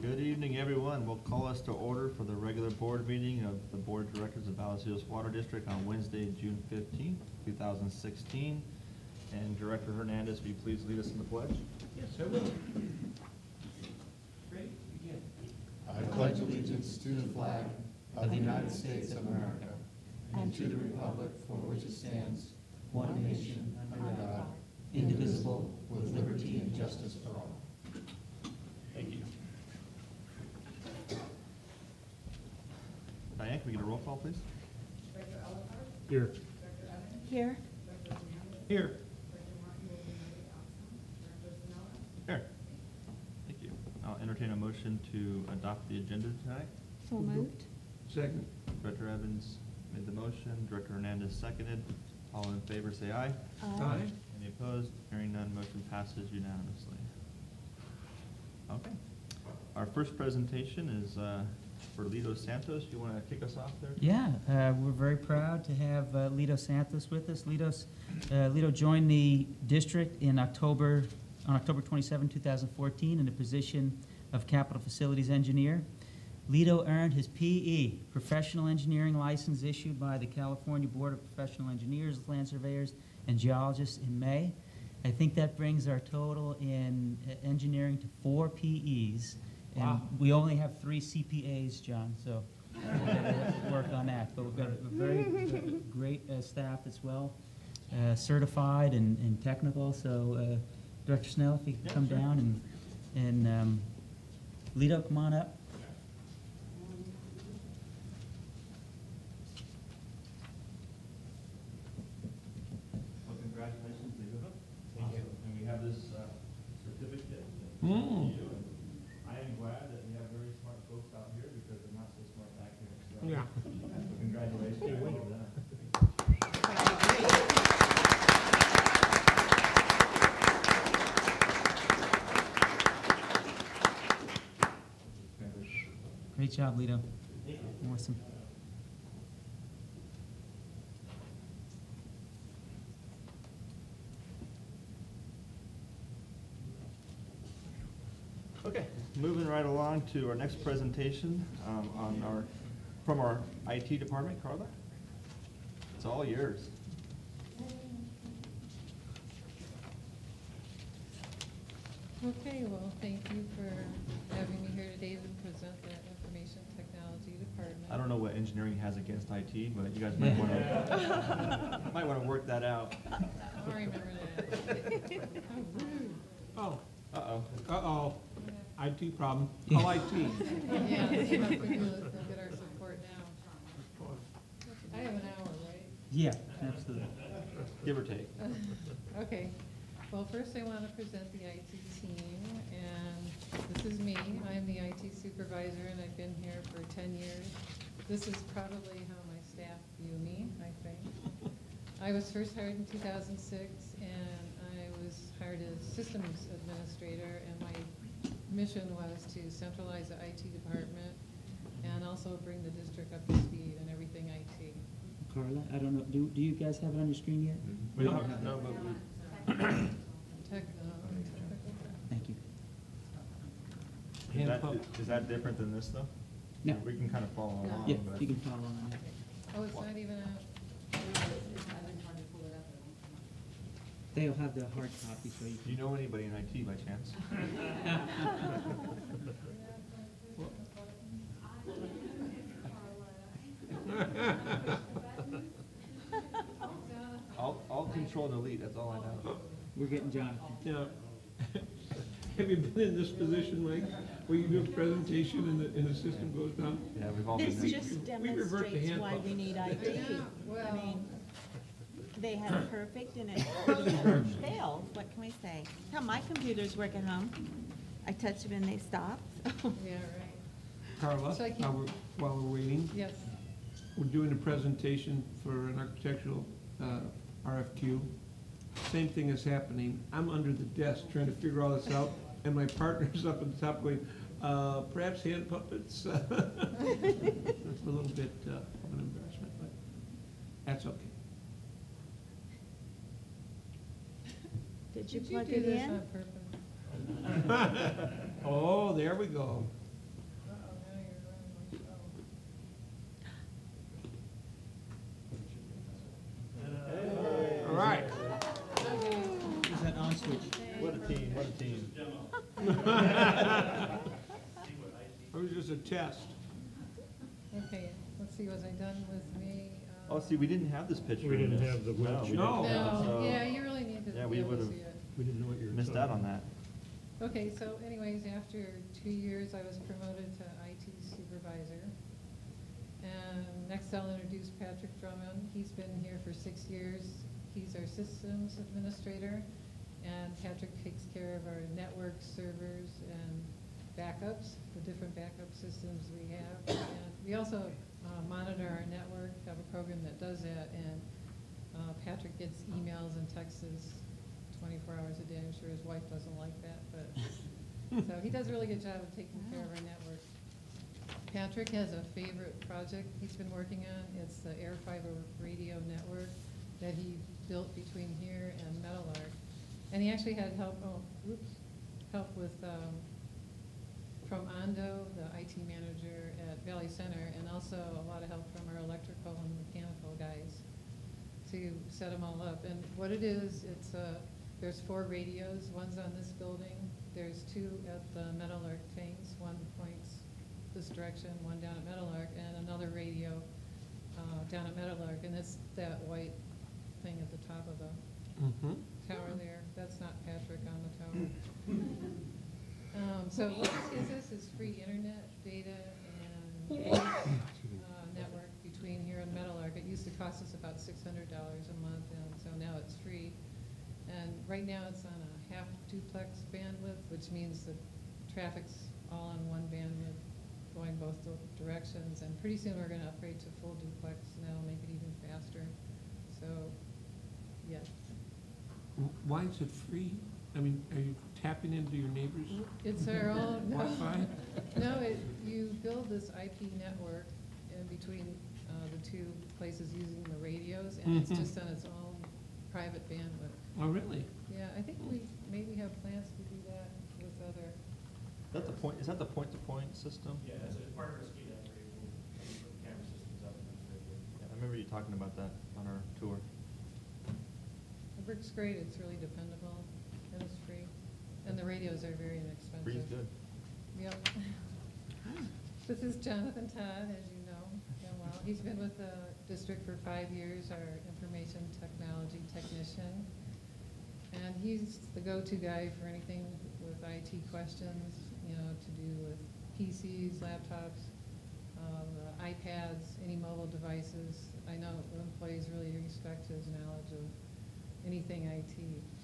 Good evening, everyone. We'll call us to order for the regular board meeting of the Board of Directors of Vallecitos Water District on Wednesday, June 15th, 2016. And Director Hernandez, will you please lead us in the pledge? Yes, I will. Great, begin. I pledge allegiance to the flag of the United States of America and to the republic for which it stands, one nation, under God, indivisible, with liberty and justice for all. Thank you. Diane, can we get a roll call, please? Director Ellicott? Here. Director Evans? Here. Director Hernandez? Here. Director Martin will be absent. Director Spinella? Here. Thank you. I'll entertain a motion to adopt the agenda tonight. So moved. Second. Director Evans made the motion. Director Hernandez seconded. All in favor, say aye. Aye. Any opposed? Hearing none, motion passes unanimously. Okay. Our first presentation is for Lito Santos. You want to kick us off there? Yeah, we're very proud to have Lito Santos with us. Lito joined the district on October 27, 2014 in the position of Capital Facilities Engineer. Lito earned his PE, Professional Engineering License, issued by the California Board of Professional Engineers, Land Surveyors, and Geologists in May. I think that brings our total in engineering to 4 PEs. And wow. We only have 3 CPAs, John, so we'll have to work on that. But we've got a very great staff as well, certified and technical. So Director Snell, if you could come down and Lito, come on up. Well, congratulations, Lito. Thank you. And we have this certificate. Mm. I am glad that we have very smart folks out here because they're not so smart back here. So, Yeah. so congratulations. Hey, wait. Well done. Great job, Lito. Awesome. Okay, moving right along to our next presentation from our IT department, Carla. It's all yours. Okay, well, thank you for having me here today to present the Information Technology Department. I don't know what engineering has against IT, but you guys might want to work that out. I'll remember that. How rude. Oh, Uh-oh. uh-oh. IT problem. Call IT. Yeah, let's see how quickly we'll get our support now. I have an hour, right? Yeah, absolutely. Give or take. Okay, well, first I want to present the IT team, and this is me. I'm the IT supervisor, and I've been here for 10 years. This is probably how my staff view me, I think. I was first hired in 2006, and I was hired as systems administrator, and my mission was to centralize the IT department and also bring the district up to speed on everything IT. Carla, I don't know, do you guys have it on your screen yet? We don't have, no, but we, Thank you. is that different than this though? No. We can kind of follow along. Yeah, but- you can follow on that. Oh, it's not even a, They'll have the hard copy, so you Do you know anybody in IT by chance? I'll control delete, that's all I know. We're getting Jonathan. Now, have you been in this position, Mike, where you do a presentation and the system goes down? Yeah, we've all been This there. just We revert to demonstrates hand why we puppets. need IT. I well, mean, they had it perfect and it pretty much failed. What can we say? How my computers work at home. I touch them and they stop. yeah, right. Carla, So I can- while we're waiting, Yes, we're doing a presentation for an architectural RFQ. Same thing is happening. I'm under the desk trying to figure all this out, and my partner's up at the top going, perhaps hand puppets. That's a little bit of an embarrassment, but that's okay. Did you did plug do it this in? on purpose? Oh, there we go. 17. It was just a test. Okay, let's see, was I done with me? Oh, see, we didn't have this picture. We in didn't this. have the No, windshield. we didn't No. have it, No, so yeah, you really need to yeah, be we able to would've see it. We didn't know what you were missed out on that. Okay, so anyways, after 2 years, I was promoted to IT supervisor. And next I'll introduce Patrick Drummond. He's been here for 6 years. He's our systems administrator. And Patrick takes care of our network servers and backups, the different backup systems we have. And we also monitor our network, have a program that does that. And Patrick gets emails and texts 24 hours a day. I'm sure his wife doesn't like that, but, so he does a really good job of taking care of our network. Patrick has a favorite project he's been working on. It's the Air Fiber radio network that he built between here and Meadowlark. And he actually had help with, from Ando, the IT manager at Valley Center, and also a lot of help from our electrical and mechanical guys to set them all up. And what it is, there's 4 radios. One's on this building. There's 2 at the Meadowlark tanks. One points this direction, one down at Meadowlark, and another radio down at Meadowlark. And it's that white thing at the top of the tower there. That's not Patrick on the tower. So what this gives us is free internet, data, and network between here and Meadowlark. It used to cost us about $600 a month, and so now it's free. And right now it's on a half duplex bandwidth, which means the traffic's all on one bandwidth going both directions. And pretty soon we're going to upgrade to full duplex, and that'll make it even faster. So, yeah. Why is it free? I mean, are you tapping into your neighbors' It's our own. Wi-Fi? No, you build this IP network in between the 2 places using the radios, and it's just on its own private bandwidth. Oh, really? Yeah, I think we maybe have plans to do that with other. Is that the point-to-point system? Yeah, as a part of our speed upgrade, we'll put camera systems up in this radio. Yeah, I remember you talking about that on our tour. It works great. It's really dependable, and it's free, and the radios are very inexpensive. Free's good. Yep. This is Jonathan Todd, as you know him well. He's been with the district for 5 years, our information technology technician. And he's the go-to guy for anything with IT questions, to do with PCs, laptops, iPads, any mobile devices. I know employees really respect his knowledge of anything IT.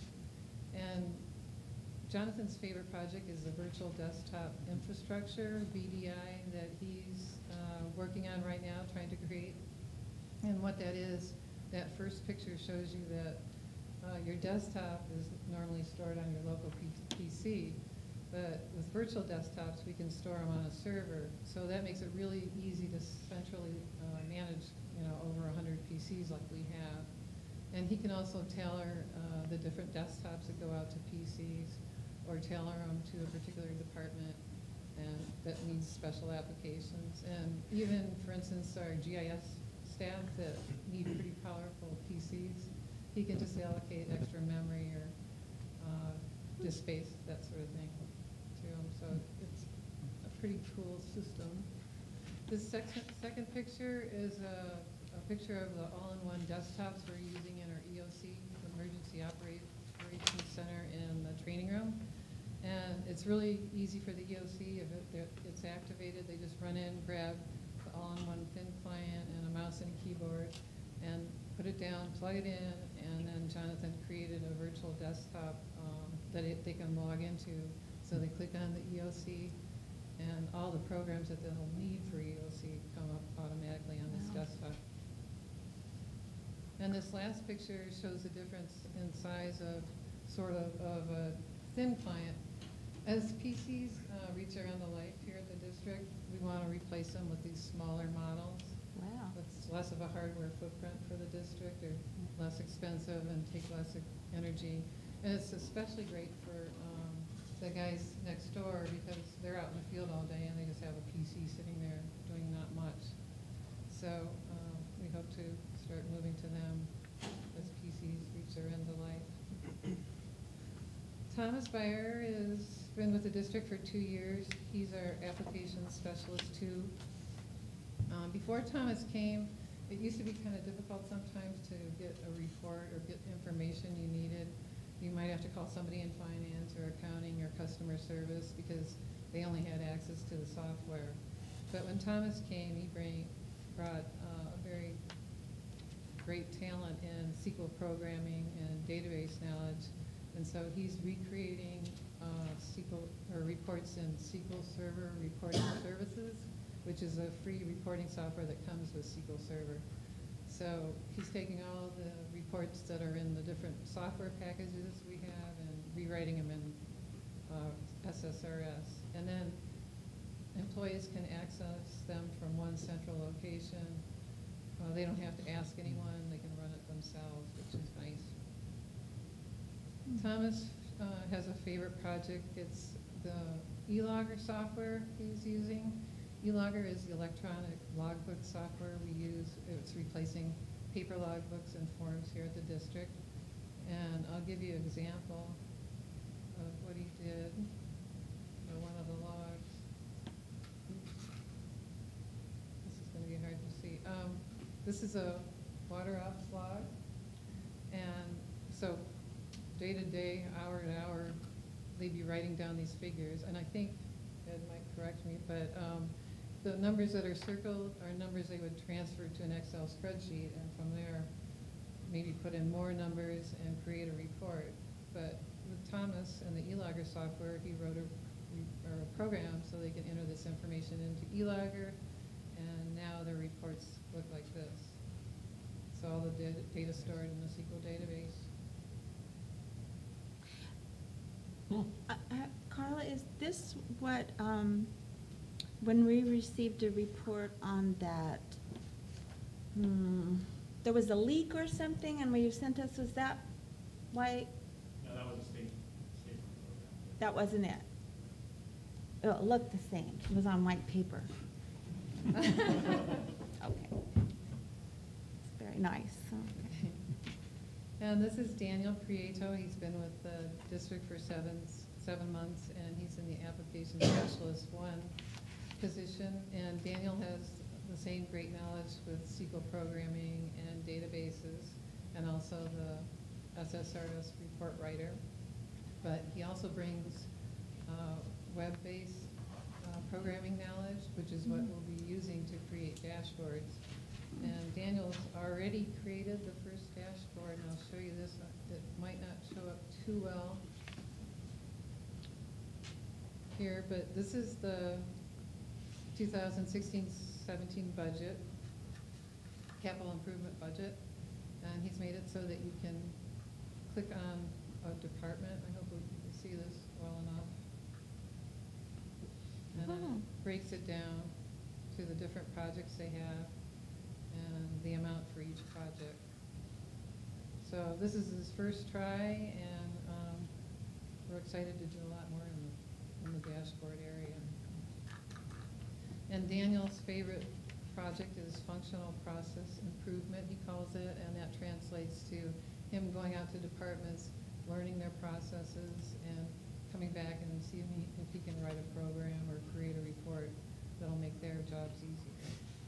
And Jonathan's favorite project is the virtual desktop infrastructure, VDI, that he's working on right now, trying to create. And what that is, that first picture shows you that your desktop is normally stored on your local PC, but with virtual desktops, we can store them on a server. So that makes it really easy to centrally manage, over 100 PCs like we have. And he can also tailor the different desktops that go out to PCs, or tailor them to a particular department and that needs special applications. And even, for instance, our GIS staff that need pretty powerful PCs, he can just allocate extra memory or disk space, that sort of thing, to them. So it's a pretty cool system. This second picture is a picture of the all-in-one desktops we're using in our EOC, Emergency Operations Center, in the training room. And it's really easy for the EOC. If it's activated, they just run in, grab the all-in-one thin client and a mouse and a keyboard, and put it down, plug it in, and then Jonathan created a virtual desktop that they can log into. So they click on the EOC, and all the programs that they'll need for EOC come up automatically on this desktop. And this last picture shows the difference in size of a thin client. As PCs reach around the life here at the district, we want to replace them with these smaller models. Wow. It's less of a hardware footprint for the district. They're less expensive and take less energy. And it's especially great for the guys next door, because they're out in the field all day and they just have a PC sitting there doing not much. So we hope to start moving to them as PCs reach their end of life. Thomas Beyer has been with the district for 2 years. He's our application specialist too. Before Thomas came, it used to be kind of difficult sometimes to get a report or get information you needed. You might have to call somebody in finance or accounting or customer service because they only had access to the software. But when Thomas came, he brought a very great talent in SQL programming and database knowledge. And so he's recreating SQL or reports in SQL Server Reporting Services, which is a free reporting software that comes with SQL Server. So he's taking all the reports that are in the different software packages we have and rewriting them in SSRS. And then employees can access them from one central location. They don't have to ask anyone, they can run it themselves, which is nice. Thomas has a favorite project. It's the e-logger software he's using. E-logger is the electronic logbook software we use. It's replacing paper logbooks and forms here at the district. And I'll give you an example of what he did for one of the logs. Oops. This is going to be hard to see. This is a water ops log. And so day to day, hour to hour, they'd be writing down these figures. And I think Ed might correct me, but the numbers that are circled are numbers they would transfer to an Excel spreadsheet, and from there, maybe put in more numbers and create a report. But with Thomas and the e-logger software, he wrote a program so they can enter this information into e-logger, and now their reports look like this. So all the data stored in the SQL database. Carla, is this what, when we received a report on that, there was a leak or something, and when you sent us, was that why? No, that was a state program. That wasn't it? Oh, it looked the same. It was on white paper. Okay. It's very nice. Okay. And this is Daniel Prieto. He's been with the district for seven months, and he's in the application specialist 1 position. And Daniel has the same great knowledge with SQL programming and databases, and also the SSRS report writer. But he also brings web-based programming knowledge, which is what we'll be using to create dashboards. And Daniel's already created the first dashboard, and I'll show you this. It might not show up too well here, but this is the 2016-17 budget, capital improvement budget. And he's made it so that you can click on a department. I hope you can see this well enough. And then it breaks it down to the different projects they have and the amount for each project. So this is his first try, and we're excited to do a lot more in the dashboard area. And Daniel's favorite project is functional process improvement, he calls it, and that translates to him going out to departments, learning their processes, and coming back and seeing if he can write a program or create a report that'll make their jobs easier.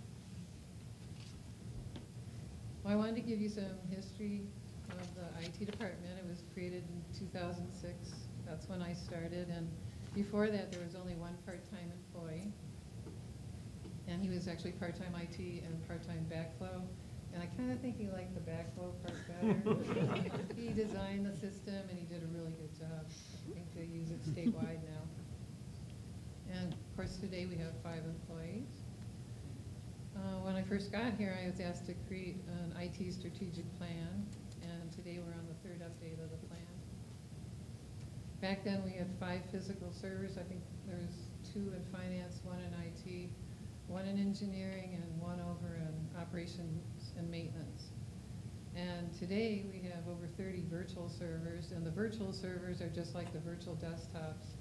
Well, I wanted to give you some history of the IT department. It was created in 2006. That's when I started, and before that there was only one part-time employee, and he was actually part-time IT and part-time backflow. And I kind of think he liked the backflow part better. He designed the system, and he did a really good job. I think they use it statewide now. And of course, today we have 5 employees. When I first got here, I was asked to create an IT strategic plan, and today we're on the 3rd update of the plan. Back then, we had 5 physical servers. I think there was 2 in finance, 1 in IT, 1 in engineering, and 1 over in operations and maintenance. And today we have over 30 virtual servers, and the virtual servers are just like the virtual desktops.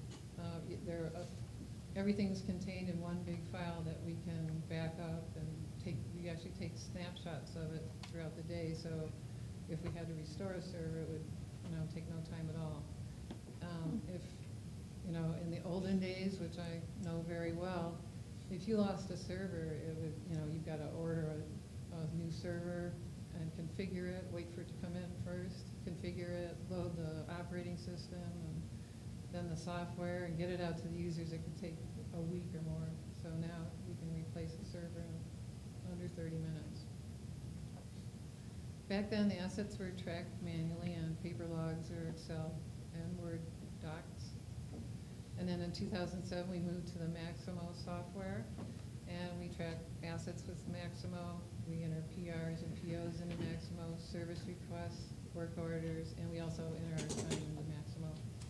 Everything's contained in one big file that we can back up and we actually take snapshots of it throughout the day. So if we had to restore a server, it would take no time at all. If, you know, in the olden days, which I know very well, if you lost a server, it would, you know, you've got to order a new server and configure it, wait for it to come in first, configure it, load the operating system, and then the software, and get it out to the users. It could take a week or more. So now we can replace a server in under 30 minutes. Back then, the assets were tracked manually on paper logs or Excel and Word docs. And then in 2007, we moved to the Maximo software, and we track assets with Maximo. We enter PRs and POs into Maximo, service requests, work orders, and we also enter our time into Maximo.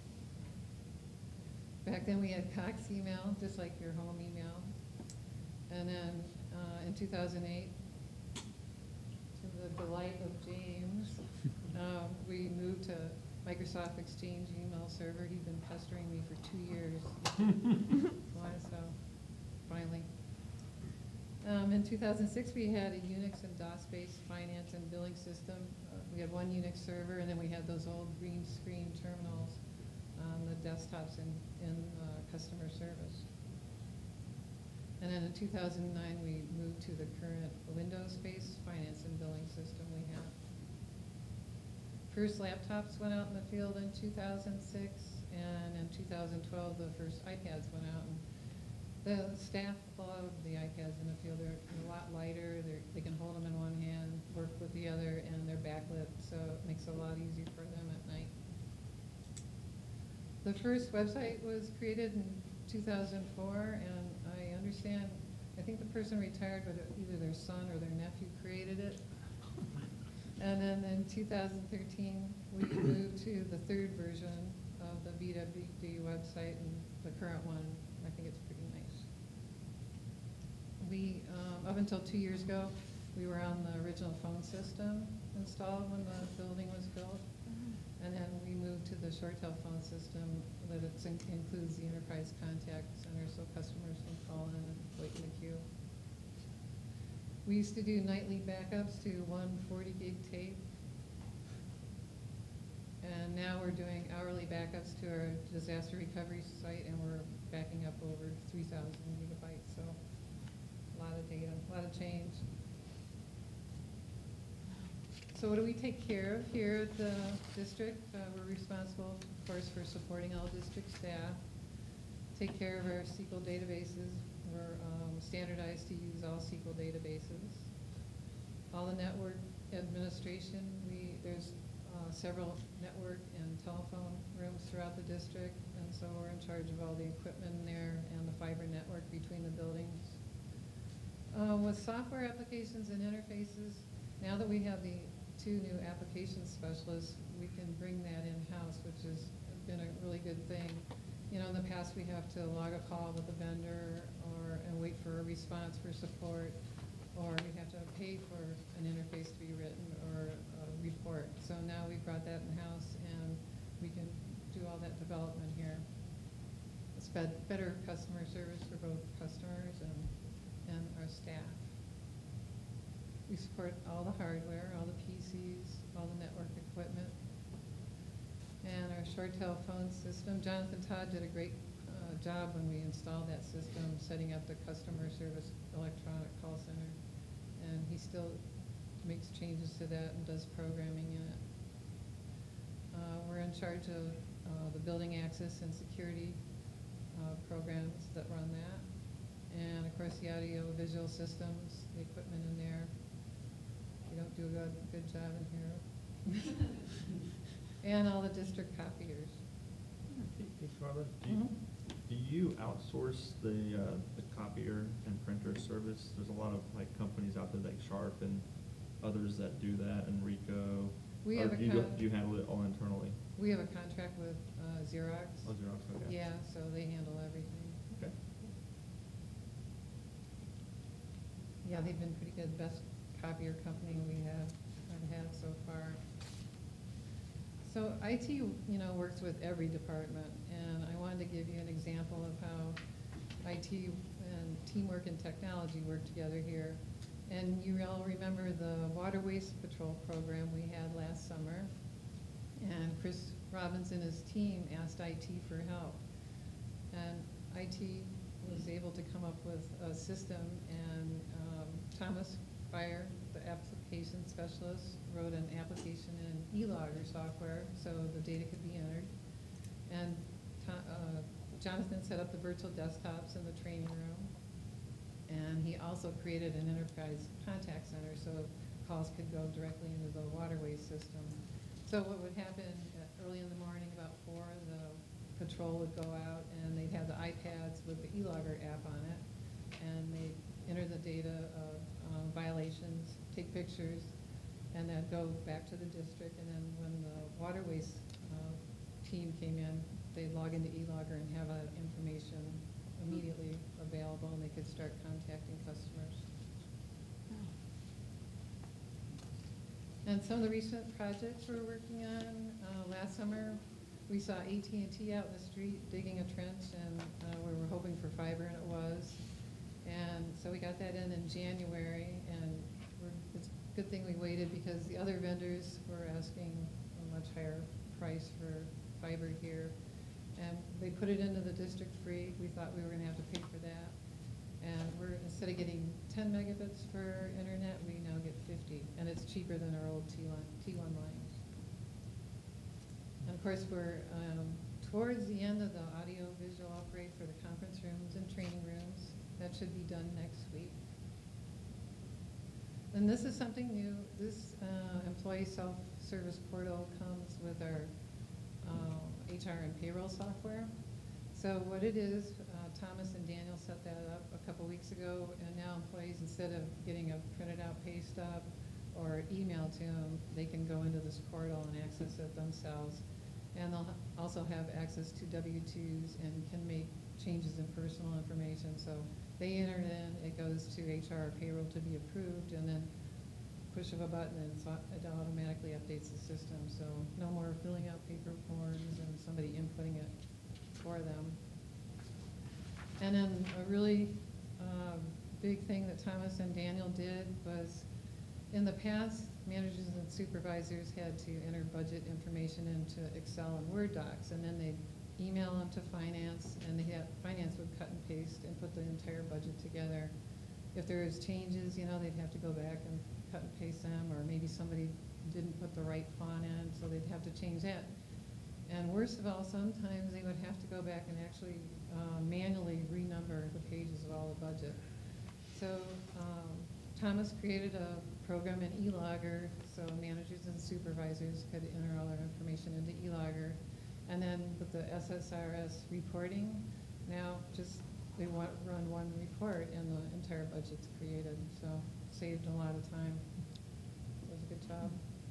Back then, we had Cox email, just like your home email. And then in 2008, to the delight of James, we moved to Microsoft Exchange email server. He'd been pestering me for 2 years. So finally. In 2006, we had a Unix and DOS-based finance and billing system. We had one Unix server, and then we had those old green screen terminals on the desktops in customer service. And then in 2009, we moved to the current Windows-based finance and billing system we have. First laptops went out in the field in 2006, and in 2012, the first iPads went out. And the staff loved the iPads in the field. They're a lot lighter. They can hold them in one hand, work with the other, and they're backlit, so it makes it a lot easier for them at night. The first website was created in 2004, and I understand, I think the person retired, but either their son or their nephew created it. And then in 2013, we moved to the third version of the BWD website, and the current one, I think it's pretty nice. We, up until 2 years ago, we were on the original phone system installed when the building was built. And then we moved to the short telephone system that includes the enterprise contact center, so customers can call in and wait in the queue. We used to do nightly backups to 140 gig tape. And now we're doing hourly backups to our disaster recovery site, and we're backing up over 3,000 gigabytes, so a lot of data, a lot of change. So what do we take care of here at the district? We're responsible, of course, for supporting all district staff, take care of our SQL databases. We're standardized to use all SQL databases. All the network administration, there's several network and telephone rooms throughout the district, and so we're in charge of all the equipment in there and the fiber network between the buildings. With software applications and interfaces, now that we have the 2 new application specialists, we can bring that in-house, which has been a really good thing. You know, in the past, we have to log a call with a vendor and wait for a response for support, or we have to pay for an interface to be written or a report. So now we've brought that in-house, and we can do all that development here. It's better customer service for both customers and our staff. We support all the hardware, all the PCs, all the network equipment. And our short telephone system, Jonathan Todd did a great job when we installed that system, setting up the customer service electronic call center. And he still makes changes to that and does programming in it. We're in charge of the building access and security programs that run that. And of course the audio visual systems, the equipment in there. We don't do a good job in here. And all the district copiers. Hey, Carla, do you outsource the copier and printer service? There's a lot of companies out there like Sharp and others that do that, and Ricoh. We have do you handle it all internally? We have a contract with Xerox. Oh, Xerox, okay. Yeah, so they handle everything. Okay. Yeah, they've been pretty good. Best copier company I've had so far. So IT, works with every department, and I wanted to give you an example of how IT and teamwork and technology work together here. And you all remember the Water Waste Patrol program we had last summer, and Chris Robbins and his team asked IT for help. And IT was able to come up with a system, and Thomas Fire, the application specialist, wrote an application in e-logger software so the data could be entered. And Jonathan set up the virtual desktops in the training room. And he also created an enterprise contact center so calls could go directly into the waterways system. So what would happen early in the morning, about 4, the patrol would go out and they'd have the iPads with the e-logger app on it, and they'd enter the data of violations, take pictures, and then go back to the district. And then when the waterways team came in, they'd log into e-logger and have that information immediately available, and they could start contacting customers. And some of the recent projects we're working on, last summer, we saw AT&T out in the street digging a trench, and we were hoping for fiber, and it was. And so we got that in January, and it's a good thing we waited because the other vendors were asking a much higher price for fiber here. And they put it into the district free. We thought we were going to have to pay for that. And instead of getting 10 megabits for internet, we now get 50. And it's cheaper than our old T1 lines. And of course, we're towards the end of the audio-visual upgrade for the conference rooms and training rooms. That should be done next week. And this is something new. This employee self-service portal comes with our HR and payroll software. So what it is, Thomas and Daniel set that up a couple weeks ago, and now employees, instead of getting a printed out pay stub or email to them, they can go into this portal and access it themselves. And they'll also have access to W-2s and can make changes in personal information. So they enter it in, it goes to HR or payroll to be approved, and then push of a button and it automatically updates the system. So no more filling out paper forms and somebody inputting it for them. And then a really big thing that Thomas and Daniel did was, in the past, managers and supervisors had to enter budget information into Excel and Word docs, and then they'd email them to finance, and finance would cut and paste and put the entire budget together. If there was changes, they'd have to go back and cut and paste them, or maybe somebody didn't put the right font in, so they'd have to change that. And worst of all, sometimes they would have to go back and actually manually renumber the pages of all the budget. So Thomas created a program in e-logger so managers and supervisors could enter all their information into e-logger. And then with the SSRS reporting, now just they run one report and the entire budget's created. So saved a lot of time. It was a good job.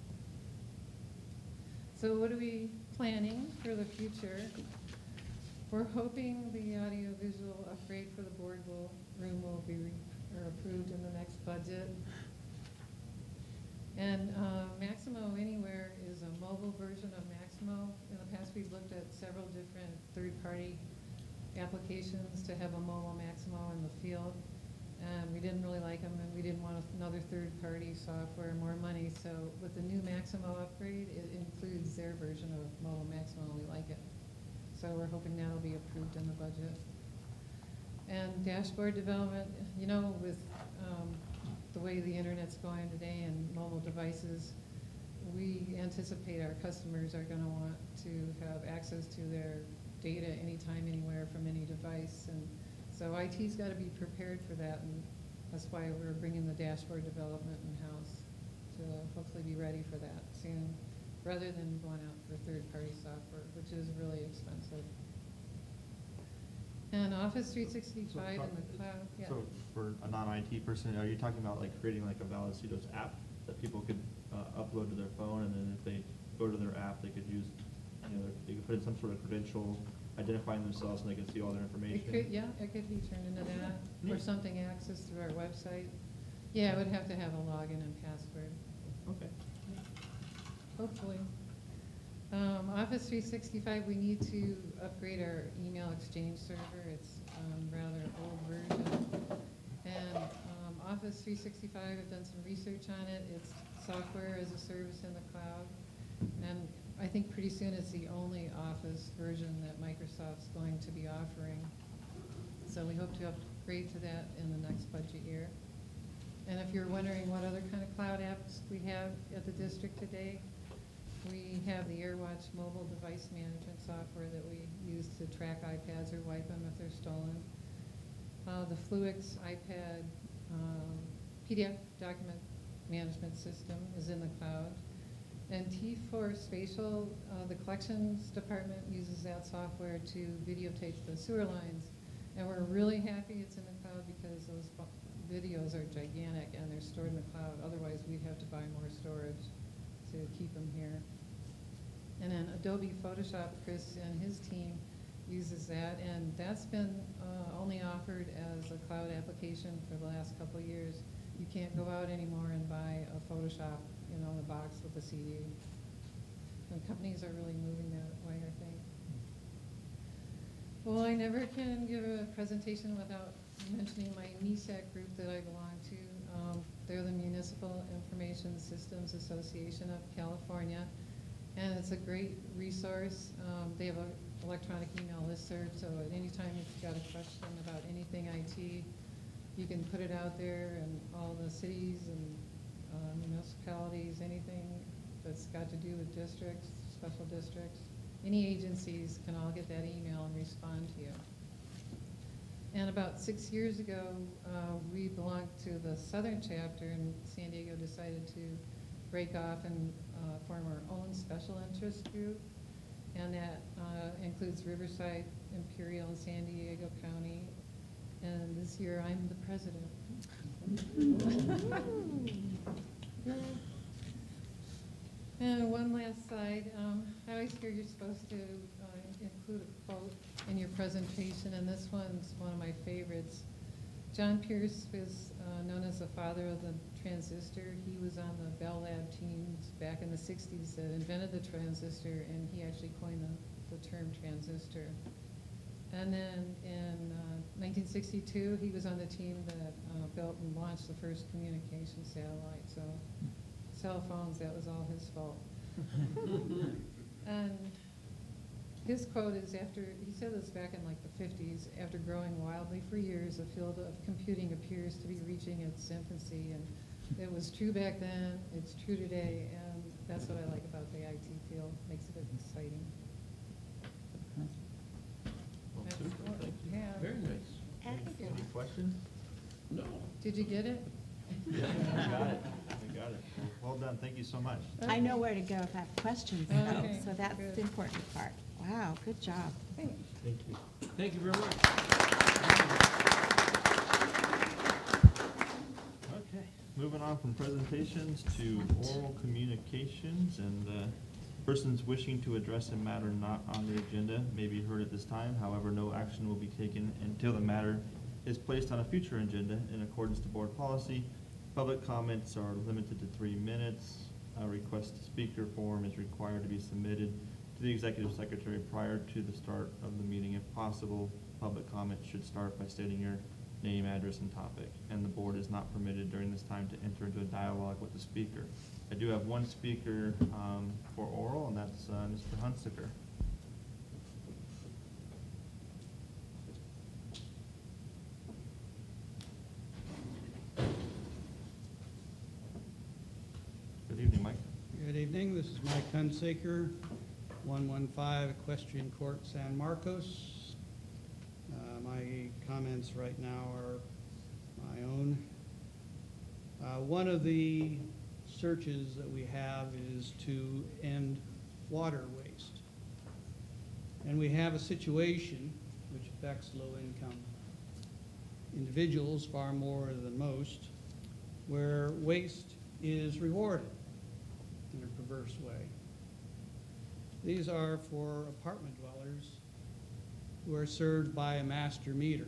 So what are we planning for the future? We're hoping the audio-visual upgrade for the room will be approved in the next budget. And Maximo Anywhere is a mobile version of Maximo. In the past, we've looked at several different third-party applications to have a mobile Maximo in the field. And we didn't really like them, and we didn't want another third-party software, more money. So with the new Maximo upgrade, it includes their version of mobile Maximo, and we like it. So we're hoping that'll be approved in the budget. And dashboard development, with the way the internet's going today and mobile devices, we anticipate our customers are going to want to have access to their data anytime, anywhere, from any device. And so IT's got to be prepared for that, and that's why we're bringing the dashboard development in-house to hopefully be ready for that soon, rather than going out for third-party software, which is really expensive. And Office 365 in the cloud. Yeah. So for a non-IT person, are you talking about like creating like a Vallecitos app that people could upload to their phone, and then if they go to their app, they could use, they could put in some sort of credential identifying themselves, and they can see all their information? It could be turned into that, or something accessed through our website. Yeah, it would have to have a login and password. Okay. Hopefully. Office 365, we need to upgrade our email exchange server. It's rather old version. And Office 365, I've done some research on it. It's software as a service in the cloud. And I think pretty soon it's the only Office version that Microsoft's going to be offering. So we hope to upgrade to that in the next budget year. And if you're wondering what other kind of cloud apps we have at the district today, we have the AirWatch mobile device management software that we use to track iPads or wipe them if they're stolen. The Fluix iPad PDF document management system is in the cloud. And T4 Spatial, the collections department uses that software to videotape the sewer lines. And we're really happy it's in the cloud because those videos are gigantic and they're stored in the cloud. Otherwise, we'd have to buy more storage to keep them here. And then Adobe Photoshop, Chris and his team uses that, and that's been only offered as a cloud application for the last couple of years. You can't go out anymore and buy a Photoshop, you know, in a box with a CD. And companies are really moving that way, I think. Well, I never can give a presentation without mentioning my MISAC group that I belong to. They're the Municipal Information Systems Association of California, and it's a great resource. They have an electronic email listserv, so at any time if you've got a question about anything IT, you can put it out there, and all the cities and municipalities, anything that's got to do with districts, special districts, any agencies can all get that email and respond to you. And about 6 years ago, we belonged to the southern chapter, and San Diego decided to break off and form our own special interest group. And that includes Riverside, Imperial, and San Diego County. And this year, I'm the president. And one last slide. I always hear you're supposed to include a quote in your presentation, and this one's one of my favorites. John Pierce was known as the father of the transistor. He was on the Bell Lab teams back in the 60s that invented the transistor, and he actually coined the term transistor. And then in 1962, he was on the team that built and launched the first communication satellite. So cell phones, that was all his fault. And his quote is, after, he said this back in like the 50s, after growing wildly for years, the field of computing appears to be reaching its infancy. And it was true back then, it's true today, and that's what I like about the IT field, makes it exciting. That's what we have. Very nice. Any questions? No. Did you get it? Yeah, I got it. I got it. Well done. Thank you so much. I know where to go if I have questions, though, Okay, so that's good. the important part. Wow, good job. Thanks. Thank you. Thank you very much. Okay, moving on from presentations to oral communications, and persons wishing to address a matter not on the agenda may be heard at this time. However, no action will be taken until the matter is placed on a future agenda in accordance to board policy. Public comments are limited to 3 minutes. A request to speaker form is required to be submitted to the executive secretary prior to the start of the meeting. If possible, public comment should start by stating your name, address, and topic. And the board is not permitted during this time to enter into a dialogue with the speaker. I do have one speaker for oral, and that's Mr. Hunsaker. Good evening, Mike. Good evening, this is Mike Hunsaker, 115 Equestrian Court, San Marcos. My comments right now are my own. One of the searches that we have is to end water waste. And we have a situation which affects low-income individuals far more than most, where waste is rewarded in a perverse way. These are for apartment dwellers who are served by a master meter.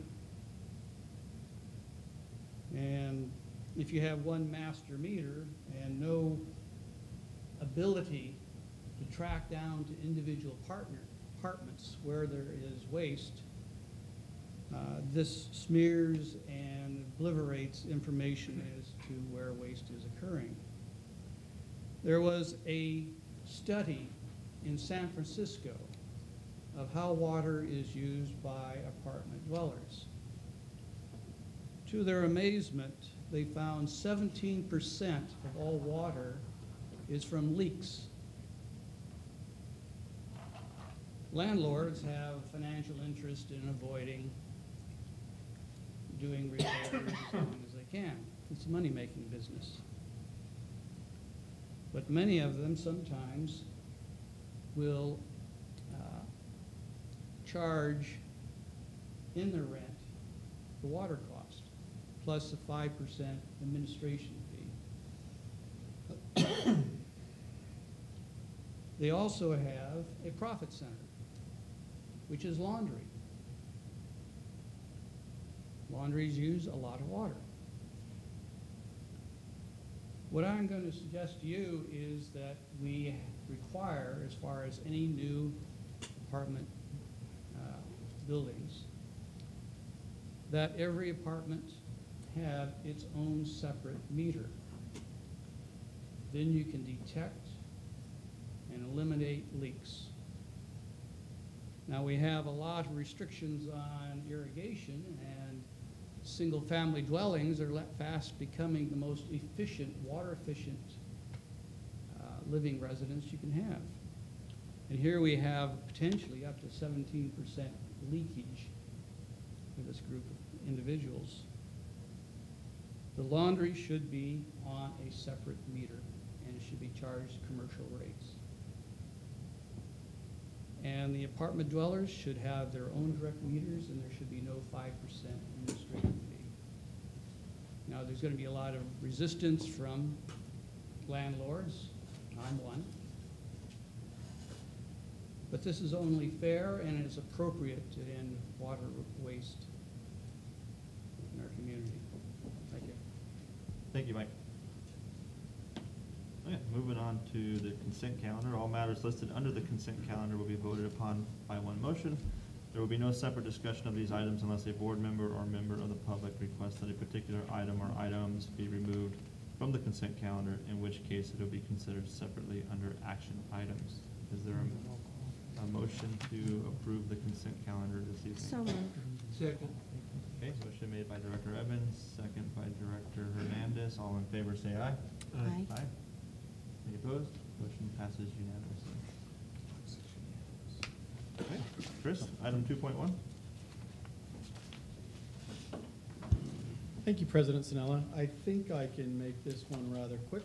And if you have one master meter and ability to track down to individual apartments where there is waste, this smears and obliterates information as to where waste is occurring. There was a study in San Francisco of how water is used by apartment dwellers. To their amazement, they found 17% of all water is from leaks. Landlords have financial interest in avoiding doing repairs as long as they can. It's a money-making business. But many of them sometimes will charge in their rent the water cost, plus a 5% administration fee. They also have a profit center, which is laundry. Laundries use a lot of water. What I'm going to suggest to you is that we require, as far as any new apartment buildings, that every apartment have its own separate meter. Then you can detect and eliminate leaks. Now, we have a lot of restrictions on irrigation, and single-family dwellings are fast becoming the most efficient, water-efficient living residence you can have. And here we have potentially up to 17% leakage for this group of individuals. The laundry should be on a separate meter, and it should be charged commercial rates. And the apartment dwellers should have their own direct meters, and there should be no 5% administrative fee. Now, there's going to be a lot of resistance from landlords. I'm one. But this is only fair, and it is appropriate to end water waste in our community. Thank you. Thank you, Mike. Okay, moving on to the consent calendar. All matters listed under the consent calendar will be voted upon by one motion. There will be no separate discussion of these items unless a board member or member of the public requests that a particular item or items be removed from the consent calendar, in which case it will be considered separately under action items. Is there a motion to approve the consent calendar this evening? So moved. Second. Okay, motion made by Director Evans, second by Director Hernandez. All in favor say aye. Aye. Aye. Any opposed? Motion passes unanimously. Okay, Chris, item 2.1. Thank you, President Sinella. I think I can make this one rather quick.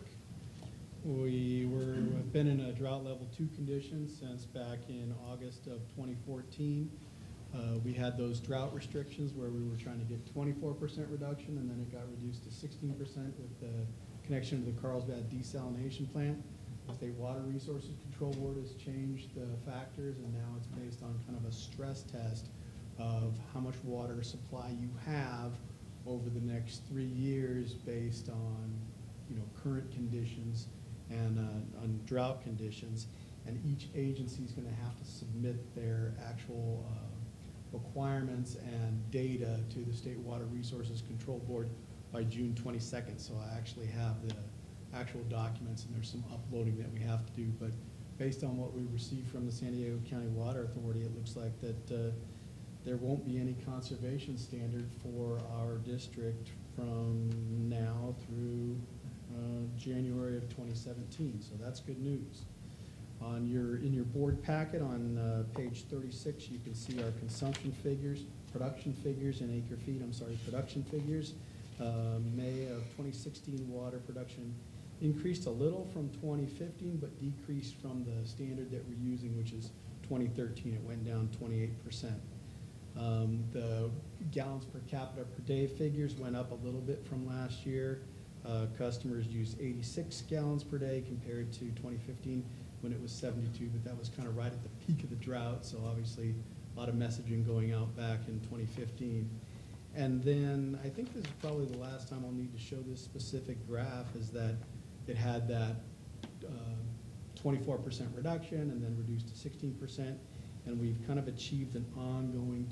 Have been in a drought level 2 condition since back in August of 2014. We had those drought restrictions where we were trying to get 24% reduction, and then it got reduced to 16% with the connection to the Carlsbad desalination plant. The State Water Resources Control Board has changed the factors, and now it's based on kind of a stress test of how much water supply you have over the next 3 years based on, current conditions and on drought conditions. And each agency is going to have to submit their actual requirements and data to the State Water Resources Control Board by June 22nd. So I actually have the actual documents, and there's some uploading that we have to do. But based on what we received from the San Diego County Water Authority, it looks like that there won't be any conservation standard for our district from now through January of 2017. So that's good news. In your board packet on page 36, you can see our consumption figures, production figures in acre feet. Production figures. May of 2016 water production increased a little from 2015, but decreased from the standard that we're using, which is 2013. It went down 28%. The gallons per capita per day figures went up a little bit from last year. Customers used 86 gallons per day compared to 2015 when it was 72, but that was kind of right at the peak of the drought, so obviously a lot of messaging going out back in 2015. And then I think this is probably the last time I'll need to show this specific graph, is that it had that 24% reduction and then reduced to 16%, and we've kind of achieved an ongoing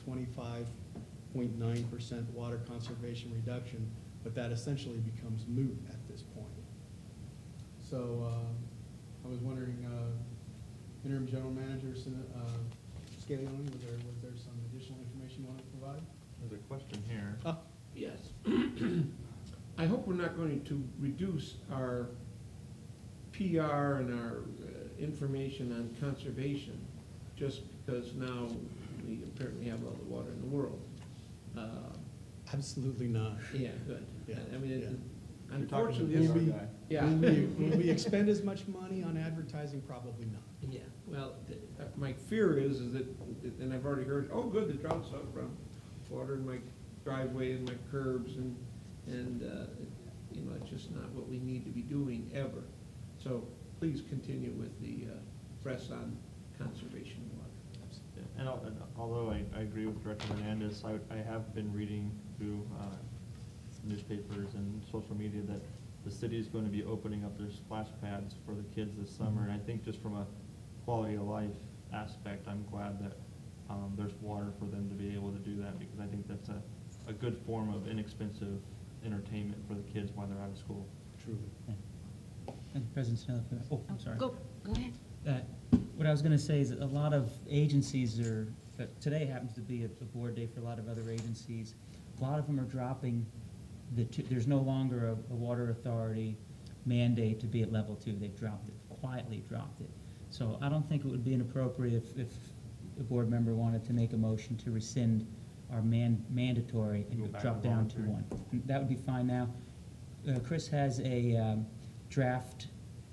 25.9% water conservation reduction, but that essentially becomes moot at this point. So I was wondering, Interim General Manager Scalione, was there some additional information you want to provide? There's a question here. Yes. I hope we're not going to reduce our PR and our information on conservation just because now we apparently have all the water in the world. Absolutely not. Yeah, good. Yeah, I mean, yeah. You're talking to unfortunately, the this, PR we- guy. yeah. Will we expend as much money on advertising? Probably not. Yeah, well, my fear is that, and I've already heard, oh, good, the drought's up, water in my driveway and my curbs, and, you know, it's just not what we need to be doing ever. So please continue with the press on conservation of water. Yeah, and although I agree with Director Hernandez, I have been reading through newspapers and social media that the city is going to be opening up their splash pads for the kids this summer. And I think just from a quality of life aspect, I'm glad that there's water for them to be able to do that, because I think that's a good form of inexpensive entertainment for the kids while they're out of school. Truly. And President Snell, I'm sorry. Go ahead. What I was gonna say is that a lot of agencies are, today happens to be a board day for a lot of other agencies. A lot of them are dropping there's no longer a water authority mandate to be at level 2. They've dropped it, quietly dropped it. So I don't think it would be inappropriate if a board member wanted to make a motion to rescind our mandatory Go and back drop to down to voluntary. 1. And that would be fine now. Chris has a draft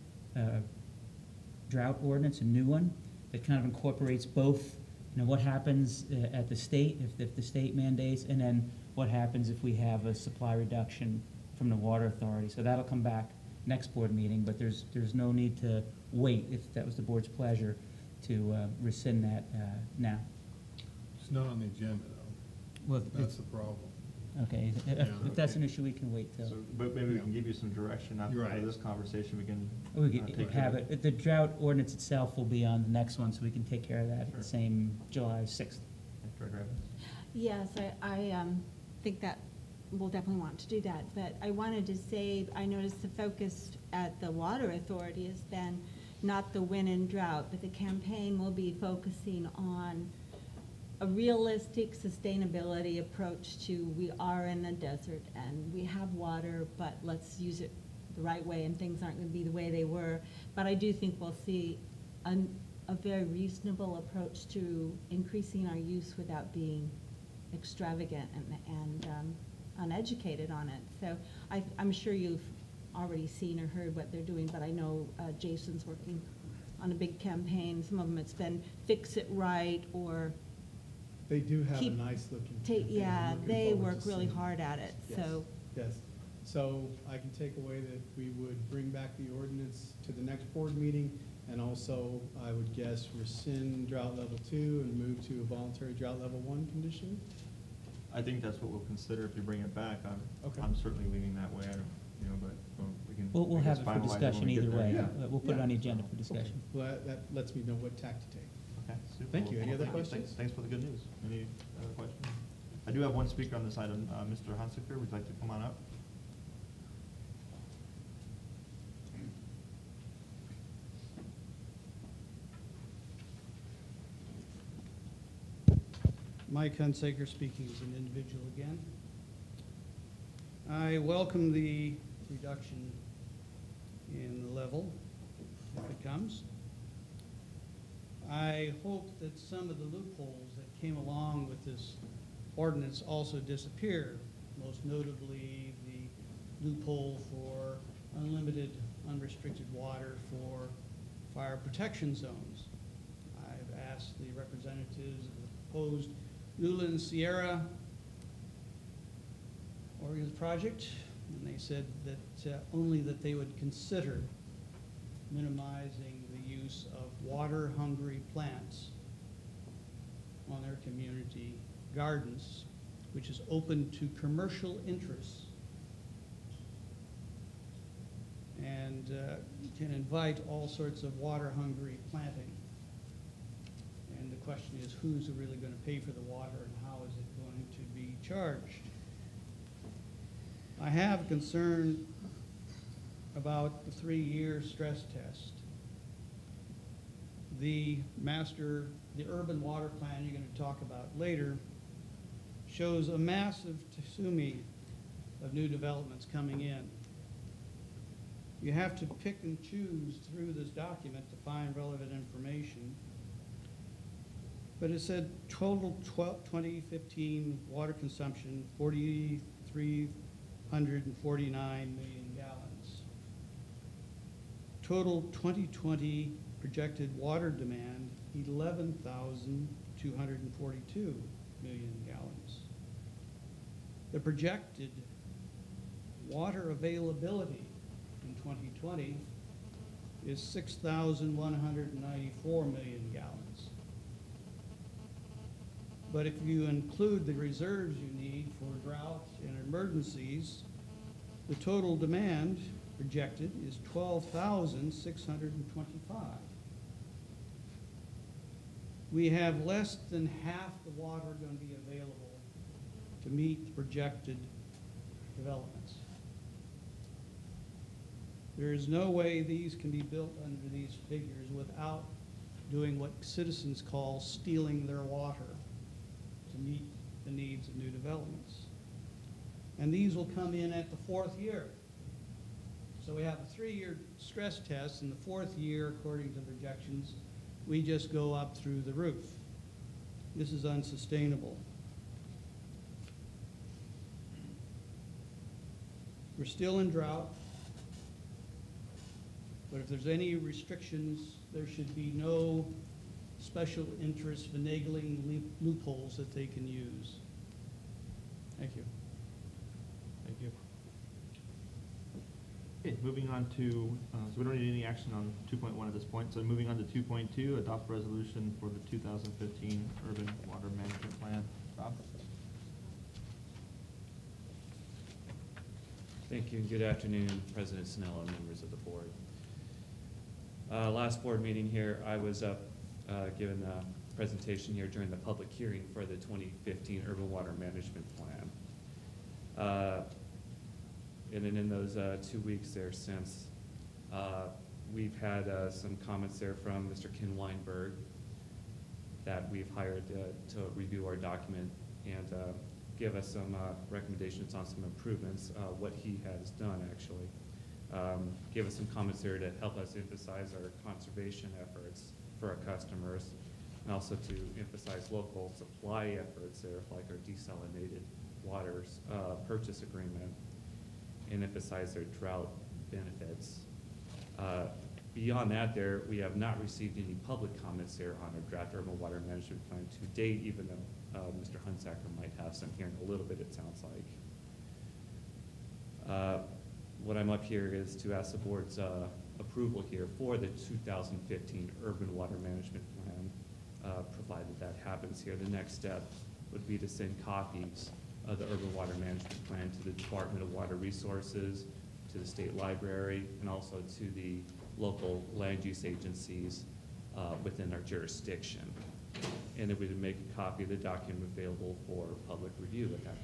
drought ordinance, a new one, that kind of incorporates both, you know, what happens at the state, if the state mandates, and then what happens if we have a supply reduction from the water authority. So that'll come back next board meeting, but there's no need to wait, if that was the board's pleasure, to rescind that now. It's not on the agenda, though. Well, That's the problem. okay, if that's an issue, we can wait till. So, but maybe we can give you some direction after You're right. this conversation. We can We take could care have of it, the drought ordinance itself will be on the next one, so we can take care of that at Sure. the same July 6th. Director Evans. Yes, I think that we'll definitely want to do that, but I wanted to say, I noticed the focus at the Water Authority has been not the win and drought, but the campaign will be focusing on a realistic sustainability approach to, we are in a desert and we have water, but let's use it the right way, and things aren't going to be the way they were. But I do think we'll see a very reasonable approach to increasing our use without being extravagant and uneducated on it. So I'm sure you've already seen or heard what they're doing, but I know Jason's working on a big campaign. Some of them, it's been Fix It Right, or They do have a Keep- nice looking campaign. yeah, I'm looking they forward work to really seeing it. hard at it, Yes, so. Yes, so I can take away that we would bring back the ordinance to the next board meeting, and also, I would guess, rescind drought level 2 and move to a voluntary drought level 1 condition. I think that's what we'll consider if you bring it back. Okay. I'm certainly leaning that way. I don't, you know, but we can. We'll I guess have it for finalize when discussion we get either there. way. Yeah. We'll put it Yeah. on the agenda for discussion. Well, that lets me know what tack to take. Okay, super. Thank you. Any other Thank questions? Thanks for the good news. Any other questions? I do have one speaker on this item, Mr. Hunsaker. Would you like to come on up? Mike Hunsaker speaking as an individual again. I welcome the reduction in the level, if it comes. I hope that some of the loopholes that came along with this ordinance also disappear, most notably the loophole for unlimited, unrestricted water for fire protection zones. I've asked the representatives of the proposed Newland Sierra Oregon project, and they said that only that they would consider minimizing the use of water-hungry plants on their community gardens, which is open to commercial interests, and can invite all sorts of water-hungry planting. And the question is, who's really going to pay for the water, and how is it going to be charged? I have concern about the 3-year stress test. the urban water plan you're going to talk about later shows a massive tsunami of new developments coming in. You have to pick and choose through this document to find relevant information. But it said total 2015 water consumption, 4,349 million gallons. Total 2020 projected water demand, 11,242 million gallons. The projected water availability in 2020 is 6,194 million gallons. But if you include the reserves you need for drought and emergencies, the total demand projected is 12,625. We have less than half the water going to be available to meet the projected developments. There is no way these can be built under these figures without doing what citizens call stealing their water to meet the needs of new developments. And these will come in at the 4th year. So we have a 3-year stress test. In the 4th year, according to projections, we just go up through the roof. This is unsustainable. We're still in drought. But if there's any restrictions, there should be no special interest finagling loopholes that they can use. Thank you. Thank you. Okay, moving on to, so we don't need any action on 2.1 at this point. So moving on to 2.2, adopt resolution for the 2015 Urban Water Management Plan. Rob? Thank you, and good afternoon, President Snell and members of the board. Last board meeting here, I was up giving a presentation here during the public hearing for the 2015 Urban Water Management Plan. And then in those 2 weeks there since, we've had some comments there from Mr. Ken Weinberg that we've hired to review our document and give us some recommendations on some improvements, what he has done actually. Give us some comments there to help us emphasize our conservation efforts for our customers, and also to emphasize local supply efforts there, like our desalinated waters purchase agreement, and emphasize their drought benefits. Beyond that there, we have not received any public comments there on our draft urban water management plan to date, even though Mr. Hunsaker might have some here in a little bit, it sounds like. What I'm up here is to ask the board's approval here for the 2015 Urban Water Management Plan, provided that happens here. The next step would be to send copies of the Urban Water Management Plan to the Department of Water Resources, to the State Library, and also to the local land use agencies within our jurisdiction. And then we would make a copy of the document available for public review at that point.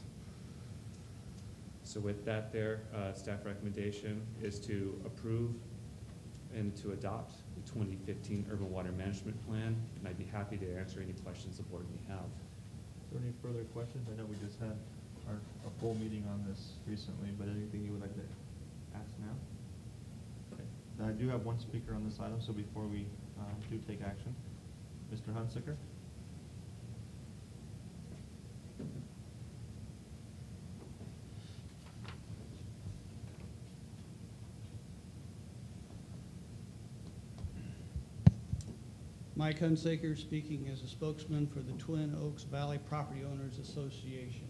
So with that there, staff recommendation is to approve and to adopt the 2015 Urban Water Management Plan, and I'd be happy to answer any questions the board may have. Is there any further questions? I know we just had a full meeting on this recently, but anything you would like to ask now? Okay. I do have one speaker on this item, so before we do take action, Mr. Hunsaker. Mike Hunsaker speaking as a spokesman for the Twin Oaks Valley Property Owners Association.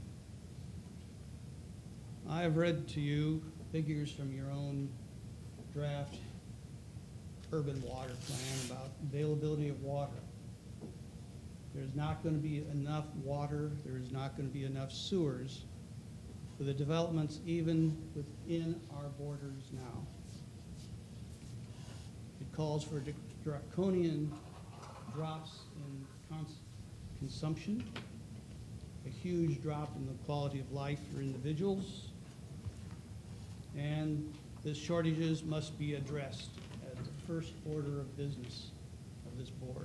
I have read to you figures from your own draft urban water plan about availability of water. There's not going to be enough water, there is not going to be enough sewers for the developments even within our borders now. It calls for draconian drops in consumption, a huge drop in the quality of life for individuals, and the shortages must be addressed as the first order of business of this board.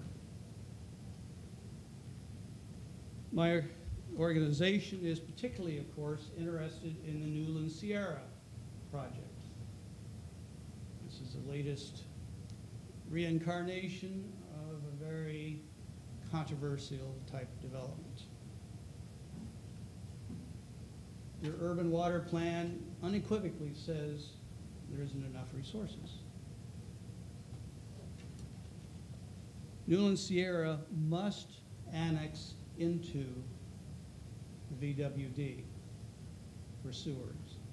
My organization is particularly, of course, interested in the Newland Sierra project. This is the latest reincarnation of a very controversial type development. Your urban water plan unequivocally says there isn't enough resources. Newland Sierra must annex into the VWD for sewers.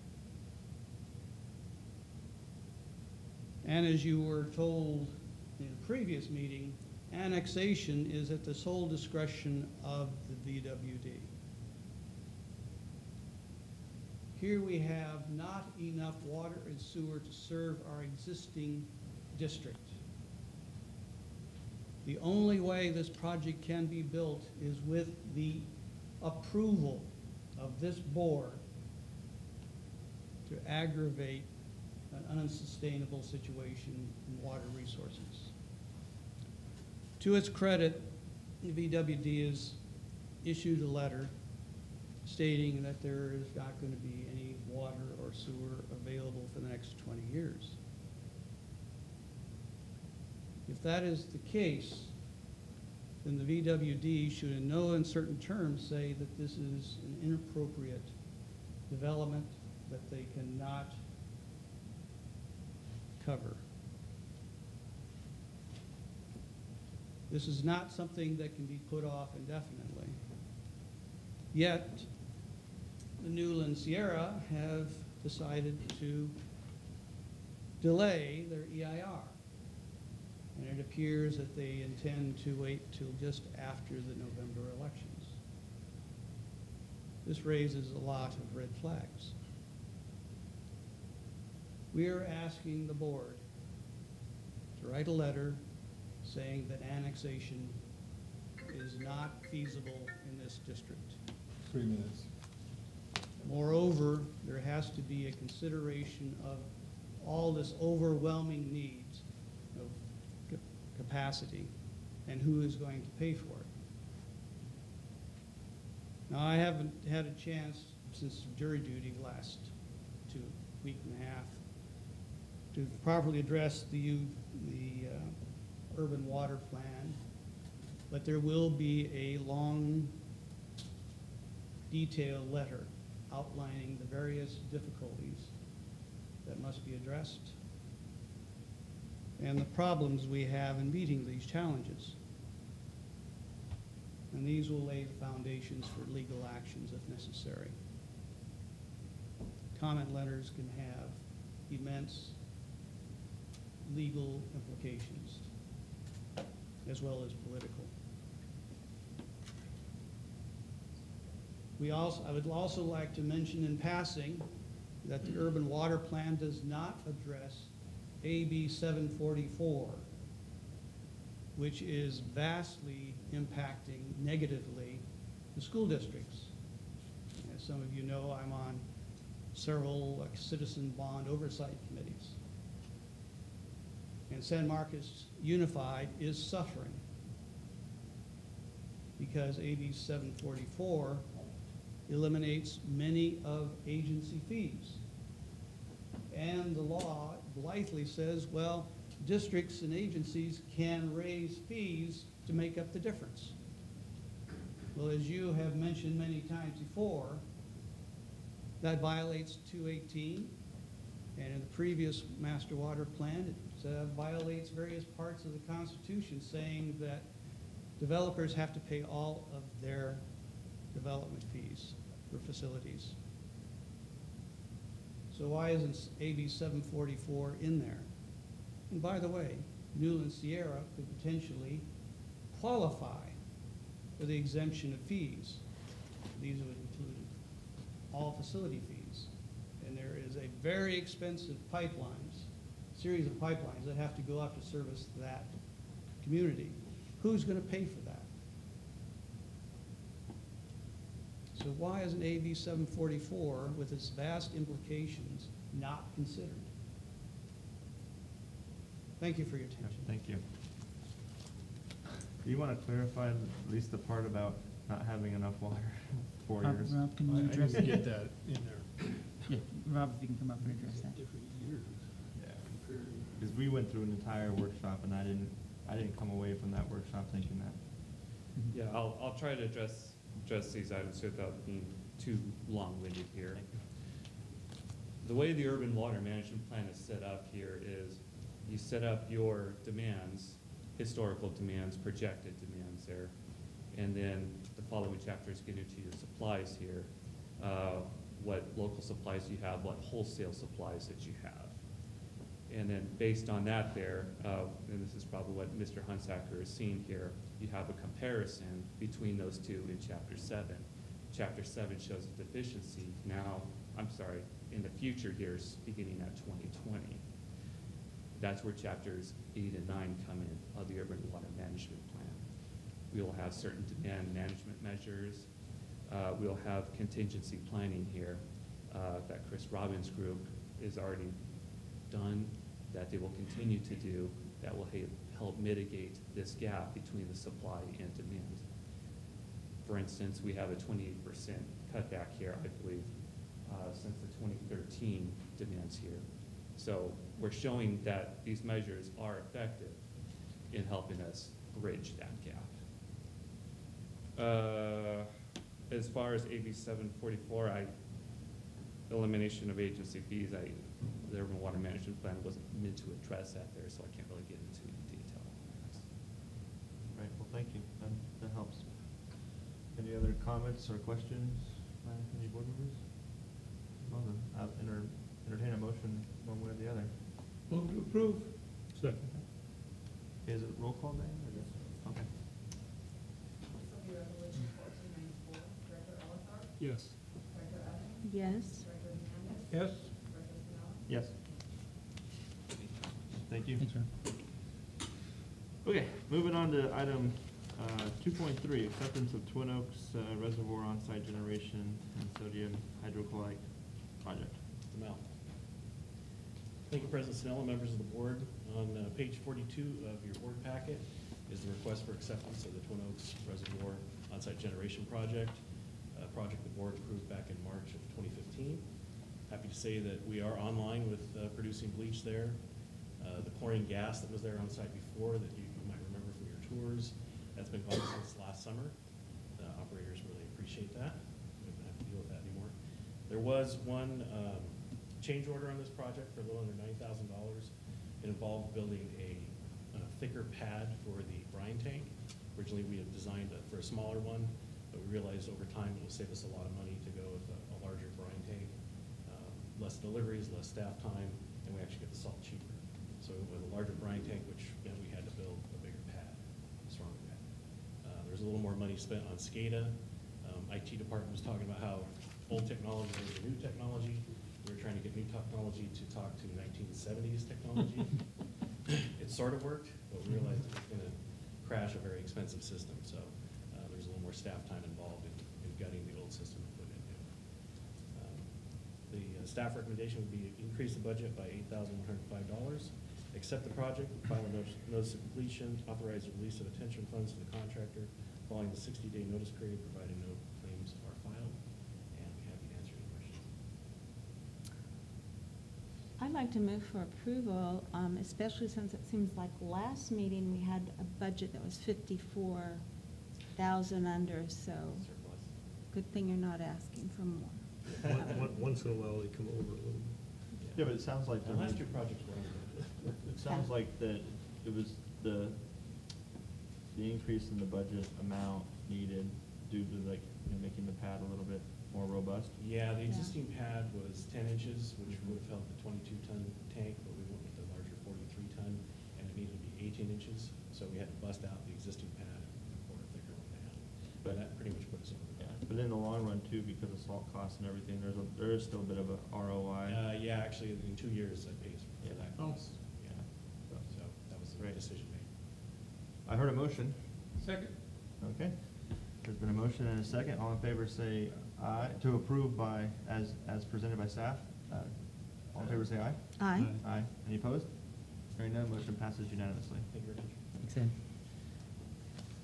And as you were told in a previous meeting, annexation is at the sole discretion of the VWD. Here we have not enough water and sewer to serve our existing district. The only way this project can be built is with the approval of this board to aggravate an unsustainable situation in water resources. To its credit, the VWD has issued a letter stating that there is not going to be any water or sewer available for the next 20 years. If that is the case, then the VWD should in no uncertain terms say that this is an inappropriate development that they cannot cover. This is not something that can be put off indefinitely. Yet, the Newland Sierra have decided to delay their EIR. And it appears that they intend to wait till just after the November elections. This raises a lot of red flags. We are asking the board to write a letter saying that annexation is not feasible in this district. 3 minutes. Moreover, there has to be a consideration of all this overwhelming needs of capacity and who is going to pay for it. Now, I haven't had a chance since jury duty last week and a half to properly address the urban water plan, but there will be a long, detailed letter outlining the various difficulties that must be addressed and the problems we have in meeting these challenges. And these will lay the foundations for legal actions if necessary. Comment letters can have immense legal implications as well as political. I would also like to mention in passing that the urban water plan does not address AB 744, which is vastly impacting negatively the school districts. As some of you know, I'm on several citizen bond oversight committees. And San Marcos Unified is suffering because AB 744 eliminates many of agency fees. And the law blithely says, well, districts and agencies can raise fees to make up the difference. Well, as you have mentioned many times before, that violates 218, and in the previous master water plan, it violates various parts of the Constitution saying that developers have to pay all of their development fees for facilities. So why isn't AB 744 in there? And by the way, Newland Sierra could potentially qualify for the exemption of fees. These would include all facility fees. And there is a very expensive series of pipelines that have to go out to service that community. Who's going to pay for that? So why isn't AB 744, with its vast implications, not considered? Thank you for your attention. Thank you. Do you want to clarify at least the part about not having enough water for 4 years? Rob, can I you address didn't that? get that in there. Yeah, Rob, if you can come up and address that. Different years. Yeah. Because we went through an entire workshop and I didn't come away from that workshop thinking that. Yeah, I'll try to address these items without being too long-winded here. The way the urban water management plan is set up here is you set up your demands, historical demands, projected demands there, and then the following chapters get into your supplies here, what local supplies you have, what wholesale supplies that you have. And then based on that there, and this is probably what Mr. Hunsaker is seeing here, you have a comparison between those two in Chapter 7. Chapter 7 shows a deficiency now, I'm sorry, in the future years, beginning at 2020. That's where Chapters 8 and 9 come in of the Urban Water Management Plan. We will have certain demand management measures. We'll have contingency planning here that Chris Robbins' group is already done, that they will continue to do, that will help mitigate this gap between the supply and demand. For instance, we have a 28% cutback here, I believe, since the 2013 demands here. So we're showing that these measures are effective in helping us bridge that gap. As far as AB 744, elimination of agency fees, the Urban Water Management Plan wasn't meant to address that there, so I can't really get into any detail. Right, well, thank you. That helps. Any other comments or questions by any board members? Well, then, I'll entertain a motion one way or the other. Move to approve. Second. Is it roll call, Dan, or just, okay. This will be resolution 1494. Director Ellisar? Yes. Director Evans? Yes. Director Hernandez? Yes. Director Pinella? Yes. Thank you. Thanks, Rob. Okay, moving on to item 2.3, acceptance of Twin Oaks Reservoir on-site generation and sodium hydrochloride project. Mr. Mel. Thank you, President Snell, members of the board. On page 42 of your board packet is the request for acceptance of the Twin Oaks Reservoir on-site generation project, a project the board approved back in March of 2015. Happy to say that we are online with producing bleach there. The chlorine gas that was there on site before that you might remember from your tours, that's been gone since last summer. The operators really appreciate that. We don't have to deal with that anymore. There was one change order on this project for a little under $90,000. It involved building a thicker pad for the brine tank. Originally, we had designed for a smaller one, but we realized over time it will save us a lot of money to go with a larger brine tank. Less deliveries, less staff time, and we actually get the salt cheaper. So with a larger brine tank, which meant we had to build a bigger pad, a stronger pad. There's a little more money spent on SCADA. IT department was talking about how old technology is the new technology. We were trying to get new technology to talk to 1970s technology. It sort of worked, but we realized it was going to crash a very expensive system. So there's a little more staff time involved in gutting the old system and putting it new. The staff recommendation would be increase the budget by $8,105. Accept the project, file a notice of completion, authorize the release of retention funds to the contractor following the 60-day notice period, provided no claims are filed. And we happy to answer any questions. I'd like to move for approval, especially since it seems like last meeting we had a budget that was 54,000 under, so Surplus. good thing you're not asking for more. Once in a while, they come over a little. Yeah, but it sounds like. The last two projects were under. It sounds like that it was the increase in the budget amount needed due to making the pad a little bit more robust. Yeah, the existing pad was 10 inches, which would have held the 22-ton tank, but we went with the larger 43-ton, and it needed to be 18 inches. So we had to bust out the existing pad and pour a thicker one down. But that pretty much put us over the budget. But in the long run too, because of salt costs and everything, there is still a bit of a ROI. Yeah, actually, in 2 years, I paid for Yeah. that Oh. cost. Yeah. So that was the Great. decision made. I heard a motion. Second. Okay. There's been a motion and a second. All in favor say aye, to approve as presented by staff. All in favor say aye. Aye. Aye. Any opposed? Hearing none, motion passes unanimously. Thank you very much. Thanks, Ed.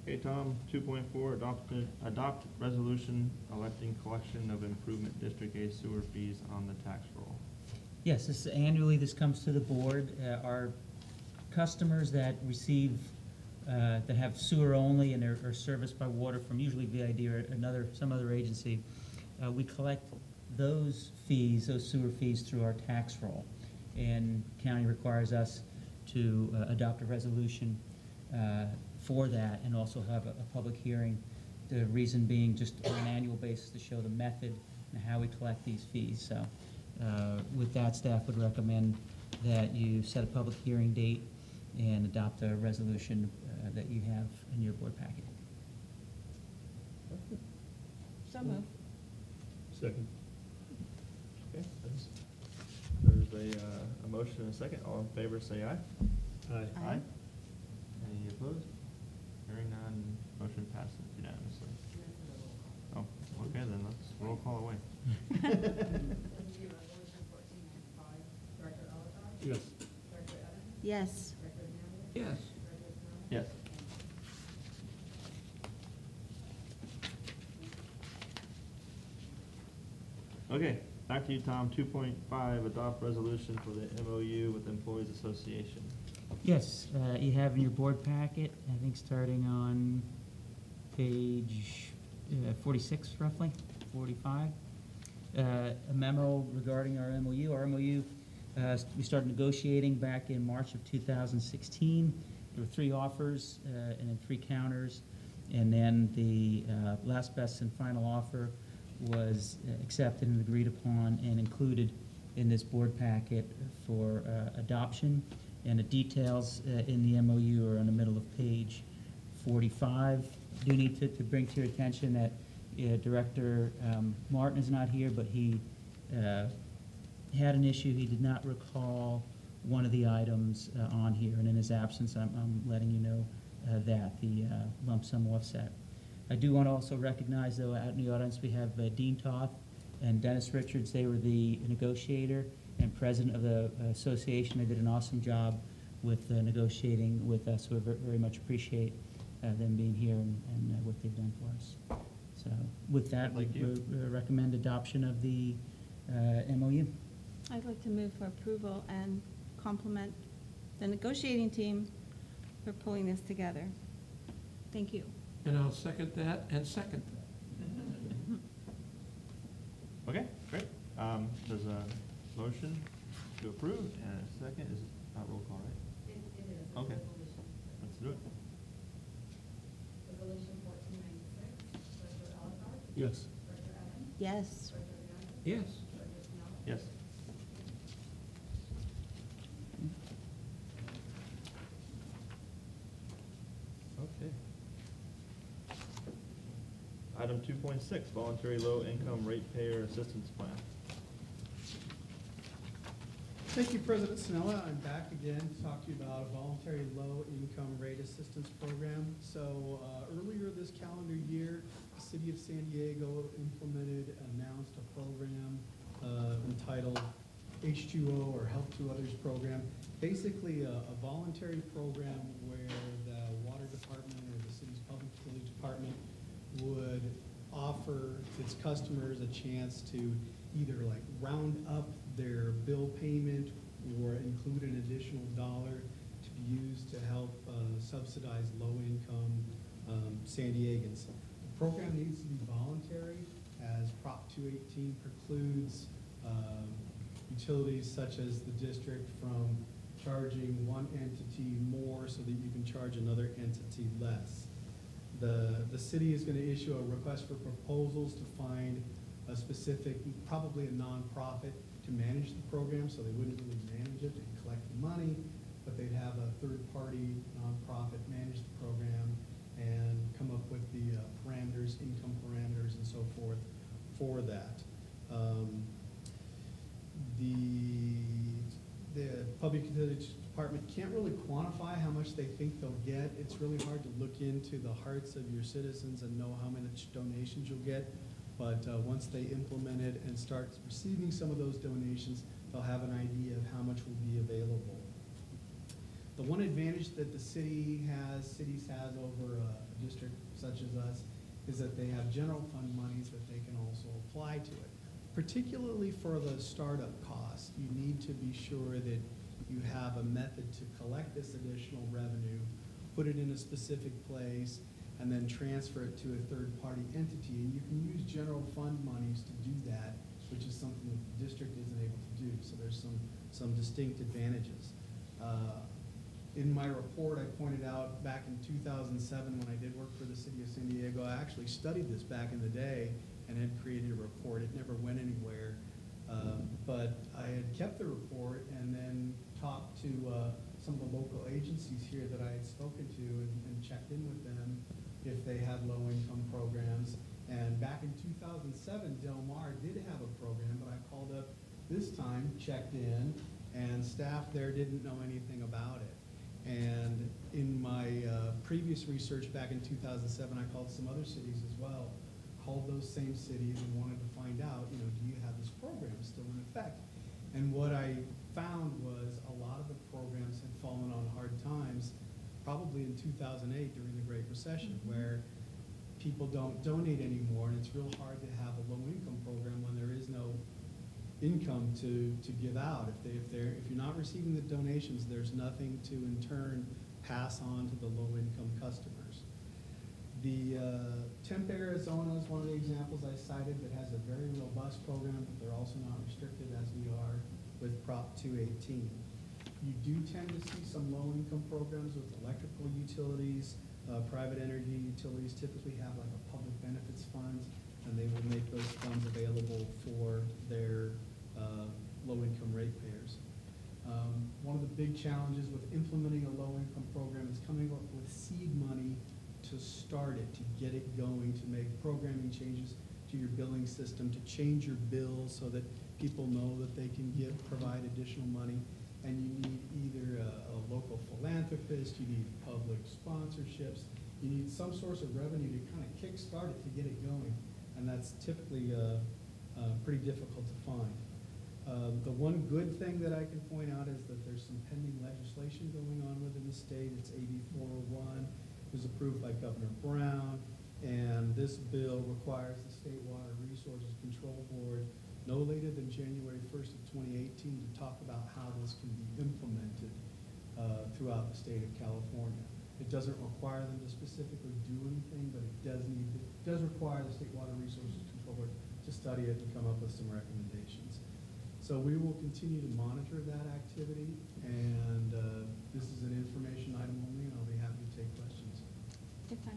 Okay, Tom, 2.4, adopt resolution electing collection of improvement District A sewer fees on the tax roll. Yes, annually, this comes to the board. Our customers that receive, that have sewer only and are serviced by water from usually VID or some other agency, we collect those fees, those sewer fees, through our tax roll. And county requires us to adopt a resolution for that and also have a public hearing. The reason being just on an annual basis to show the method and how we collect these fees. So with that, staff would recommend that you set a public hearing date and adopt a resolution that you have in your board packet. So moved. Second. Okay, there's a motion and a second. All in favor, say aye. Aye. Aye. Any opposed? Hearing none, motion passes unanimously. Oh, okay, then let's roll call away. Resolution 1495, Director Ellicott? Yes. Director Evans? Yes. Director Hernandez? Yes. Director Snell? Yes. Okay, back to you, Tom. 2.5, adopt resolution for the MOU with Employees Association. Yes, you have in your board packet, I think starting on page 46 roughly, 45, a memo regarding our MOU. Our MOU, we started negotiating back in March of 2016. There were 3 offers and then 3 counters. And then the last best and final offer was accepted and agreed upon and included in this board packet for adoption. And the details in the MOU are in the middle of page 45. I do need to bring to your attention that Director Martin is not here, but he had an issue. He did not recall one of the items on here, and in his absence, I'm letting you know that, the lump sum offset. I do want to also recognize, though, out in the audience, we have Dean Toth and Dennis Richards. They were the negotiator and president of the association. They did an awesome job with negotiating with us. We very much appreciate them being here and what they've done for us. So with that, we recommend adoption of the MOU. I'd like to move for approval and compliment the negotiating team for pulling this together. Thank you. And I'll second that and second that. Okay, great. There's a motion to approve and a second. Is it not roll call, right? It is. It's a Okay. resolution. Let's do it. Resolution 1496, Director Ellicott? Yes. Director Evans? Yes. Director Hernandez? Yes. Director Snell? Yes. Okay. Item 2.6, voluntary low-income ratepayer assistance plan. Thank you, President Snella. I'm back again to talk to you about a voluntary low-income rate assistance program. So earlier this calendar year, the City of San Diego announced a program entitled H2O, or Help to Others program. Basically a voluntary program where the water department or the city's public utility department would offer its customers a chance to either like round up their bill payment or include an additional dollar to be used to help subsidize low-income San Diegans. The program needs to be voluntary, as Prop 218 precludes utilities such as the district from charging one entity more so that you can charge another entity less. The city is going to issue a request for proposals to find a specific, probably a nonprofit, to manage the program, so they wouldn't really manage it and collect the money, but they'd have a third-party nonprofit manage the program and come up with the parameters, income parameters, and so forth for that. The Public Utilities Department can't really quantify how much they think they'll get. It's really hard to look into the hearts of your citizens and know how much donations you'll get. But once they implement it and start receiving some of those donations, they'll have an idea of how much will be available. The one advantage that the cities has over a district such as us is that they have general fund monies that they can also apply to it. Particularly for the startup costs, you need to be sure that you have a method to collect this additional revenue, put it in a specific place, and then transfer it to a third-party entity. And you can use general fund monies to do that, which is something that the district isn't able to do. So there's some distinct advantages. In my report, I pointed out back in 2007 when I did work for the city of San Diego, I actually studied this back in the day and had created a report. It never went anywhere. But I had kept the report and then talked to some of the local agencies here that I had spoken to and checked in with them if they had low-income programs. And back in 2007, Del Mar did have a program, but I called up this time, checked in, and staff there didn't know anything about it. And in my previous research back in 2007, I called some other cities as well, called those same cities and wanted to find out, do you have this program still in effect? And what I found was a lot of the programs had fallen on hard times, probably in 2008 during the Great Recession, where people don't donate anymore, and it's real hard to have a low-income program when there is no income to give out. If you're not receiving the donations, there's nothing to in turn pass on to the low-income customers. The Tempe, Arizona is one of the examples I cited that has a very robust program, but they're also not restricted as we are with Prop 218. You do tend to see some low-income programs with electrical utilities. Private energy utilities typically have like a public benefits fund, and they will make those funds available for their low-income ratepayers. One of the big challenges with implementing a low-income program is coming up with seed money to start it, to get it going, to make programming changes to your billing system, to change your bills so that people know that they can provide additional money. And you need either a local philanthropist, you need public sponsorships, you need some source of revenue to kind of kickstart it to get it going. And that's typically pretty difficult to find. The one good thing that I can point out is that there's some pending legislation going on within the state. It's AB 401. It was approved by Governor Brown, and this bill requires the State Water Resources Control Board no later than January 1st of 2018 to talk about how this can be implemented throughout the state of California. It doesn't require them to specifically do anything, but it does require the State Water Resources Control Board to study it and come up with some recommendations. So we will continue to monitor that activity, and this is an information item only, and I'll be happy to take questions. If I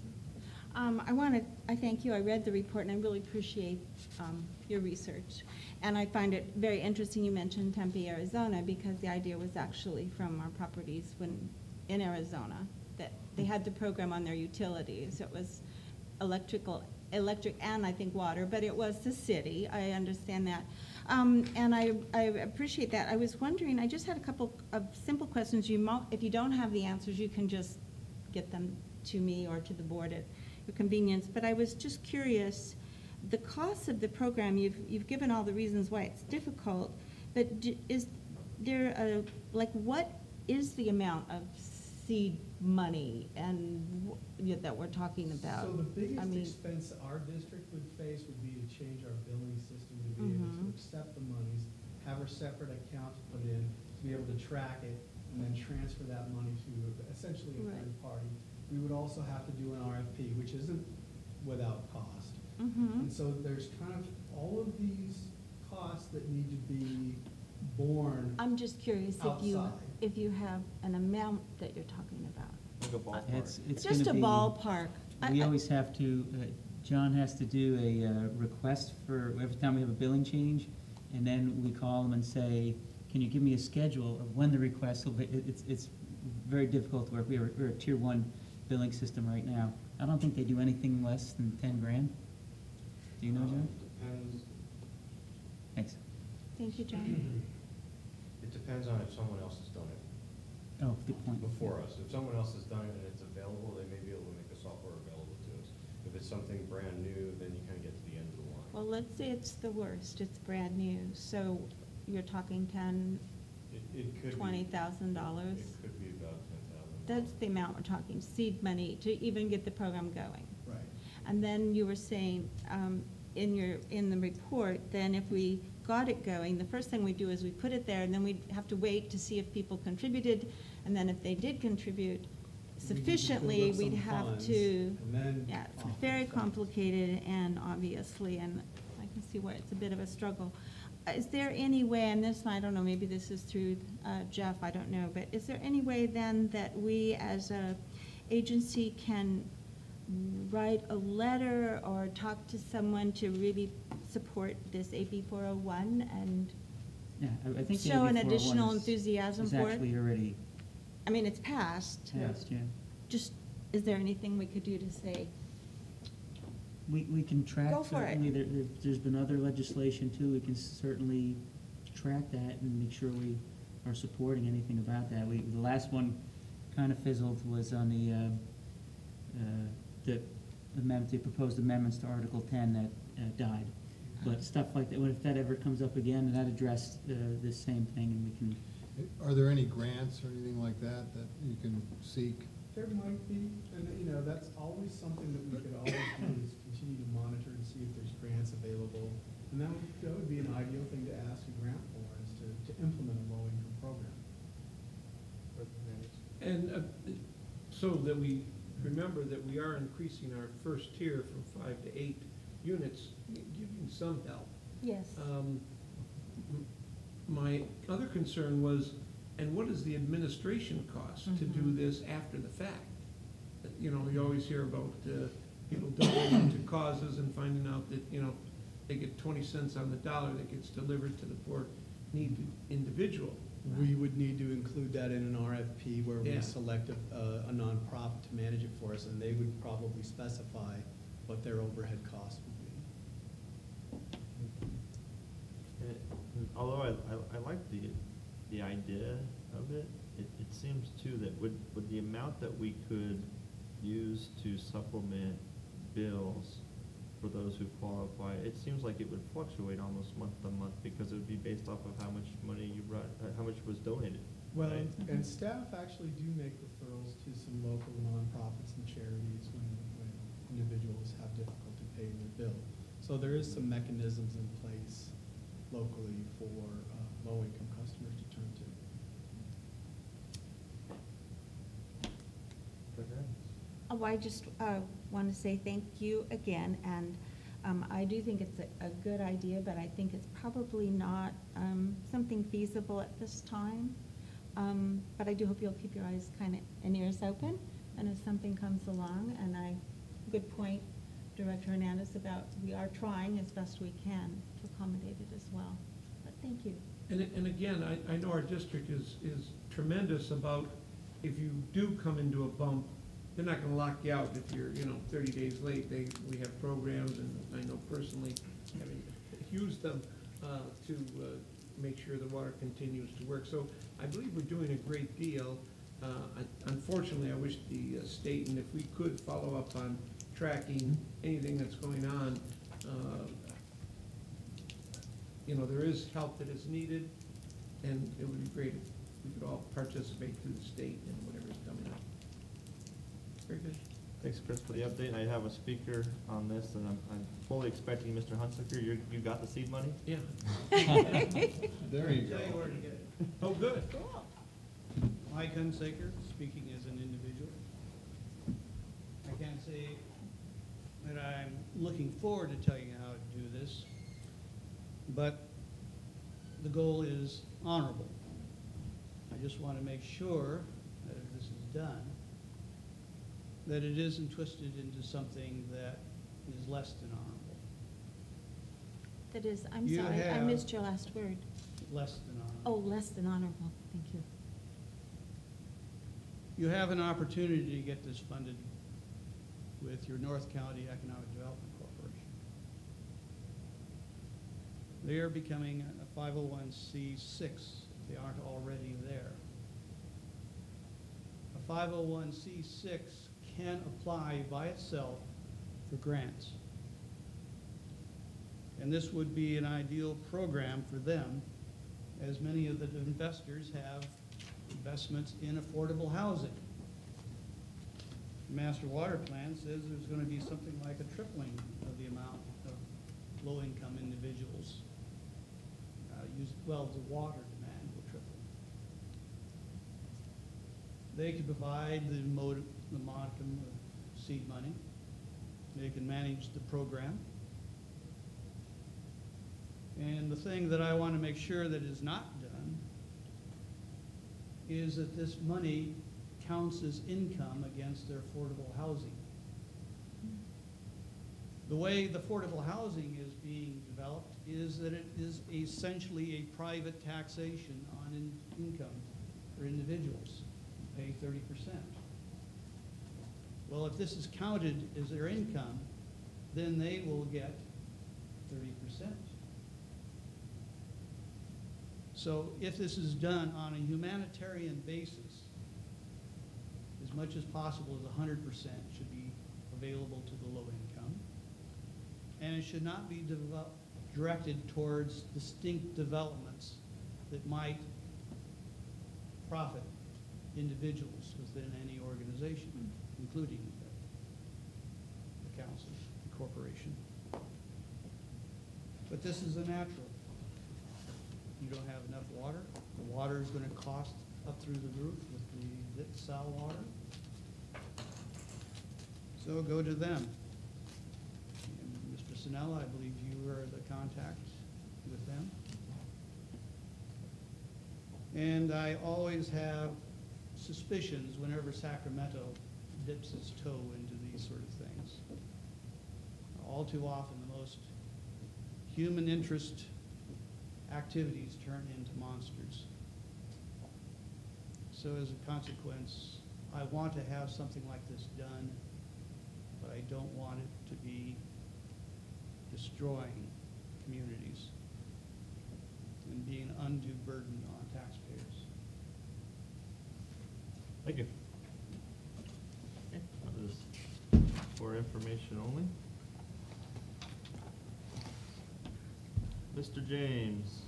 may. I thank you. I read the report, and I really appreciate your research. And I find it very interesting you mentioned Tempe, Arizona, because the idea was actually from our properties in Arizona, that they had the program on their utilities. It was electric and I think water, but it was the city. I understand that. And I appreciate that. I was wondering, I just had a couple of simple questions. If you don't have the answers, you can just get them to me or to the board at your convenience. But I was just curious, the cost of the program, you've given all the reasons why it's difficult, but is there what is the amount of seed money and that we're talking about? So the biggest expense our district would face would be to change our billing system to be able to accept the monies, have a separate account to put in, to be able to track it, and then transfer that money to essentially a third party. We would also have to do an RFP, which isn't without cost. And so there's kind of all of these costs that need to be borne. I'm just curious if you have an amount that you're talking about. Like a ballpark. It's Just a gonna be- ballpark. We always have to, John has to do a request for every time we have a billing change, and then we call them and say, can you give me a schedule of when the request will be? It's very difficult to work. We're a tier 1 billing system right now. I don't think they do anything less than 10 grand. Do you know, John? Depends. Thanks. Thank you, John. It depends on if someone else has done it Oh, good point. before us. If someone else has done it and it's available, they may be able to make the software available to us. If it's something brand new, then you kind of get to the end of the line. Well, let's say it's the worst. It's brand new. So you're talking 10 It could be. $20,000? It could be about 10,000. That's the amount we're talking, seed money, to even get the program going. Right. And then you were saying, in the report, then if we got it going, the first thing we do is we put it there, and then we'd have to wait to see if people contributed, and then if they did contribute sufficiently, we'd have to, yeah, it's very complicated and obviously, and I can see where it's a bit of a struggle. Is there any way, and this, I don't know, maybe this is through Jeff, I don't know, but is there any way then that we as a agency can write a letter or talk to someone to really support this AB 401 and Yeah, I think show an AB 401 additional is- enthusiasm is for it? actually already I mean, it's passed. passed, yeah. Just, is there anything we could do to say, We can track, Go for it. certainly, there's been other legislation too, we can certainly track that and make sure we are supporting anything about that. The last one kind of fizzled was on the amendment, the proposed amendments to Article 10 that died. But stuff like that, what if that ever comes up again, and that addressed this same thing, and we can, Are there any grants or anything like that you can seek? There might be, and that's always something that we could always do, is continue to monitor and see if there's grants available. And that would be an ideal thing to ask a grant for, is to implement a low-income program. And so that we remember that we are increasing our first tier from 5 to 8 units, giving some help. yes? My other concern was, and what is the administration cost to do this after the fact? You always hear about people donating to causes and finding out that, they get 20 cents on the dollar that gets delivered to the poor needy individual. We would need to include that in an RFP where we Yeah. select a nonprofit to manage it for us, and they would probably specify what their overhead cost would be. And although I like the idea of it, it seems too that with the amount that we could use to supplement bills for those who qualify, it seems like it would fluctuate almost month to month because it would be based off of how much money how much was donated. Well, right? and staff actually do make referrals to some local nonprofits and charities when individuals have difficulty paying their bill. So there is some mechanisms in place locally for low-income customers to turn to. Oh, I just want to say thank you again, and I do think it's a good idea, but I think it's probably not something feasible at this time. But I do hope you'll keep your eyes and ears open, and if something comes along, and good point, Director Hernandez, about we are trying as best we can to accommodate it as well. But thank you. And again, I know our district is tremendous about if you do come into a bump, they're not gonna lock you out if you're, 30 days late. We have programs, and I know personally, having used them, to make sure the water continues to work. So I believe we're doing a great deal. Unfortunately, I wish the state, and if we could follow up on tracking anything that's going on, there is help that is needed, and it would be great if we could all participate through the state in whatever's coming up. Very good. Thanks, Chris, for the update. I have a speaker on this, and I'm fully expecting Mr. Hunsaker. You got the seed money? Yeah. There you go. Tell you where to get it. Oh, good. Cool. Mike Hunsaker, speaking as an individual. I can't say that I'm looking forward to telling you how to do this, but the goal is honorable. I just want to make sure that if this is done, that it isn't twisted into something that is less than honorable. That is, I'm You sorry, I have- missed your last word. Less than honorable. Oh, less than honorable, thank you. You have an opportunity to get this funded with your North County Economic Development Corporation. They are becoming a 501c6 if they aren't already there. A 501c6 can apply by itself for grants. And this would be an ideal program for them as many of the investors have investments in affordable housing. The master water plan says there's going to be something like a tripling of the amount of low-income individuals. The water demand will triple. They can provide the modicum of seed money. They can manage the program. And the thing that I want to make sure that is not done is that this money counts as income against their affordable housing. The way the affordable housing is being developed is that it is essentially a private taxation on income for individuals, pay 30%. Well, if this is counted as their income, then they will get 30%. So if this is done on a humanitarian basis, as much as possible as 100% should be available to the low income. And it should not be directed towards distinct developments that might profit individuals within any organization, including the council, the corporation. But this is a natural. You don't have enough water. The water is going to cost up through the roof with the sal water. So go to them. And Mr. Sinella, I believe you were the contact with them. And I always have suspicions whenever Sacramento dips its toe into these sort of things. All too often, the most human interest activities turn into monsters. So as a consequence, I want to have something like this done, but I don't want it to be destroying communities and being an undue burden on taxpayers. Thank you. Okay, that is for information only. Mr. James,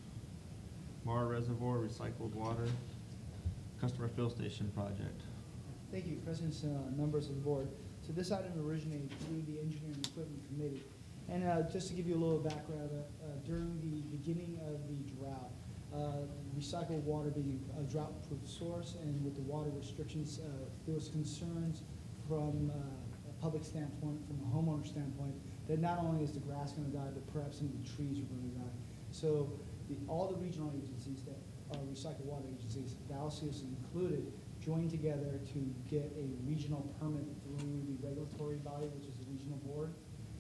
Mar Reservoir Recycled Water Customer Fill Station Project. Thank you, Presidents, members of the board. So this item originated through the Engineering Equipment Committee. And just to give you a little background, during the beginning of the drought, recycled water being a drought-proof source, and with the water restrictions, there was concerns from a public standpoint, from a homeowner standpoint, that not only is the grass going to die, but perhaps some of the trees are going to die. So all the regional agencies that are recycled water agencies, Vallecitos included, joined together to get a regional permit through the regulatory body, which is the regional board,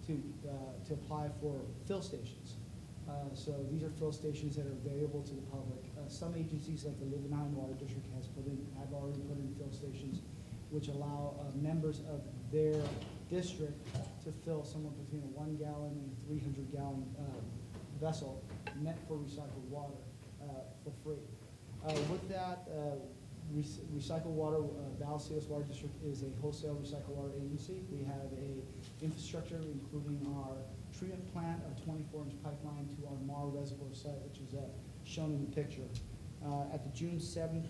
to apply for fill stations. So these are fill stations that are available to the public. Some agencies, like the Livenheim Water District, have already put in fill stations, which allow members of their district to fill somewhere between a 1 gallon and 300 gallon vessel meant for recycled water for free. With that, Recycled Water, Vallecitos Water District is a wholesale recycled water agency. We have a infrastructure, including our treatment plant, a 24-inch pipeline to our Mar Reservoir site, which is shown in the picture. At the June 7th,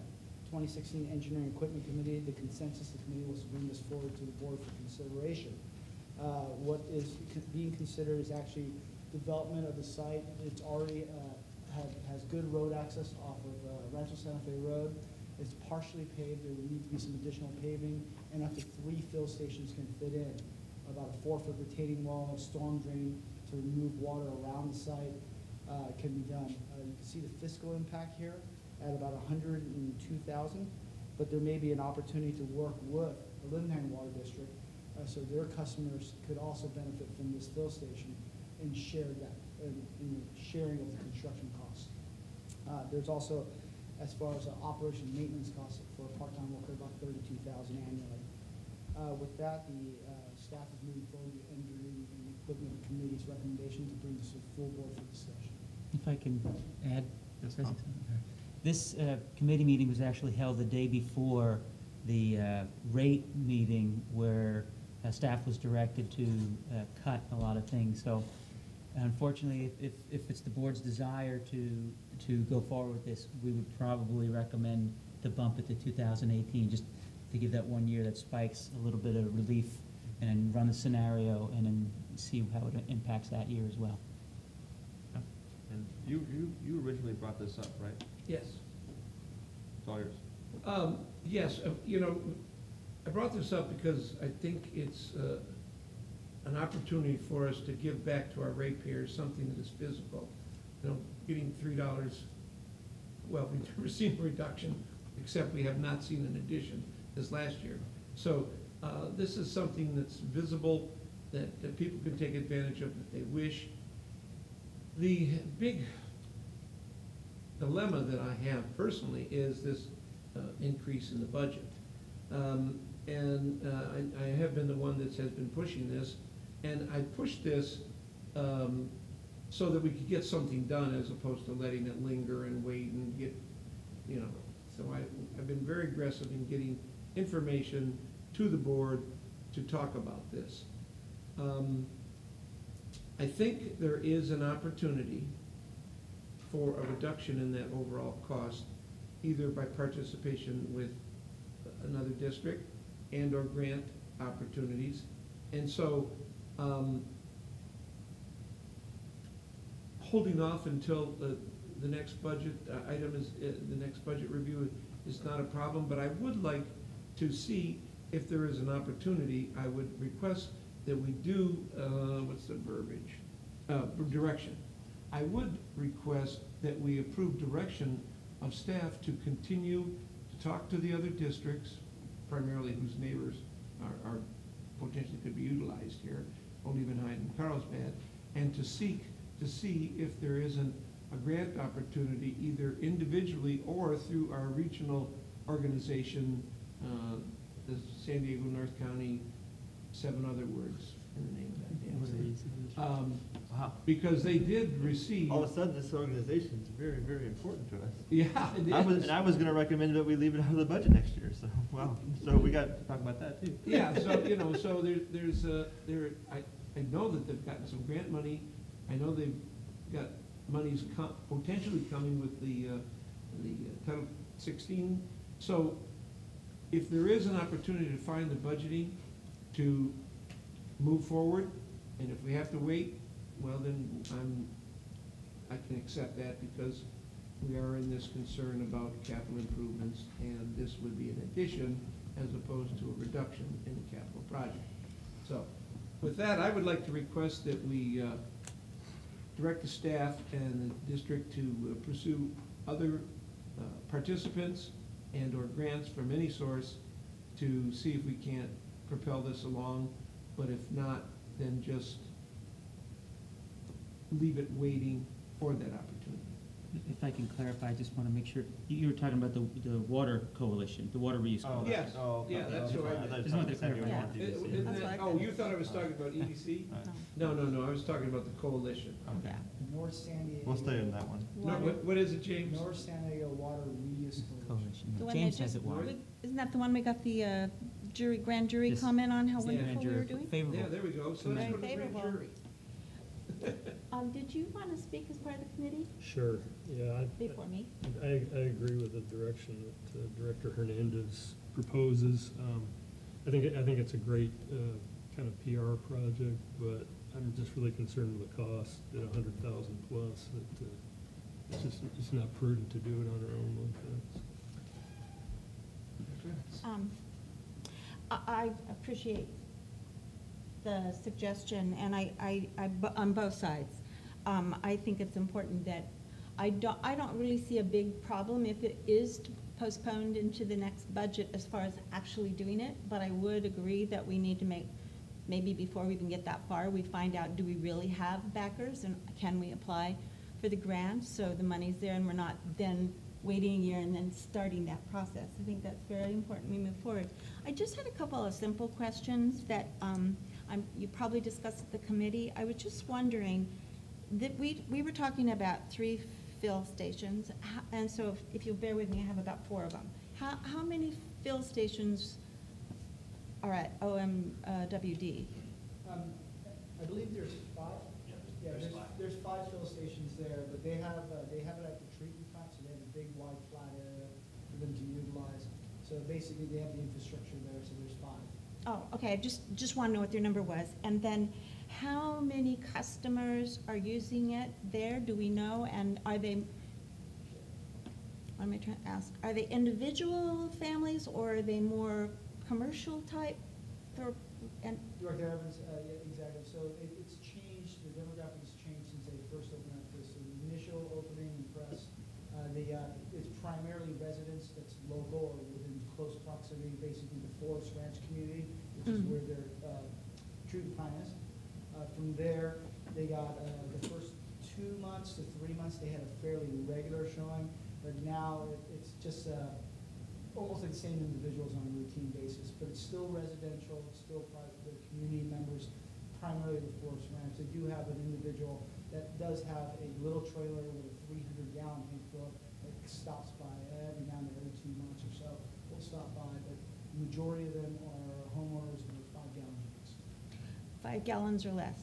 2016 Engineering Equipment Committee, the consensus of the committee was to bring this forward to the board for consideration. What is being considered is actually development of the site. It's already has good road access off of Rancho Santa Fe Road. It's partially paved. There will need to be some additional paving, and up to 3 fill stations can fit in. About a 4-foot retaining wall, a storm drain to remove water around the site can be done. You can see the fiscal impact here at about $102,000, but there may be an opportunity to work with the Livenheim Water District so their customers could also benefit from this fill station and share that in the sharing of the construction costs. There's also, as far as operation maintenance costs for a part-time worker, about $32,000 annually. With that, the staff is moving forward with Engineering and Equipment Committee's recommendation to bring this to the full board for discussion. If I can add, Yes, President? This committee meeting was actually held the day before the rate meeting, where staff was directed to cut a lot of things. So Unfortunately, if it's the board's desire to go forward with this, we would probably recommend to bump it to 2018, just to give that 1 year that spikes a little bit of relief, and then run the scenario and then see how it impacts that year as well. And you originally brought this up, right? Yes. It's all yours. Yes, I brought this up because I think it's an opportunity for us to give back to our ratepayers something that is physical. Getting $3, well, we've never seen a reduction, except we have not seen an addition this last year. So this is something that's visible, that people can take advantage of if they wish. The big dilemma that I have personally is this increase in the budget. I have been the one that has been pushing this, and I pushed this so that we could get something done as opposed to letting it linger and wait and get, so I've been very aggressive in getting information to the board to talk about this. I think there is an opportunity for a reduction in that overall cost, either by participation with another district and/or grant opportunities. And so, holding off until the next budget item is, the next budget review is not a problem, but I would like to see if there is an opportunity. I would request that we do, what's the verbiage? Direction. I would request that we approve direction of staff to continue to talk to the other districts, primarily whose neighbors are potentially could be utilized here, Olivenheim and Carlsbad, and to seek to see if there isn't a grant opportunity, either individually or through our regional organization, the San Diego North County, 7 other words in the name of that damn thing. Wow. Because they did receive. All of a sudden, this organization is very, very important to us. Yeah, it is. I was going to recommend that we leave it out of the budget next year. So wow. So we got to talk about that too. Yeah. So so I know that they've gotten some grant money. I know they've got monies potentially coming with the Title 16. So if there is an opportunity to find the budgeting to move forward, and if we have to wait, well, then I can accept that, because we are in this concern about capital improvements, and this would be an addition as opposed to a reduction in the capital project. So with that, I would like to request that we direct the staff and the district to pursue other participants and/or grants from any source to see if we can't propel this along, but if not, then just leave it waiting for that opportunity. If I can clarify, I just want to make sure, you were talking about the water coalition, the water reuse coalition. Yes, yeah, that's what I Just wanted to clarify. Oh, you thought I was talking about EDC? No, I was talking about the coalition. Okay. North San Diego. We'll stay in that one. No, what is it, James? North San Diego Water Reuse Coalition. The one James that has just- it wide. Isn't that the one we got the grand jury This- comment on how Yeah, wonderful we jury were doing? favorable. Yeah, there we go. So let's Very go to the grand favorable. jury. Did you want to speak as part of the committee Sure, yeah. before me? I agree with the direction that Director Hernandez proposes. I think it's a great kind of PR project, but I'm just really concerned with the cost at 100,000 plus. That it's not prudent to do it on our own like that. I appreciate the suggestion, and on both sides. I think it's important that, I don't really see a big problem if it is postponed into the next budget as far as actually doing it, but I would agree that we need to maybe before we even get that far, we find out, do we really have backers, and can we apply for the grant so the money's there and we're not then waiting a year and then starting that process. I think that's very important we move forward. I just had a couple of simple questions that you probably discussed at the committee. I was just wondering, that we were talking about 3 fill stations, and so if you'll bear with me, I have about 4 of them. How many fill stations are at OMWD? I believe there's 5. Yeah, there's Yeah, there's 5 fill stations there, but they have it at the treatment plant, so they have a big wide flat area for them to utilize. So basically, they have the infrastructure there, so there's 5. Oh, okay, I just want to know what their number was. And then, how many customers are using it there, do we know? And are they, what am I trying to ask? Are they individual families, or are they more commercial type? And Director Evans, yeah, exactly. So it's changed, the demographic has changed since they first opened up this initial opening and press. It's primarily residents that's local or within close proximity, basically the Forest Ranch community, which is where their treatment plant is. From there, they got the first 2 months to 3 months, they had a fairly regular showing, but now it's just almost like the same individuals on a routine basis, but it's still residential, it's still private, the community members, primarily the Forest Ranch. They do have an individual that does have a little trailer with a 300-gallon tank fill that stops by every now and then, every 2 months or so. We'll stop by, but the majority of them are homeowners with 5-gallon tanks. 5 gallons or less?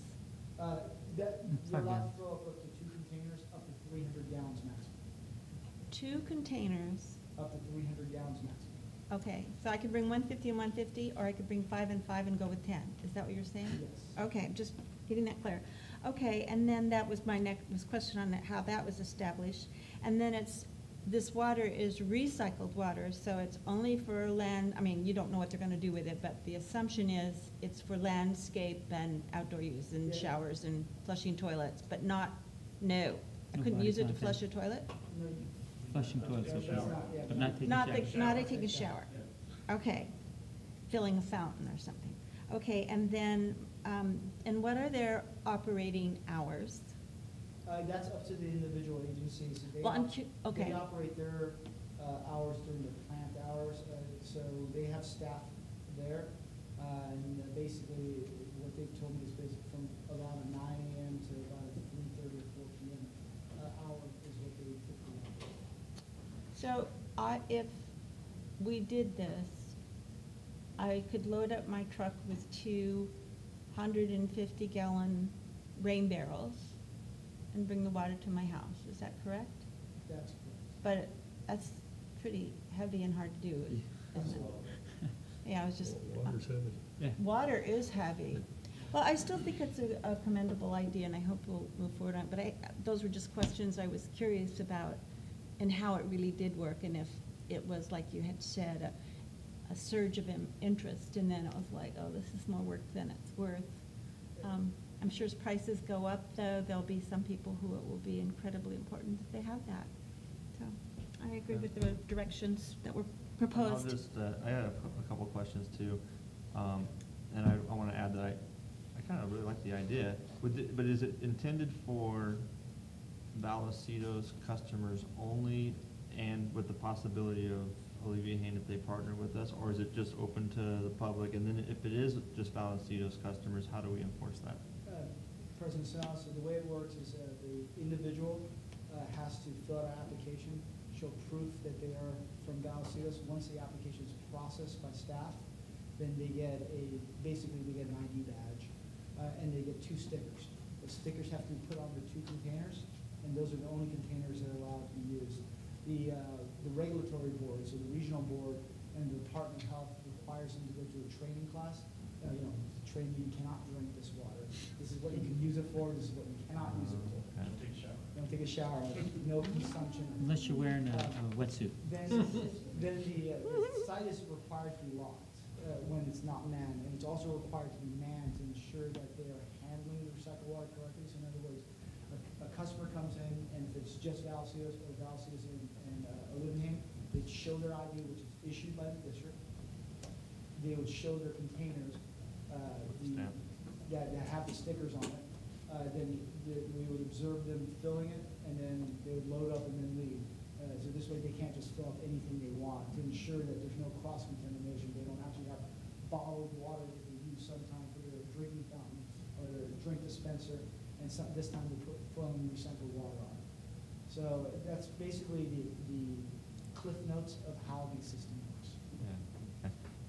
You're allowed to fill up to 2 containers, up to 300 gallons maximum. 2 containers. Up to 300 gallons maximum. Okay, so I could bring 150 and 150, or I could bring 5 and 5 and go with 10. Is that what you're saying? Yes. Okay, just getting that clear. Okay, and then that was my next question on how that was established. And then this water is recycled water, so it's only for land, I mean, you don't know what they're gonna do with it, but the assumption is it's for landscape and outdoor use and Yeah. showers and flushing toilets, but I No couldn't body use it to contact. flush a toilet? No, Flushing toilets, That's okay, not- yeah, but not taking Not showers. taking a shower. Okay, filling a fountain or something. Okay, and then, and what are their operating hours? That's up to the individual agencies. They Well, They operate their hours during the plant hours, so they have staff there. And basically, what they've told me is basically from around 9 a.m. to about 3:30 or 4 p.m. Hour is what they typically operate. So if we did this, I could load up my truck with 2 150-gallon rain barrels and bring the water to my house. Is that correct? That's correct. But that's pretty heavy and hard to do, isn't it? Yeah, I was just. Water's heavy. Yeah. Water is heavy. Well, I still think it's a commendable idea, and I hope we'll move forward on it. But those were just questions I was curious about, and how it really did work, and if it was, like you had said, a surge of interest, and then it was like, oh, this is more work than it's worth. I'm sure as prices go up, though, there'll be some people who it will be incredibly important that they have that. So I agree with the directions that were proposed. I'll just, I had a couple questions too. And I want to add that I kind of really like the idea. But is it intended for Vallecitos customers only, and with the possibility of alleviating if they partner with us, or is it just open to the public? And then if it is just Vallecitos customers, how do we enforce that? President Sinal, so the way it works is the individual has to fill out an application, show proof that they are from Vallecitos. Once the application is processed by staff, then they get basically they get an ID badge, and they get 2 stickers. The stickers have to be put on the 2 containers, and those are the only containers that are allowed to be used. The regulatory board, so the regional board and the Department of Health requires them to go to a training class. Train you cannot drink this water. This is what you can use it for. This is what you cannot use it for. Don't take a shower. Don't take a shower. No consumption. Unless you're wearing a wetsuit. Then the site is required to be locked when it's not manned, and it's also required to be manned to ensure that they are handling the recycled water correctly. So in other words, a customer comes in, and if it's just Vallecitos or Vallecitos and Livenhain, they'd show their ID, which is issued by the district. They would show their containers that have the stickers on it. Then we would observe them filling it, and then they would load up and then leave. So this way, they can't just fill up anything they want to ensure that there's no cross-contamination. They don't actually have bottled water that they use sometime for their drinking fountain or their drink dispenser, and this time they put foaming recycled water on it. So that's basically the cliff notes of how the system works. Yeah, okay.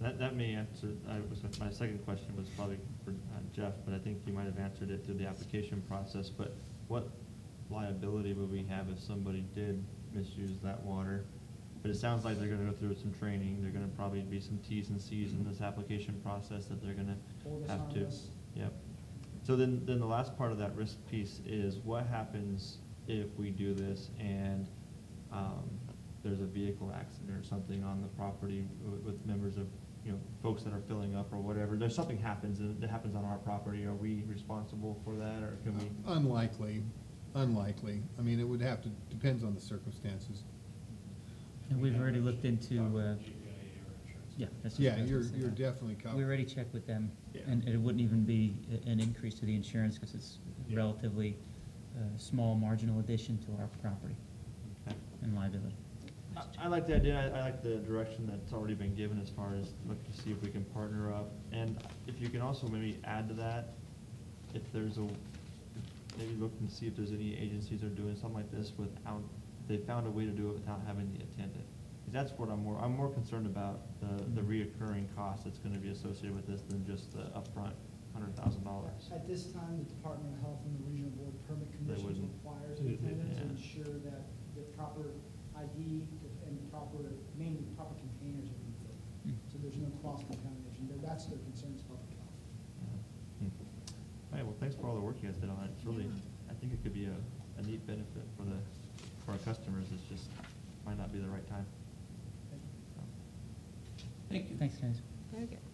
That may answer, my second question was probably for Jeff, but I think you might have answered it through the application process. But what liability would we have if somebody did misuse that water? But it sounds like they're gonna go through some training, there are gonna probably be some Ts and Cs in this application process that they're gonna Hold us have to. harmless. Yep. So then the last part of that risk piece is what happens if we do this and, there's a vehicle accident or something on the property with members of, folks that are filling up or whatever, there's something happens and it happens on our property, are we responsible for that, or can we? Unlikely. I mean, it would have to, depends on the circumstances. And we've already looked into, yeah, that's just. Yeah, what I was you're gonna say. definitely covered. We already checked with them, Yeah. and it wouldn't even be an increase to the insurance, because it's Yeah. relatively small marginal addition to our property Okay. and liability. I like the idea, I like the direction that's already been given as far as look to see if we can partner up. And if you can also maybe add to that, if there's maybe look and see if there's any agencies that are doing something like this without, they found a way to do it without having the attendant. Because that's what I'm more concerned about, the reoccurring cost that's gonna be associated with this than just the upfront $100,000. At this time, the Department of Health and the Regional Board Permit Commissions wouldn't requires do the it, attendant to yeah. ensure that the proper ID and mainly proper containers are being filled. Hmm. So there's no cross-contamination. That's their concerns, public health. Yeah. All right, well, thanks for all the work you guys did on it. It's really, I think it could be a neat benefit for our customers. It's just, might not be the right time. So. Thank you. Thanks, guys. Very good.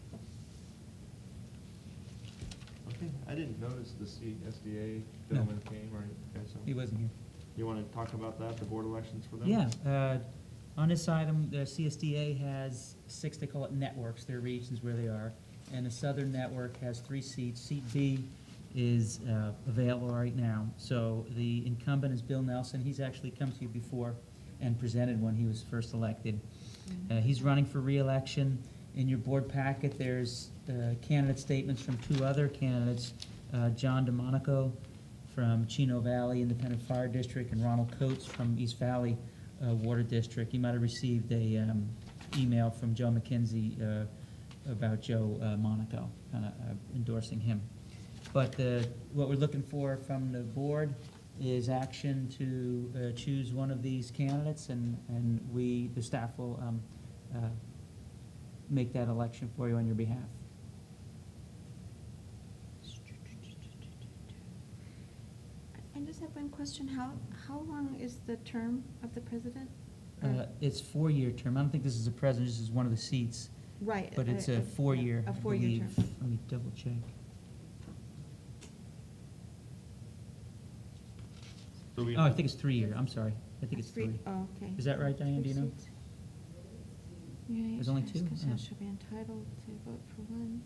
Okay, I didn't notice the CSDA gentleman came, or, okay, so. He wasn't here. You want to talk about that, the board elections for them? Yeah, on this item, the CSDA has 6, they call it networks, they're regions where they are. And the Southern Network has 3 seats. Seat B is available right now. So the incumbent is Bill Nelson. He's actually come to you before and presented when he was first elected. He's running for re-election. In your board packet, there's candidate statements from 2 other candidates, John DeMonico from Chino Valley Independent Fire District and Ronald Coates from East Valley Water District. You might have received a email from Joe McKenzie about Joe Monaco, kind of endorsing him. But what we're looking for from the board is action to choose one of these candidates, and we, the staff, will make that election for you on your behalf. I just have one question. How long is the term of the president? It's 4-year term. I don't think this is a president, this is one of the seats. Right. But it's a 4-year, A I 4-year believe. term. Let me double check. So we. Oh, I think it's 3-year, I'm sorry. I think it's 3. Oh, okay. Is that right, Diane, do you know? Yeah, There's only 2? Because Oh. I should be entitled to vote for one.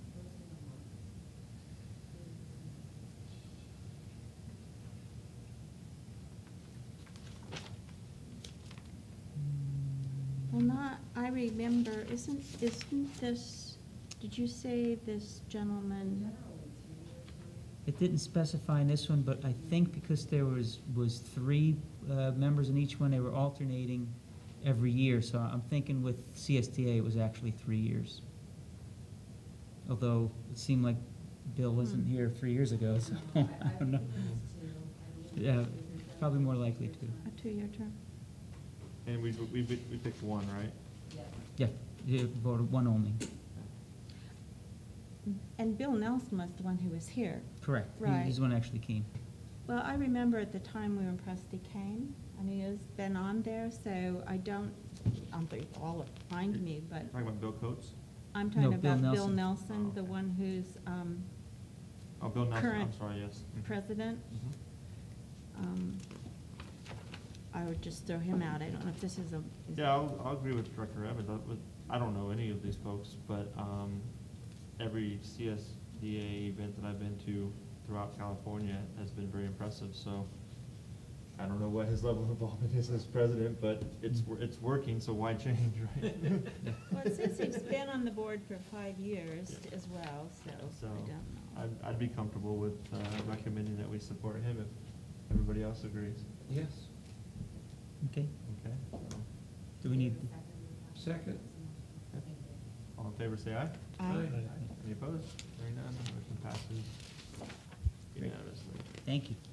Well, not, I remember, isn't this, did you say this gentleman? It didn't specify in this one, but I think because there was 3 members in each one, they were alternating every year. So I'm thinking with CSDA, it was actually 3 years. Although it seemed like Bill wasn't here 3 years ago, so I don't know. Yeah, probably more likely 2. A 2-year term. And we picked one, right? Yeah, you voted 1 only. And Bill Nelson was the one who was here. Correct. Right. He's the one who actually came. Well, I remember at the time we were impressed he came, and he has been on there, so I don't think all it find me, but Talking about Bill Coates? I'm No, talking Bill about Bill Nelson. Nelson, Oh, the okay. one who's Oh, Bill Nelson, I'm current sorry, yes. Mhm. president. Mhm. I would just throw him out. I don't know if this is a. Yeah, I'll agree with Director Evans. I don't know any of these folks, but every CSDA event that I've been to throughout California has been very impressive, so I don't know what his level of involvement is as president, but it's working, so why change, right? Well, it says he's been on the board for 5 years as well, so So I don't know. I'd be comfortable with recommending that we support him if everybody else agrees. Yes. Okay. Okay. So, Do we need, Second. all in favor say aye. Aye. Any opposed? Hearing none, motion passes unanimously. Thank you.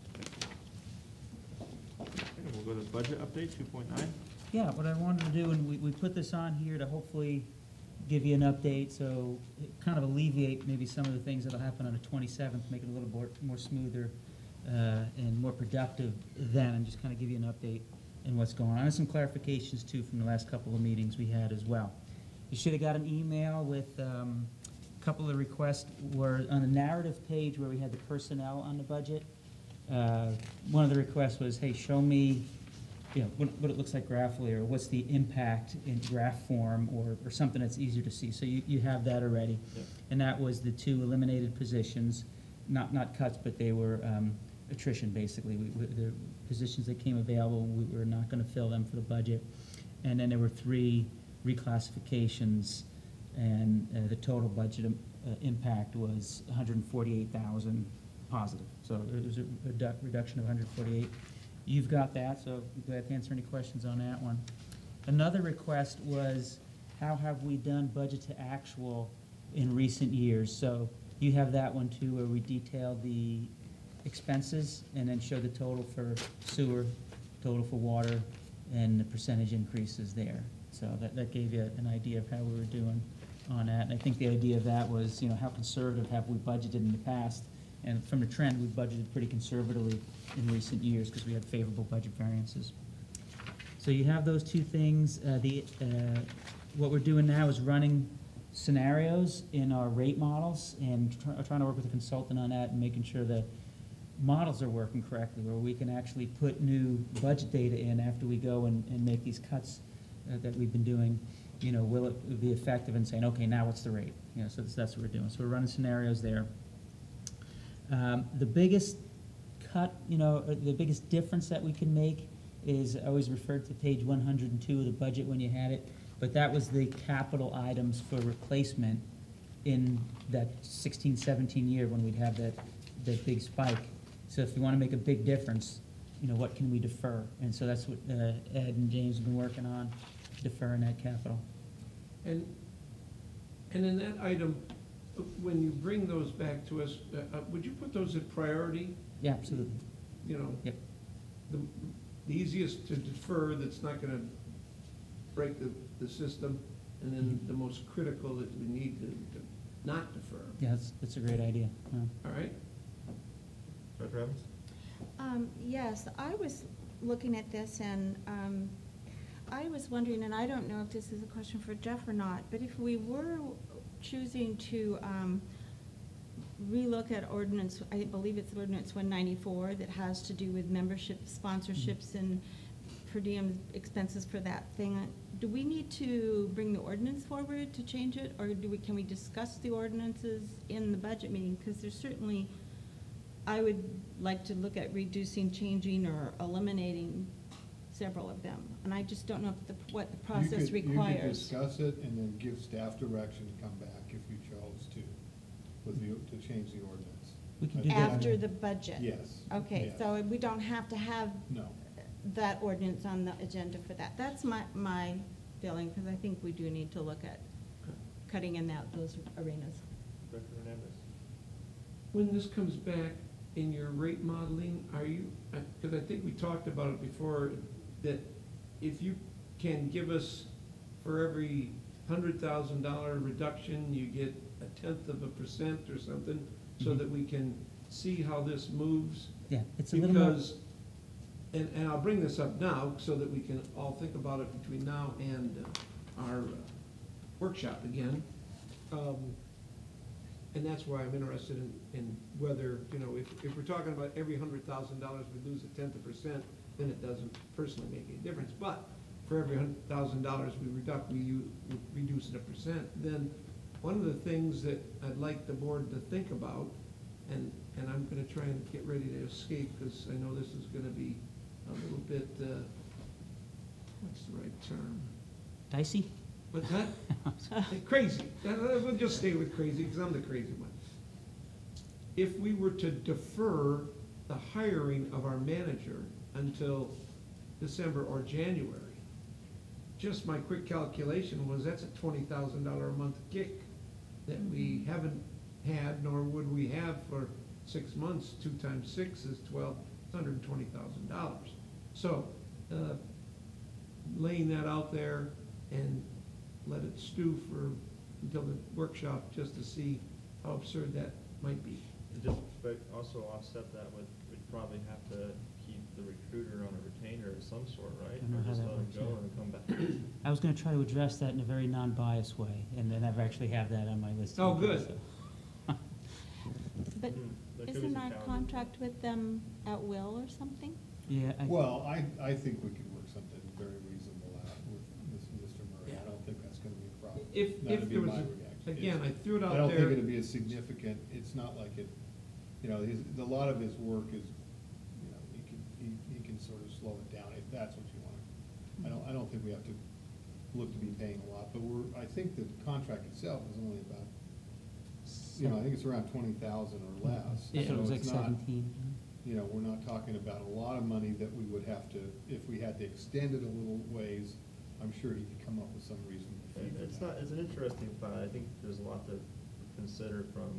Okay, we'll go to budget update 2.9. Yeah, what I wanted to do, and we put this on here to hopefully give you an update, so it kind of alleviate maybe some of the things that'll happen on the 27th, make it a little more smoother and more productive then, and just kind of give you an update in what's going on. And some clarifications too from the last couple of meetings we had as well. You should have got an email with a couple of requests were on the narrative page where we had the personnel on the budget. One of the requests was, hey, show me what it looks like graphically, or what's the impact in graph form, or something that's easier to see. So you have that already. Yep. And that was the 2 eliminated positions, not cuts, but they were attrition, basically. The positions that came available, we were not going to fill them for the budget. And then there were 3 reclassifications, and the total budget impact was $148,000 positive. So it was a reduction of 148. You've got that, so I'm glad to answer any questions on that one. Another request was, how have we done budget to actual in recent years? So you have that one too, where we detail the expenses and then show the total for sewer, total for water, and the percentage increases there. So that gave you an idea of how we were doing on that. And I think the idea of that was, how conservative have we budgeted in the past? And from the trend, we budgeted pretty conservatively in recent years because we had favorable budget variances. So you have those 2 things. What we're doing now is running scenarios in our rate models and trying to work with a consultant on that and making sure that models are working correctly, where we can actually put new budget data in after we go and make these cuts that we've been doing. Will it be effective in saying, okay, now what's the rate? So that's what we're doing. So we're running scenarios there. The biggest cut, the biggest difference that we can make is, I always referred to page 102 of the budget when you had it, but that was the capital items for replacement in that 16-17 year when we'd have that big spike. So if you want to make a big difference, what can we defer? And so that's what Ed and James have been working on, deferring that capital. And in that item, when you bring those back to us, would you put those at priority? Yeah, absolutely. Yep. The easiest to defer, that's not gonna break the system, and then the most critical that we need to not defer. Yeah, that's a great idea. Yeah. All right? Director Evans? Yes, I was looking at this, and I was wondering, and I don't know if this is a question for Jeff or not, but if we were choosing to relook at ordinance, I believe it's ordinance 194, that has to do with membership sponsorships and per diem expenses for that thing. Do we need to bring the ordinance forward to change it, or can we discuss the ordinances in the budget meeting? Because there's certainly, I would like to look at reducing, changing, or eliminating several of them. And I just don't know if what the process requires. You could discuss it and then give staff direction to come back if you chose to, to change the ordinance. We can do that. After the budget? Yes. Okay, yes. so we don't have to have No. that ordinance on the agenda for that. That's my feeling, because I think we do need to look at cutting in those arenas. Director Hernandez? When this comes back in your rate modeling, are you, because I think we talked about it before, that if you can give us for every $100,000 reduction, you get 0.1% or something, so that we can see how this moves. Yeah, it's a little more. Because, and I'll bring this up now so that we can all think about it between now and our workshop again. And that's why I'm interested in whether, if we're talking about every $100,000 we lose 0.1%, then it doesn't personally make any difference. But for every $100,000 we reduce it 1%, then one of the things that I'd like the board to think about, and I'm gonna try and get ready to escape, because I know this is gonna be a little bit, what's the right term? Dicey? What's that? Crazy. We'll just stay with crazy, because I'm the crazy one. If we were to defer the hiring of our manager until December or January, just my quick calculation was that's a $20,000 a month kick that we haven't had, nor would we have for 6 months. 2 times 6 is 12, it's $120,000. So, laying that out there and let it stew until the workshop, just to see how absurd that might be. Just, but also offset that with, we'd probably have to keep the recruiter on a retainer of some sort, right? I don't know Or how just that let him works, go yeah. and come back. I was gonna try to address that in a very non-biased way, and then I've actually have that on my list. Oh, good. So. But There could be isn't some our challenges. contract with them at will or something? Yeah. Well, I think we could work something very reasonable out with Mr. Murray. I don't think that's gonna be a problem. If That'd be there was, my a- reaction. again, I threw it out I there. don't think it'd be a significant, it's not like it, a lot of his work is, he can sort of slow it down if that's what you want. I don't think we have to look to be paying a lot, but I think the contract itself is only about, I think it's around 20,000 or less. Yeah, So it was like it's not- 17. We're not talking about a lot of money that we would have to, if we had to extend it a little ways, I'm sure he could come up with some reasonable fee for It's that. not, it's an interesting thought. I think there's a lot to consider from,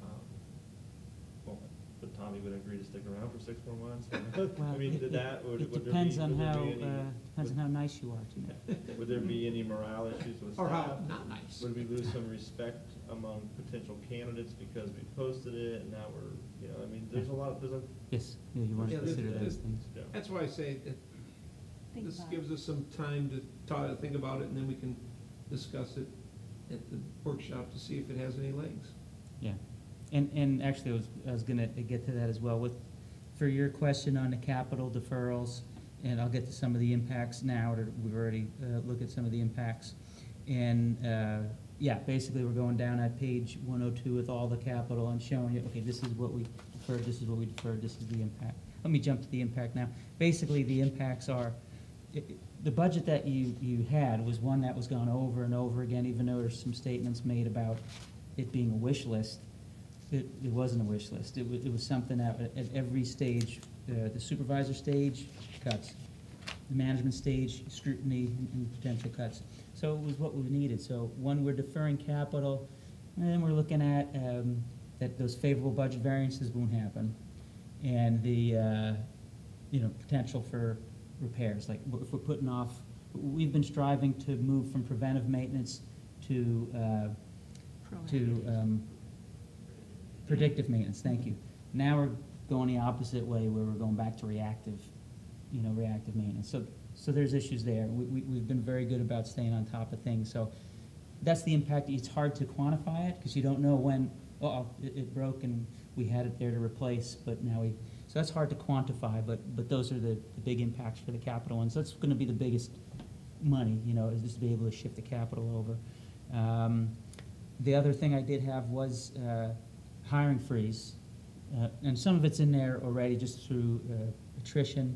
but Tommy would agree to stick around for 6 more months? I mean, did that, would It there be? depends on would there how, be any- depends on how nice you are to me. Would there be any morale issues with Or how staff? not nice. Would we lose some respect among potential candidates because we posted it and now we're, I mean, there's a lot, Yes, yeah, you want to Yeah, consider this- those things. yeah. That's why I say that Think this about gives it. us some time to think about it, and then we can discuss it at the workshop to see if it has any legs. Yeah, and actually, I was gonna get to that as well for your question on the capital deferrals, and I'll get to some of the impacts now, or we've already looked at some of the impacts. And, yeah, basically, we're going down at page 102 with all the capital and showing you, okay, this is what we deferred, this is what we deferred, this is the impact. Let me jump to the impact now. Basically, the impacts are, the budget that you had was one that was gone over and over again, even though there's some statements made about it being a wish list. It wasn't a wish list. It was something that at every stage, the supervisor stage, cuts. The management stage, scrutiny and potential cuts. So it was what we needed. So one, we're deferring capital, and then we're looking at that those favorable budget variances won't happen. And the, potential for repairs, like if we're putting off, we've been striving to move from preventive maintenance to predictive maintenance, thank you. Now we're going the opposite way, where we're going back to reactive maintenance. So there's issues there. We've been very good about staying on top of things. So that's the impact. It's hard to quantify it, because you don't know when, it broke and we had it there to replace, but now so that's hard to quantify, but those are the big impacts for the capital ones. That's gonna be the biggest money, is just to be able to shift the capital over. The other thing I did have was hiring freeze, and some of it's in there already just through attrition,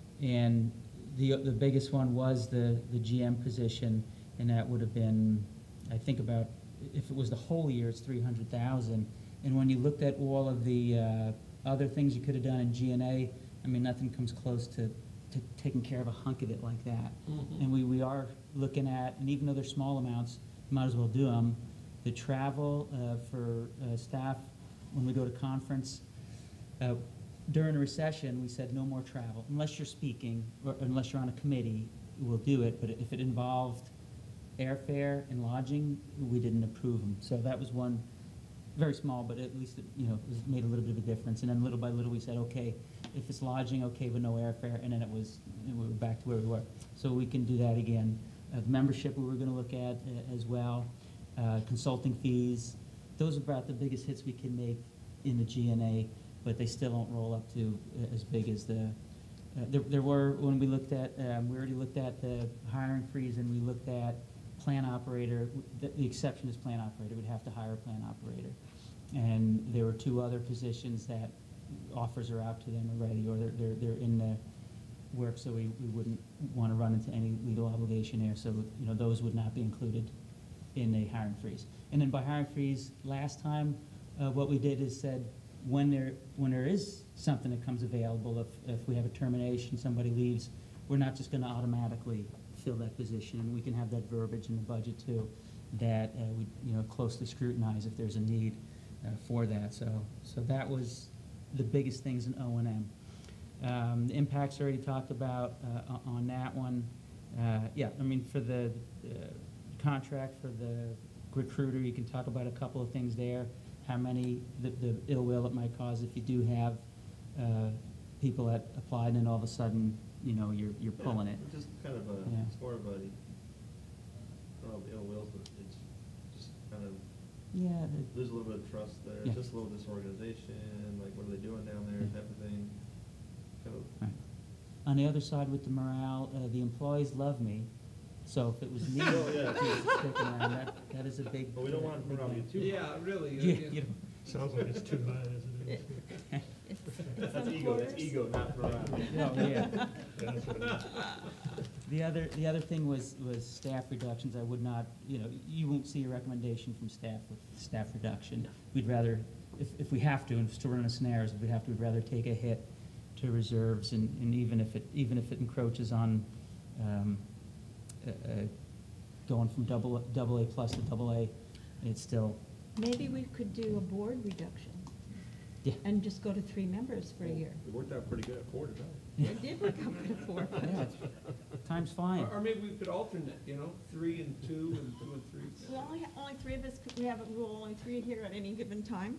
and the biggest one was the GM position, and that would have been, I think about, if it was the whole year, it's 300,000, and when you looked at all of the other things you could have done in G&A, I mean, nothing comes close to taking care of a hunk of it like that. Mhm. And we are looking at, and even though they're small amounts, you might as well do them. The travel for staff when we go to conference. During a recession, we said no more travel, unless you're speaking, or unless you're on a committee, we'll do it. But if it involved airfare and lodging, we didn't approve them. So that was one, very small, but at least it made a little bit of a difference. And then little by little, we said, okay, if it's lodging, okay, but no airfare, and then we were back to where we were. So we can do that again. The membership we were going to look at as well, consulting fees. Those are about the biggest hits we can make in the G&A, but they still don't roll up to as big as the. There were, when we looked at, we already looked at the hiring freeze, and we looked at plan operator. The exception is plan operator. We'd have to hire a plan operator. And there were 2 other positions that offers are out to them already, or they're in the work, so we wouldn't want to run into any legal obligation there. So, those would not be included in a hiring freeze. And then by hiring freeze, last time, what we did is said, when there is something that comes available, if we have a termination, somebody leaves, we're not just going to automatically fill that position, and we can have that verbiage in the budget too, that we, closely scrutinize if there's a need for that. So that was the biggest things in O&M. The impacts already talked about on that one. Yeah, I mean, for the contract for the recruiter, you can talk about a couple of things there. How many, the ill will it might cause if you do have people that applied and then all of a sudden, you're pulling it. It's just kind of it's more of a, I don't know if ill will, but it's just kind of lose a little bit of trust there. Yeah. Just a little disorganization, like what are they doing down there, type of thing. Kind of. Right. On the other side with the morale, the employees love me. So if it was me Oh, yeah. sticking around, that is a big. But we don't want big morale to thing. get too high. Yeah, really. Yeah, Sounds like it's too bad as it is. That's ego, that's ego, not morale. No, yeah. Yeah, that's what it is. The other thing was staff reductions. I would not, you won't see a recommendation from staff with staff reduction. We'd rather, if we have to, and still run a scenarios, if we have to, we'd rather take a hit to reserves, and even if it encroaches on going from double A plus to double A, it's still. Maybe we could do a board reduction. Yeah. And just go to 3 members for a year. We worked out pretty good at 4 tonight. It did work out good at 4. Yeah, time's flying. Or maybe we could alternate, 3 and 2 and 2 and 3. Well, only 3 of us, we have a rule, only 3 here at any given time.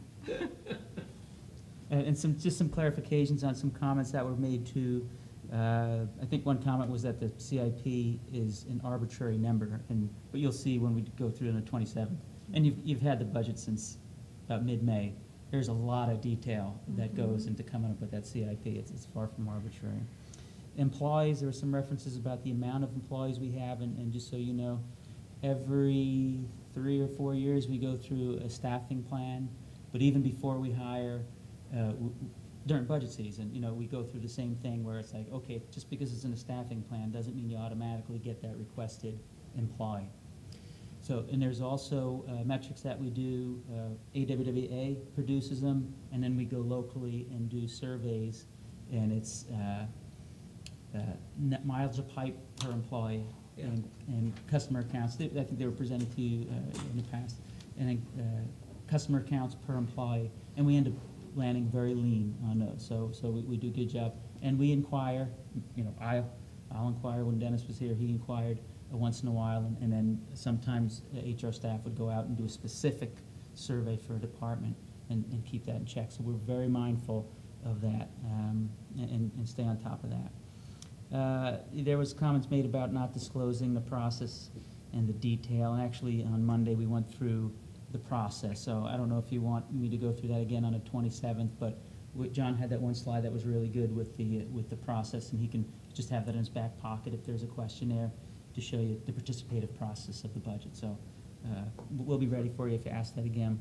And just some clarifications on some comments that were made too. I think one comment was that the CIP is an arbitrary number, but you'll see when we go through on the 27th. And you've had the budget since about mid-May. There's a lot of detail that goes into coming up with that CIP. It's far from arbitrary. Employees, there were some references about the amount of employees we have, and just so you know, every 3 or 4 years we go through a staffing plan, but even before we hire, during budget season, we go through the same thing where it's like, okay, just because it's in a staffing plan doesn't mean you automatically get that requested employee. So, and there's also metrics that we do, AWWA produces them, and then we go locally and do surveys, and it's net mileage of pipe per employee and customer accounts. I think they were presented to you in the past, and then customer accounts per employee, and we end up landing very lean on those. So we do a good job, and we inquire. I'll inquire when Dennis was here. He inquired once in a while, and then sometimes HR staff would go out and do a specific survey for a department and keep that in check. So we're very mindful of that and stay on top of that. There was comments made about not disclosing the process and the detail. And actually, on Monday, we went through the process. So I don't know if you want me to go through that again on the 27th, but John had that one slide that was really good with the process, and he can just have that in his back pocket if there's a question there to show you the participative process of the budget. So we'll be ready for you if you ask that again.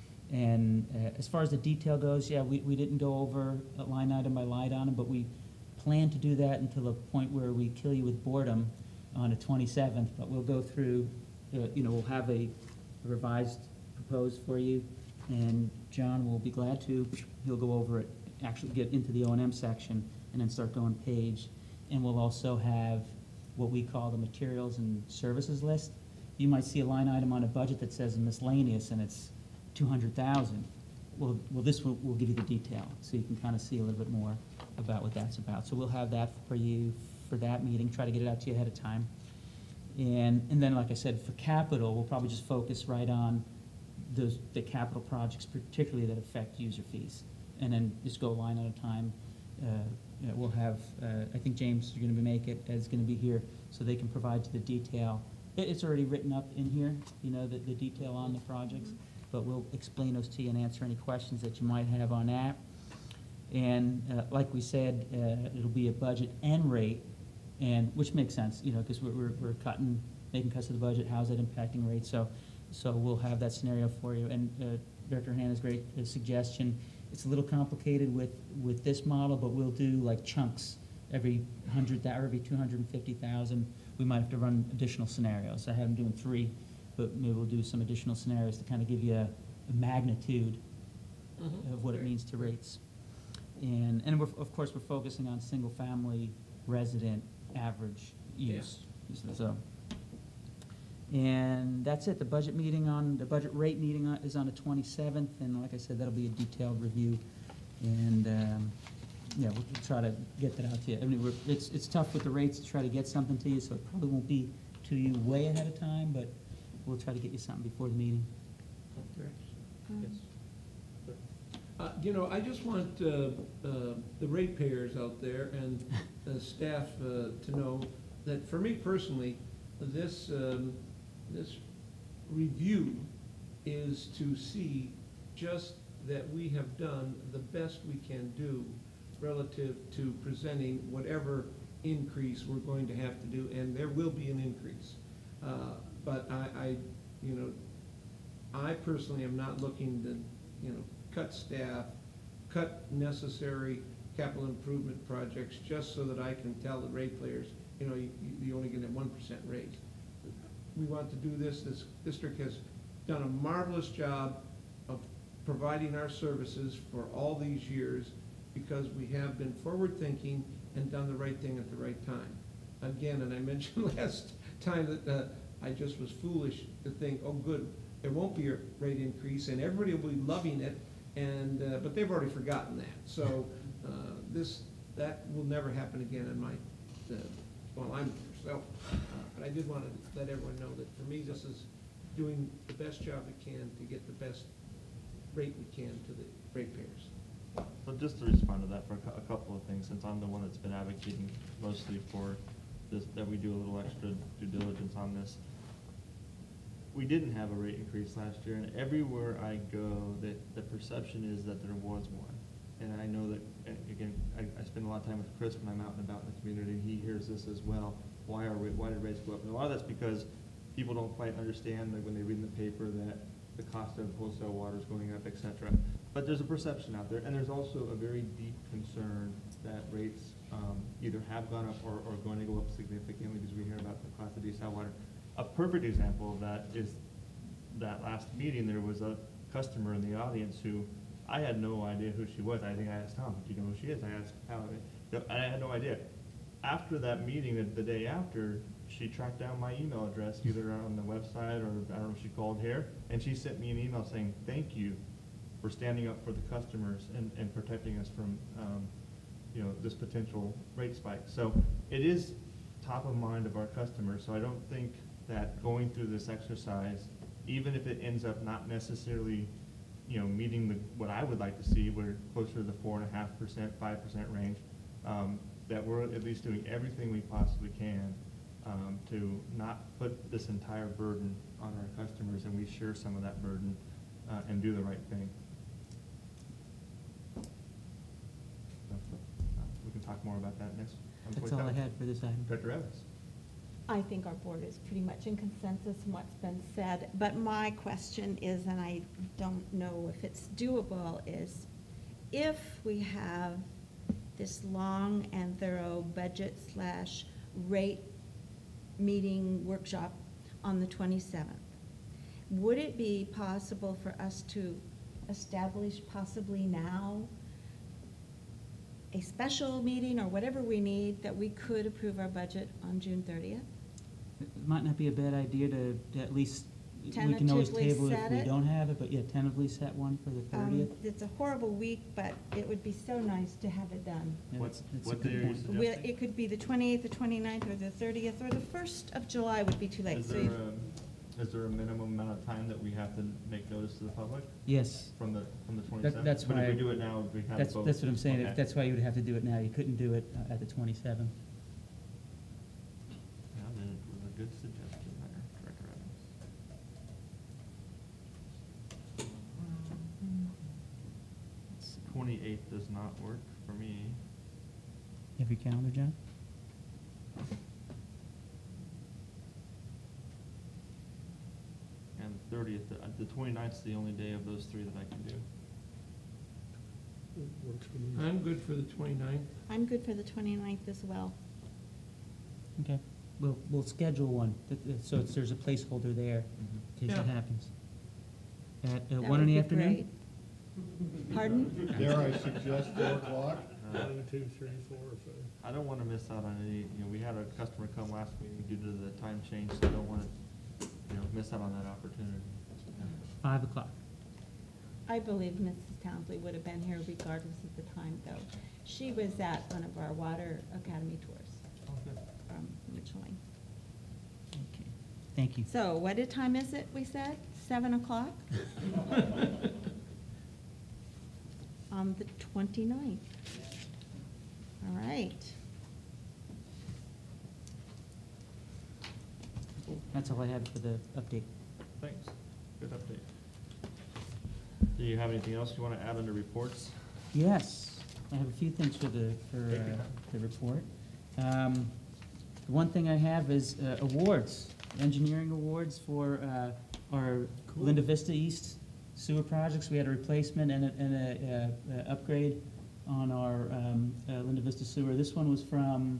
And as far as the detail goes, yeah, we didn't go over a line item by line item, but we plan to do that until the point where we kill you with boredom on the 27th. But we'll go through, we'll have a revised proposed for you, and John will be glad to. He'll go over it, actually get into the O&M section, and then start going page. And we'll also have what we call the materials and services list. You might see a line item on a budget that says miscellaneous, and it's $200,000. Well, this will give you the detail, so you can kind of see a little bit more about what that's about. So we'll have that for you for that meeting. Try to get it out to you ahead of time. And then, like I said, for capital, we'll probably just focus right on the capital projects, particularly that affect user fees, and then just go line at a time. We'll have, I think James is going to is going to be here, so they can provide to the detail. It's already written up in here, the detail on the projects, but we'll explain those to you and answer any questions that you might have on that. And like we said, it'll be a budget and rate, and which makes sense, because we're making cuts to the budget. How's that impacting rates? So we'll have that scenario for you. And Director Hannah's great suggestion. It's a little complicated with this model, but we'll do like chunks every 100,000 or every 250,000. We might have to run additional scenarios. I have them doing 3, but maybe we'll do some additional scenarios to kind of give you a magnitude of what it means to rates. And of course we're focusing on single family resident average use. So, and that's it. The budget rate meeting is on the 27th, and like I said, that'll be a detailed review. And, yeah, we'll try to get that out to you. I mean, it's tough with the rates to try to get something to you, so it probably won't be to you way ahead of time, but we'll try to get you something before the meeting. Yes. I just want the ratepayers out there and staff to know that for me personally, this review is to see just that we have done the best we can do relative to presenting whatever increase we're going to have to do, and there will be an increase. But I personally am not looking to, cut staff, cut necessary capital improvement projects just so that I can tell the ratepayers, you only get a 1% raise. We want to do this. This district has done a marvelous job of providing our services for all these years because we have been forward-thinking and done the right thing at the right time. Again, and I mentioned last time that I just was foolish to think, oh, good, there won't be a rate increase and everybody will be loving it, but they've already forgotten that. So that will never happen again in my, well, I'm myself. But I did want to let everyone know that for me, this is doing the best job we can to get the best rate we can to the ratepayers. So just to respond to that for a couple of things, since I'm the one that's been advocating mostly for this, that we do a little extra due diligence on this. We didn't have a rate increase last year, and everywhere I go, the perception is that there was one. And I know that, again, I spend a lot of time with Chris when I'm out and about in the community, and he hears this as well. Why did rates go up? And a lot of that's because people don't quite understand that when they read in the paper that the cost of wholesale water is going up, et cetera. But there's a perception out there, and there's also a very deep concern that rates either have gone up or are going to go up significantly because we hear about the cost of desal water. A perfect example of that is that last meeting, there was a customer in the audience who I had no idea who she was. I think I asked Tom, do you know who she is? I asked Hal, I had no idea. After that meeting, the day after, she tracked down my email address, either on the website or I don't know if she called here, and she sent me an email saying, thank you for standing up for the customers and protecting us from this potential rate spike. So it is top of mind of our customers, so I don't think that going through this exercise, even if it ends up not necessarily meeting what I would like to see, we're closer to the 4.5%, 5% range, that we're at least doing everything we possibly can to not put this entire burden on our customers, and we share some of that burden and do the right thing. We can talk more about that next. That's all I had for this item. Director Evans. I think our board is pretty much in consensus in what's been said, but my question is, and I don't know if it's doable, is if we have this long and thorough budget/rate meeting workshop on the 27th, would it be possible for us to establish possibly now a special meeting or whatever we need that we could approve our budget on June 30th? It might not be a bad idea to at least, we can always Tentatively table it if set we it? don't have it, but yeah, tentatively set one for the 30th. It's a horrible week, but it would be so nice to have it done. Yeah, What that's a day good are you point. suggesting? It could be the 28th, the 29th, or the 30th, or the 1st of July would be too late. Is So there a minimum amount of time that we have to make notice to the public Yes. from the 27th? That's But why. if we do it now, we have That's both. what I'm saying. Okay. That's why you would have to do it now. You couldn't do it at the 27th. Yeah, that was a good suggestion there, Director Evans. 28th does not work for me. You have your calendar, John? And the 30th, the 29th is the only day of those three that I can do. It works for me. I'm good for the 29th. I'm good for the 29th as well. Okay. We'll schedule one, so there's a placeholder there in case it Yeah. happens. At That 1 in the would be afternoon? great. Pardon? Dare I suggest 4 o'clock? 1, 2, 3, 4, 5. I don't wanna miss out on any, we had a customer come last meeting due to the time change, so I don't wanna, miss out on that opportunity. 5 o'clock. I believe Mrs. Townsley would have been here regardless of the time, though. She was at one of our Water Academy tours from Mitchelling. Okay, thank you. So what time is it, we said? 7 o'clock? On the 29th. All right. That's all I have for the update. Thanks, good update. Do you have anything else you wanna add under reports? Yes, I have a few things for the report. The one thing I have is awards, engineering awards for our Linda Vista East sewer projects. We had a replacement and a upgrade on our Linda Vista sewer. This one was from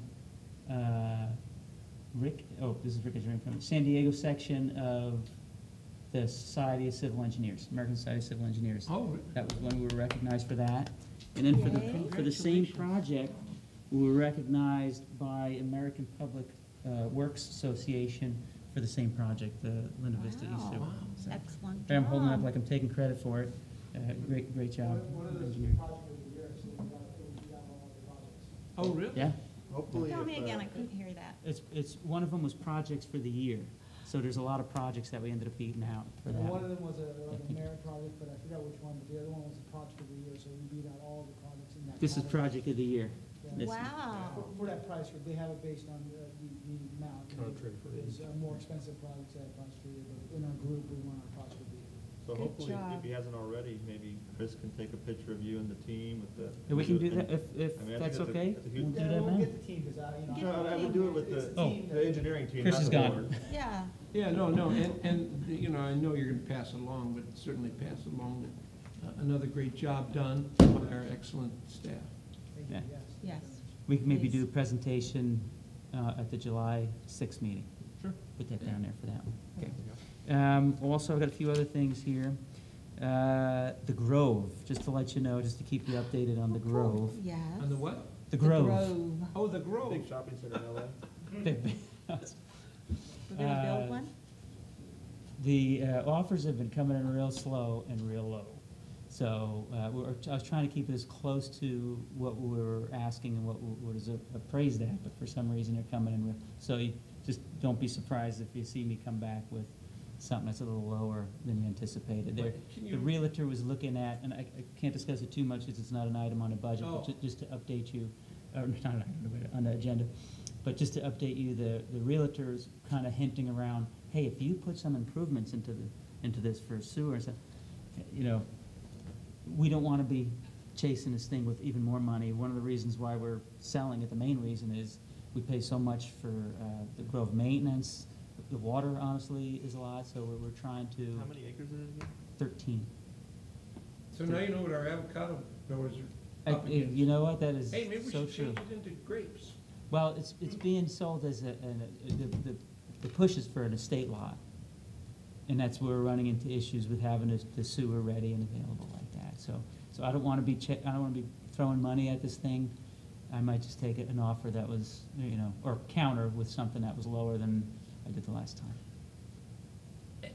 Rick, this is Rick Engineering from San Diego section of the Society of Civil Engineers, American Society of Civil Engineers. Oh, really? That was when we were recognized for that. And then for the same project, we were recognized by American Public Works Association for the same project, the Linda Vista East Sewer. Wow. So, Excellent I'm holding up job. like I'm taking credit for it. Great job. One of those engineering. projects of the year, so we got all the projects. Oh, really? Yeah, Hopefully, Tell me if, again, I couldn't hear that. it's, one of them was projects for the year. So there's a lot of projects that we ended up beating out for that. And one of them was like a merit project, but I forgot which one, but the other one was a project of the year, so we beat out all the projects in that. This is category. project of the year. Yeah. This- Wow. For that price, they have it based on the amount. Contract rate. There's more expensive projects that are project of the year, but in our group, we won our project of the year. So Good hopefully, job. if he hasn't already, maybe Chris can take a picture of you and the team with the. Yeah, we can do that if I mean, I think that's that's a- okay. that's a We'll huge- do Yeah, that we'll now. get the team, because Get No, I the would do it with It's the, the team the that- engineering team, Chris not is the gone. board. Yeah. Yeah, no, and, I know you're gonna pass along, but certainly pass along another great job done by our excellent staff. Thank you, Yeah. yes. Yes. We can maybe do a Please. presentation at the July 6th meeting. Sure. Put that down there for that one. Okay. Yeah. Also, I've got a few other things here. The Grove, just to let you know, just to keep you updated on the Grove. Yes. On the what? The Grove. Oh, the Grove. Big shopping center in LA. We're gonna build one? The offers have been coming in real slow and real low. So I was trying to keep it as close to what we were asking and what is appraised at, but for some reason they're coming in real. So you just don't be surprised if you see me come back with something that's a little lower than you anticipated. Can The you- realtor was looking at, and I can't discuss it too much because it's not an item on the budget, Oh. but just to update you, or not an item on the agenda, but just to update you, the realtor's kind of hinting around, hey, if you put some improvements into this for sewer and stuff, we don't want to be chasing this thing with even more money. One of the reasons why we're selling it, the main reason is we pay so much for the Grove maintenance. The water, honestly, is a lot, so we're trying to. How many acres is it again? 13. So now you know what our avocado growers are up against. You know what, that is Hey, maybe we so should true. change it into grapes. Well, it's being sold as the push is for an estate lot. And that's where we're running into issues with having the sewer ready and available like that. So I don't want to be throwing money at this thing. I might just take an offer that was, or counter with something that was lower than I did the last time.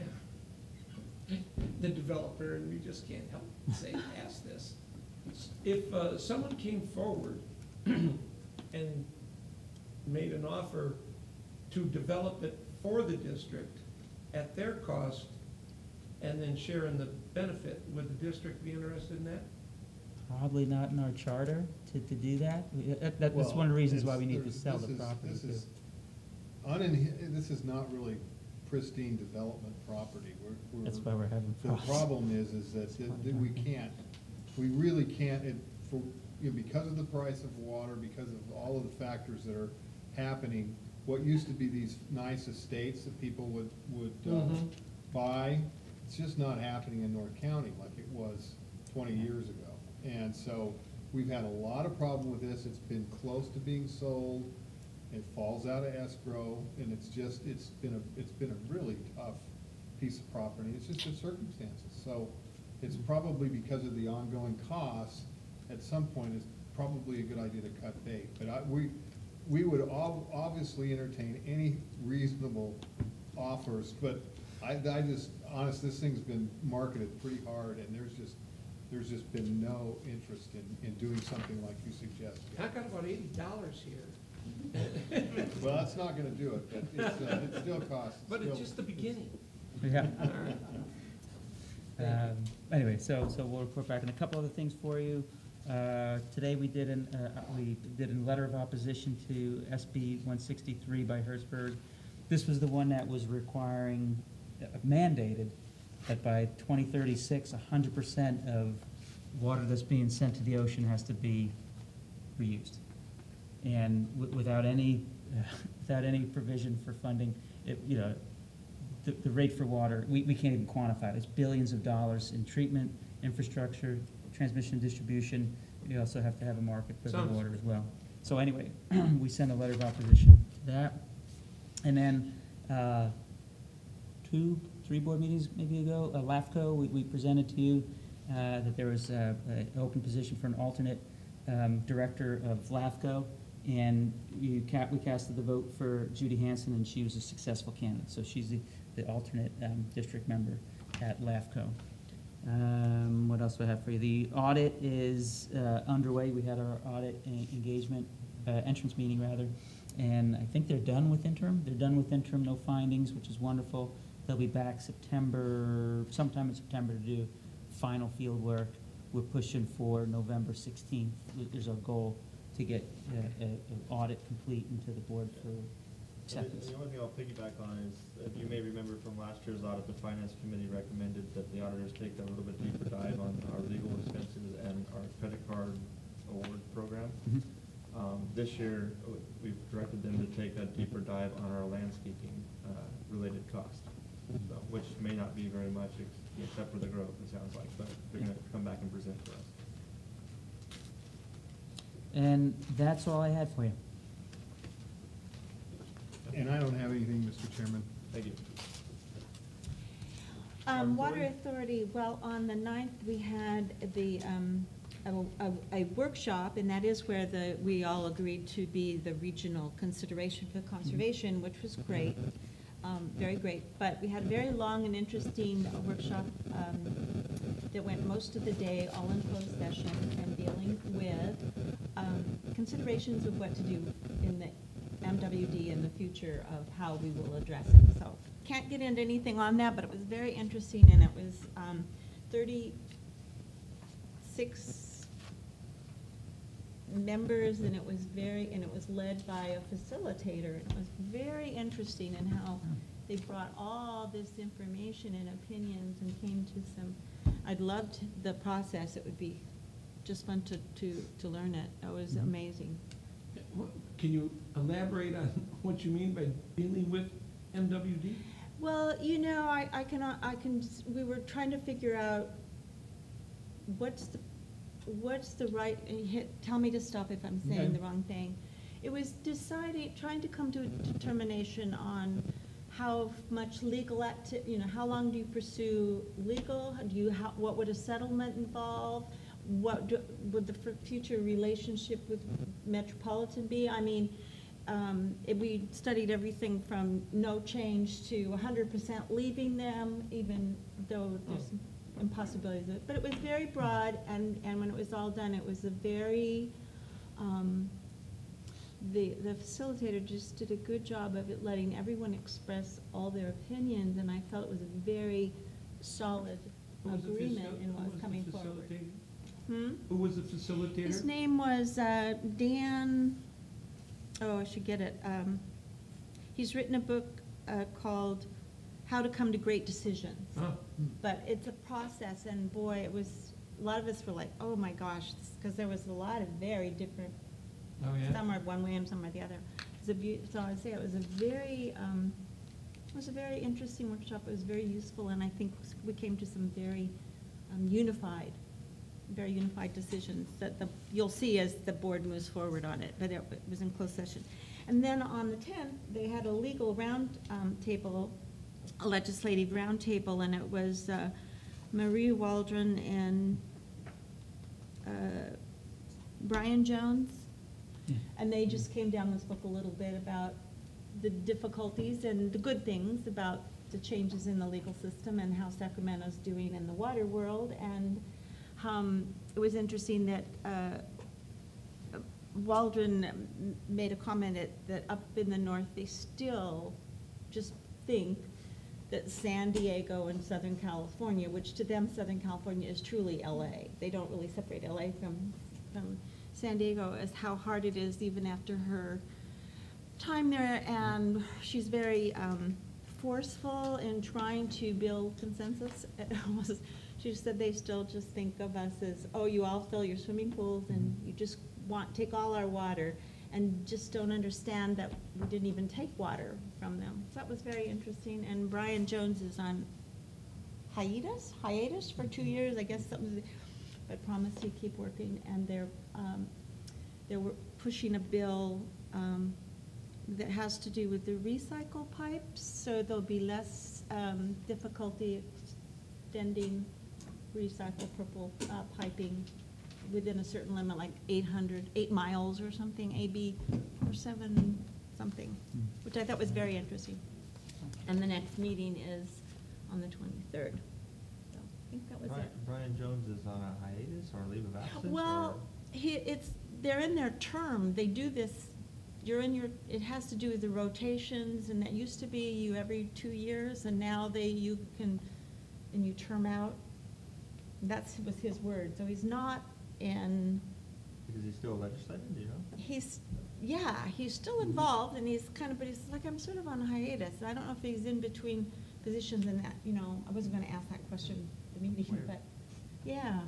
The developer, and we just can't help ask this. If someone came forward and made an offer to develop it for the district at their cost and then share in the benefit, would the district be interested in that? Probably not in our charter to do that. That's Well, one of the reasons why we need to there's- sell this the is- property this too. is This is not really pristine development property. That's why we're having The problems. problem is that we really can't, because of the price of water, because of all of the factors that are happening, what used to be these nice estates that people would buy, it's just not happening in North County like it was 20 years ago. And so we've had a lot of problem with this. It's been close to being sold. It falls out of escrow, and it's been a really tough piece of property. It's just the circumstances. So it's probably because of the ongoing costs, at some point, it's probably a good idea to cut bait. But we would obviously entertain any reasonable offers, but I just, honest, this thing's been marketed pretty hard, and there's just been no interest in doing something like you suggest. I got about $80 here. Well, that's not gonna do it, but it still costs. But it's just the beginning. Yeah. Anyway, so we'll report back on a couple other things for you. Today we did a letter of opposition to SB 163 by Hertzberg. This was the one that was mandated that by 2036, 100% of water that's being sent to the ocean has to be reused. And without any provision for funding, the rate for water, we can't even quantify it. It's billions of dollars in treatment, infrastructure, transmission, distribution. You also have to have a market for the water as well. So anyway, we sent a letter of opposition to that. And then 2-3 board meetings maybe ago, LAFCO, we presented to you that there was an open position for an alternate director of LAFCO. And we casted the vote for Judy Hansen, and she was a successful candidate. So she's the alternate district member at LAFCO. What else do I have for you? The audit is underway. We had our audit engagement, entrance meeting rather, and I think they're done with interim. They're done with interim, no findings, which is wonderful. They'll be back sometime in September to do final field work. We're pushing for November 16th is our goal to get an audit complete into the board for acceptance. The only thing I'll piggyback on is, if you may remember from last year's audit, the finance committee recommended that the auditors take a little bit deeper dive on our legal expenses and our credit card award program. Mhm. This year, we've directed them to take a deeper dive on our landscaping related cost, so, which may not be very much except for the growth, it sounds like, but they're going to come back and present to us. And that's all I had for you. And I don't have anything, Mr. Chairman. Thank you. Water Authority, well, on the 9th, we had a workshop, and that is where we all agreed to be the regional consideration for conservation, which was great, very great. But we had a very long and interesting workshop that went most of the day, all in closed session, and dealing with considerations of what to do in the MWD in the future of how we will address it. So can't get into anything on that, but it was very interesting, and it was 36 members, and it was led by a facilitator. It was very interesting in how they brought all this information and opinions and came to some. I loved the process. It would be just fun to learn it. It was amazing. Can you elaborate on what you mean by dealing with MWD? Well, we were trying to figure out what's the right, tell me to stop if I'm saying the wrong thing. It was trying to come to a determination on how much legal how long do you pursue legal? What would a settlement involve? What would the future relationship with Metropolitan be? I mean, we studied everything from no change to 100% leaving them, even though there's impossibilities of it. But it was very broad, and when it was all done, it was a very, the facilitator just did a good job of letting everyone express all their opinions, and I felt it was a very solid agreement in what was coming forward. Who was the facilitator? His name was Dan, I should get it. He's written a book called How to Come to Great Decisions. But it's a process, and boy, a lot of us were like, oh my gosh, because there was a lot of very different, some are one way and some are the other. So I'd say it was a very interesting workshop. It was very useful, and I think we came to some very unified decisions that you'll see as the board moves forward on it, but it was in closed session. And then on the 10th, they had a legal table, a legislative round table, and it was Marie Waldron and Brian Jones. Yeah. And they just came down and spoke a little bit about the difficulties and the good things about the changes in the legal system and how Sacramento's doing in the water world. And it was interesting that Waldron made a comment that up in the north, they still just think that San Diego and Southern California, which to them Southern California is truly LA. They don't really separate LA from San Diego, as how hard it is even after her time there. And she's very forceful in trying to build consensus. She said they still just think of us as, oh, you all fill your swimming pools and you just take all our water, and just don't understand that we didn't even take water from them. So that was very interesting. And Brian Jones is on hiatus for 2 years, I guess, something, but promised to keep working. And they're pushing a bill that has to do with the recycle pipes, so there'll be less difficulty extending recyclable piping within a certain limit, like 8 miles or something, AB 47 something, which I thought was very interesting. And the next meeting is on the 23rd. So I think that was it. Brian Jones is on a hiatus or leave of absence? Well, they're in their term. They do this. It has to do with the rotations, and that used to be you every 2 years, and now you term out. That was his word. So he's not in. Because he's still a legislator, do you know? He's still involved, and but he's like, I'm sort of on hiatus. I don't know if he's in between positions and that, I wasn't gonna ask that question at the meeting, Weird. but, yeah.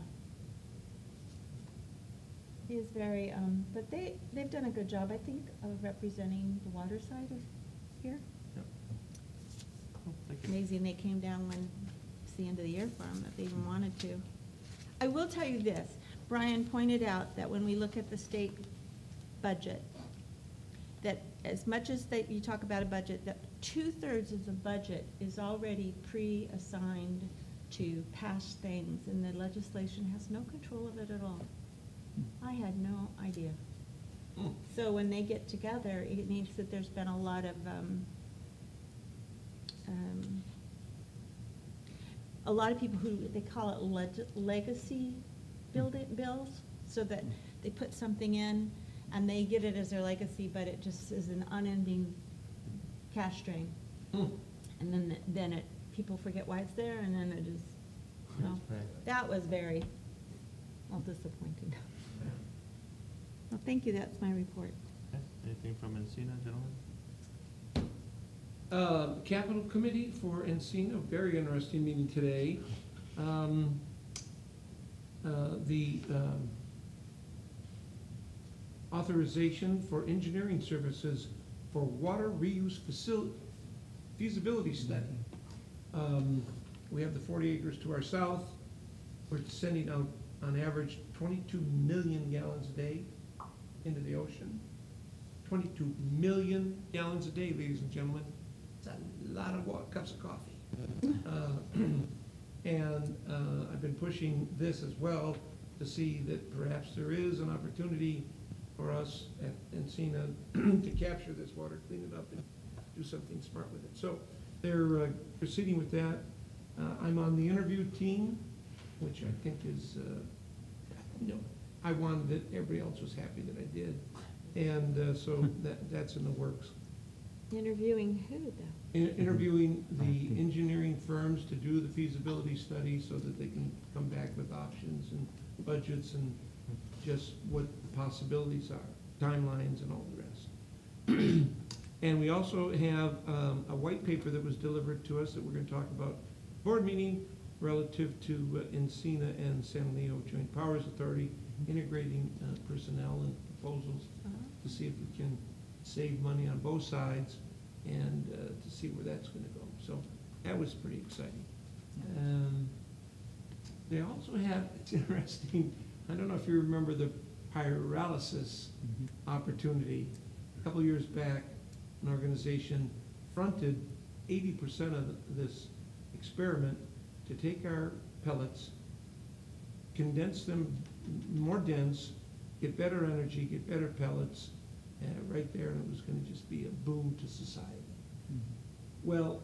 He is very, but they've done a good job, I think, of representing the water side of here. Yep. Cool, thank you. Amazing they came down when it's the end of the year for them, that they even wanted to. I will tell you this, Brian pointed out that when we look at the state budget, that as much as you talk about a budget, that 2/3 of the budget is already pre-assigned to past things, and the legislation has no control of it at all. I had no idea. So when they get together, it means that there's been a lot of people who, they call it legacy bills, so that they put something in and they get it as their legacy, but it just is an unending cash drain. And then people forget why it's there, and then it is, that was very, disappointing. Well, thank you, that's my report. Okay. Anything from Encina, gentlemen? Capital Committee for Encina, very interesting meeting today. The authorization for engineering services for water reuse feasibility study. We have the 40 acres to our south. We're sending out, on average, 22 million gallons a day into the ocean. 22 million gallons a day, ladies and gentlemen. It's a lot of cups of coffee. And I've been pushing this as well to see that perhaps there is an opportunity for us at Encina to capture this water, clean it up, and do something smart with it. So they're proceeding with that. I'm on the interview team, which I think is, I wanted that everybody else was happy that I did. And so that's in the works. Interviewing who, though? Interviewing the engineering firms to do the feasibility study so that they can come back with options and budgets and just what the possibilities are, timelines and all the rest. And we also have a white paper that was delivered to us that we're going to talk about board meeting relative to Encina and San Leo Joint Powers Authority, integrating personnel and proposals to see if we can save money on both sides and to see where that's going to go. So that was pretty exciting. They also have, it's interesting, I don't know if you remember the pyrolysis opportunity. A couple years back, an organization fronted 80% of this experiment to take our pellets, condense them more dense, get better energy, get better pellets, right there, and it was gonna just be a boom to society. Well,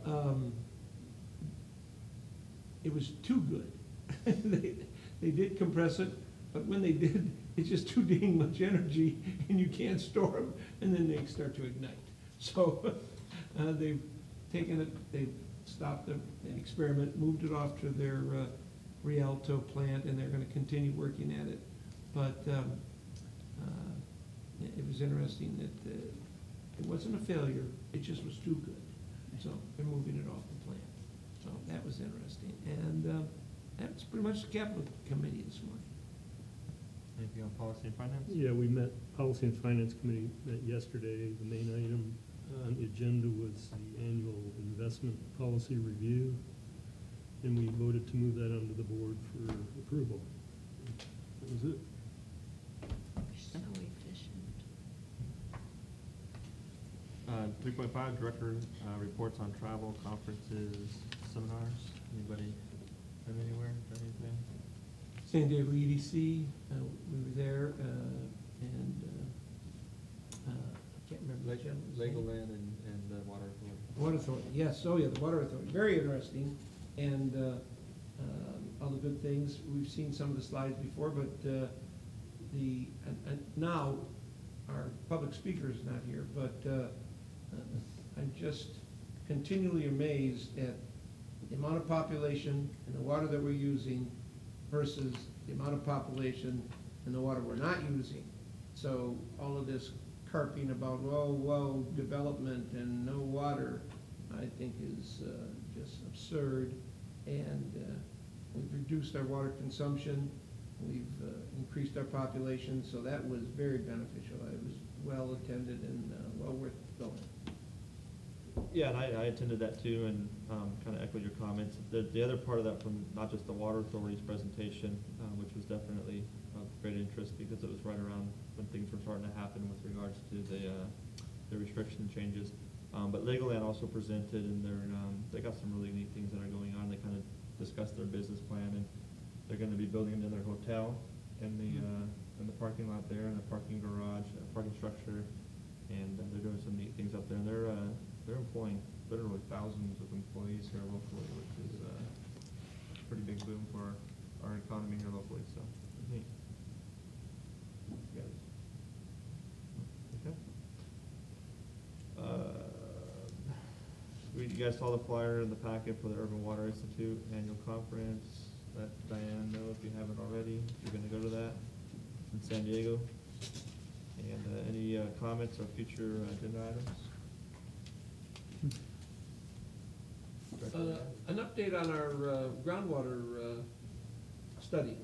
it was too good. They did compress it, but when they did, it's just too dang much energy, and you can't store them, and then they start to ignite. So they've taken it, they've stopped the experiment, moved it off to their Rialto plant, and they're gonna continue working at it. But it was interesting that it wasn't a failure, it just was too good. So they're moving it off the plant. So that was interesting. And that's pretty much the capital committee this morning. Anything on policy and finance? Yeah, we met, Policy and Finance Committee met yesterday. The main item on the agenda was the annual investment policy review, and we voted to move that onto the board for approval. That was it. So efficient. 3.5, Director reports on travel, conferences, seminars. Anybody been anywhere, done anything? San Diego EDC, we were there, and I can't remember. the gentleman's name. Legoland and the Water Authority. Water Authority, yes, oh yeah, the Water Authority, very interesting, and all the good things. We've seen some of the slides before, but now, our public speaker is not here, but I'm just continually amazed at the amount of population and the water that we're using versus the amount of population and the water we're not using. So all of this carping about, whoa, development and no water, I think is just absurd. And we've reduced our water consumption, we've increased our population, so that was very beneficial. It was well attended and well worth going. Yeah, and I attended that too, and kind of echoed your comments. The other part of that, from not just the Water Authority's presentation, which was definitely of great interest because it was right around when things were starting to happen with regards to the restriction changes. But Legoland also presented, and they got some really neat things that are going on. They kind of discussed their business plan, and they're going to be building another hotel in the parking lot there, and a parking garage, a parking structure, and they're doing some neat things up there. And they're employing literally thousands of employees here locally, which is a pretty big boom for our economy here locally, so neat. Okay. You guys saw the flyer in the packet for the Urban Water Institute Annual Conference. Let Diane know if you haven't already, if you're gonna go to that in San Diego. And any comments or future agenda items? An update on our groundwater study.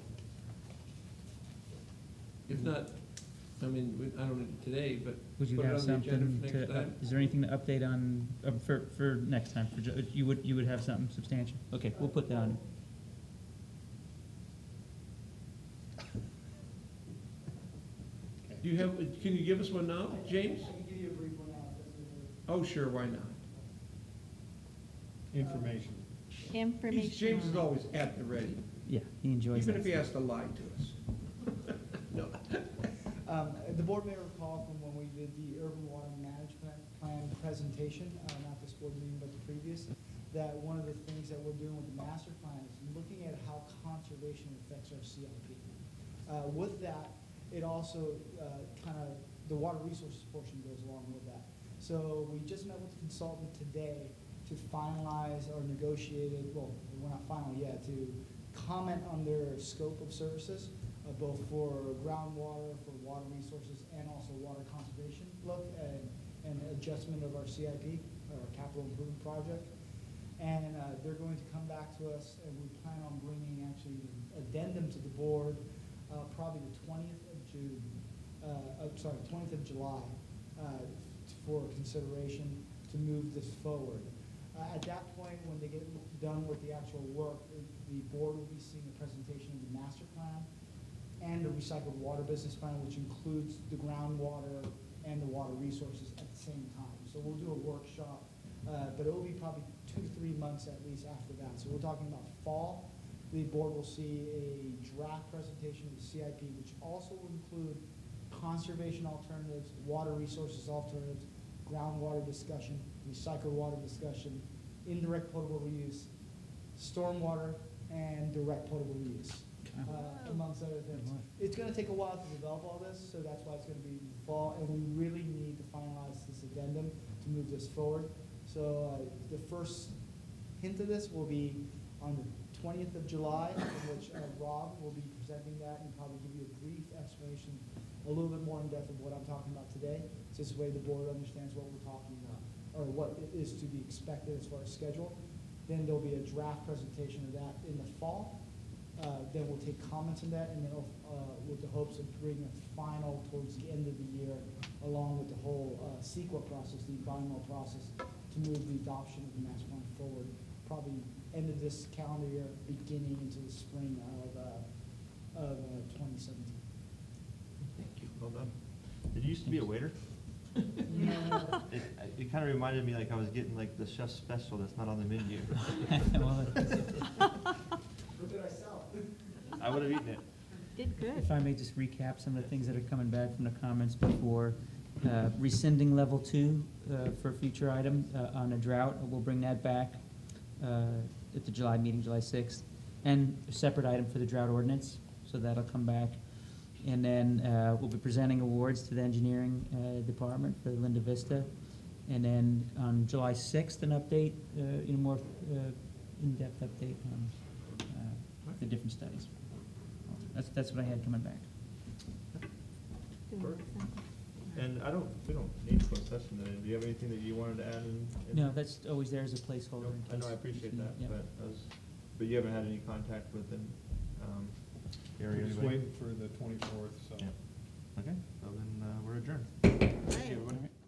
If not, I mean, I don't need it today, but Would you put it have on the agenda something for next to, time. is there anything to update on, for next time? You would have something substantial? Okay, we'll put that on. Do you have, can you give us one now, James? I can give you a brief one now. Oh, sure, why not? Information. Information. James is always at the ready, Yeah, he enjoys even that if he stuff. has to lie to us. No. The board may recall from when we did the urban water management plan presentation, not this board meeting, but the previous, that one of the things that we're doing with the master plan is looking at how conservation affects our CIP. With that, it also kind of, the water resources portion goes along with that. So we just met with the consultant today to finalize or negotiated, well, we're not final yet, to comment on their scope of services, both for groundwater, for water resources, and also water conservation look and adjustment of our CIP, our capital improvement project. And they're going to come back to us, and we plan on bringing actually an addendum to the board probably the 20th of June, 20th of July for consideration to move this forward. At that point, when they get done with the actual work, the board will be seeing a presentation of the master plan and the recycled water business plan, which includes the groundwater and the water resources at the same time. So we'll do a workshop, but it will be probably 2 to 3 months at least after that. So we're talking about fall. The board will see a draft presentation of the CIP, which also will include conservation alternatives, water resources alternatives, groundwater discussion, recycled water discussion, indirect potable reuse, stormwater, and direct potable reuse, amongst other things. It's gonna take a while to develop all this, so that's why it's gonna be fall, and we really need to finalize this addendum to move this forward. So, the first hint of this will be on the 20th of July, in which Rob will be presenting that and probably give you a brief explanation, a little bit more in depth of what I'm talking about today. So this way the board understands what we're talking about, or what is to be expected as far as schedule. Then there'll be a draft presentation of that in the fall. Then we'll take comments on that, and then with the hopes of bringing a final towards the end of the year, along with the whole CEQA process, the environmental process, to move the adoption of the master plan forward, probably end of this calendar year, beginning into the spring of 2017. Thank you. Well done. Did you used to be a waiter? No. It kind of reminded me like I was getting like the chef's special that's not on the menu. Well, What did I sell? I would have eaten it. Did good. If I may just recap some of the things that are coming back from the comments before. Rescinding level 2 for a future item on a drought. We'll bring that back at the July meeting, July 6th. And a separate item for the drought ordinance, so that'll come back. And then we'll be presenting awards to the engineering department for Linda Vista. And then on July 6th, an update, more in-depth update on the different studies. That's what I had coming back. And we don't need a closed session today. Do you have anything that you wanted to add in? No, that's always there as a placeholder. in I know, I case appreciate you that, need- yeah. but you haven't had any contact with an area? We're just anybody? waiting for the 24th, so. Yeah. Okay, so then we're adjourned. Right. Thank you, everybody. All right.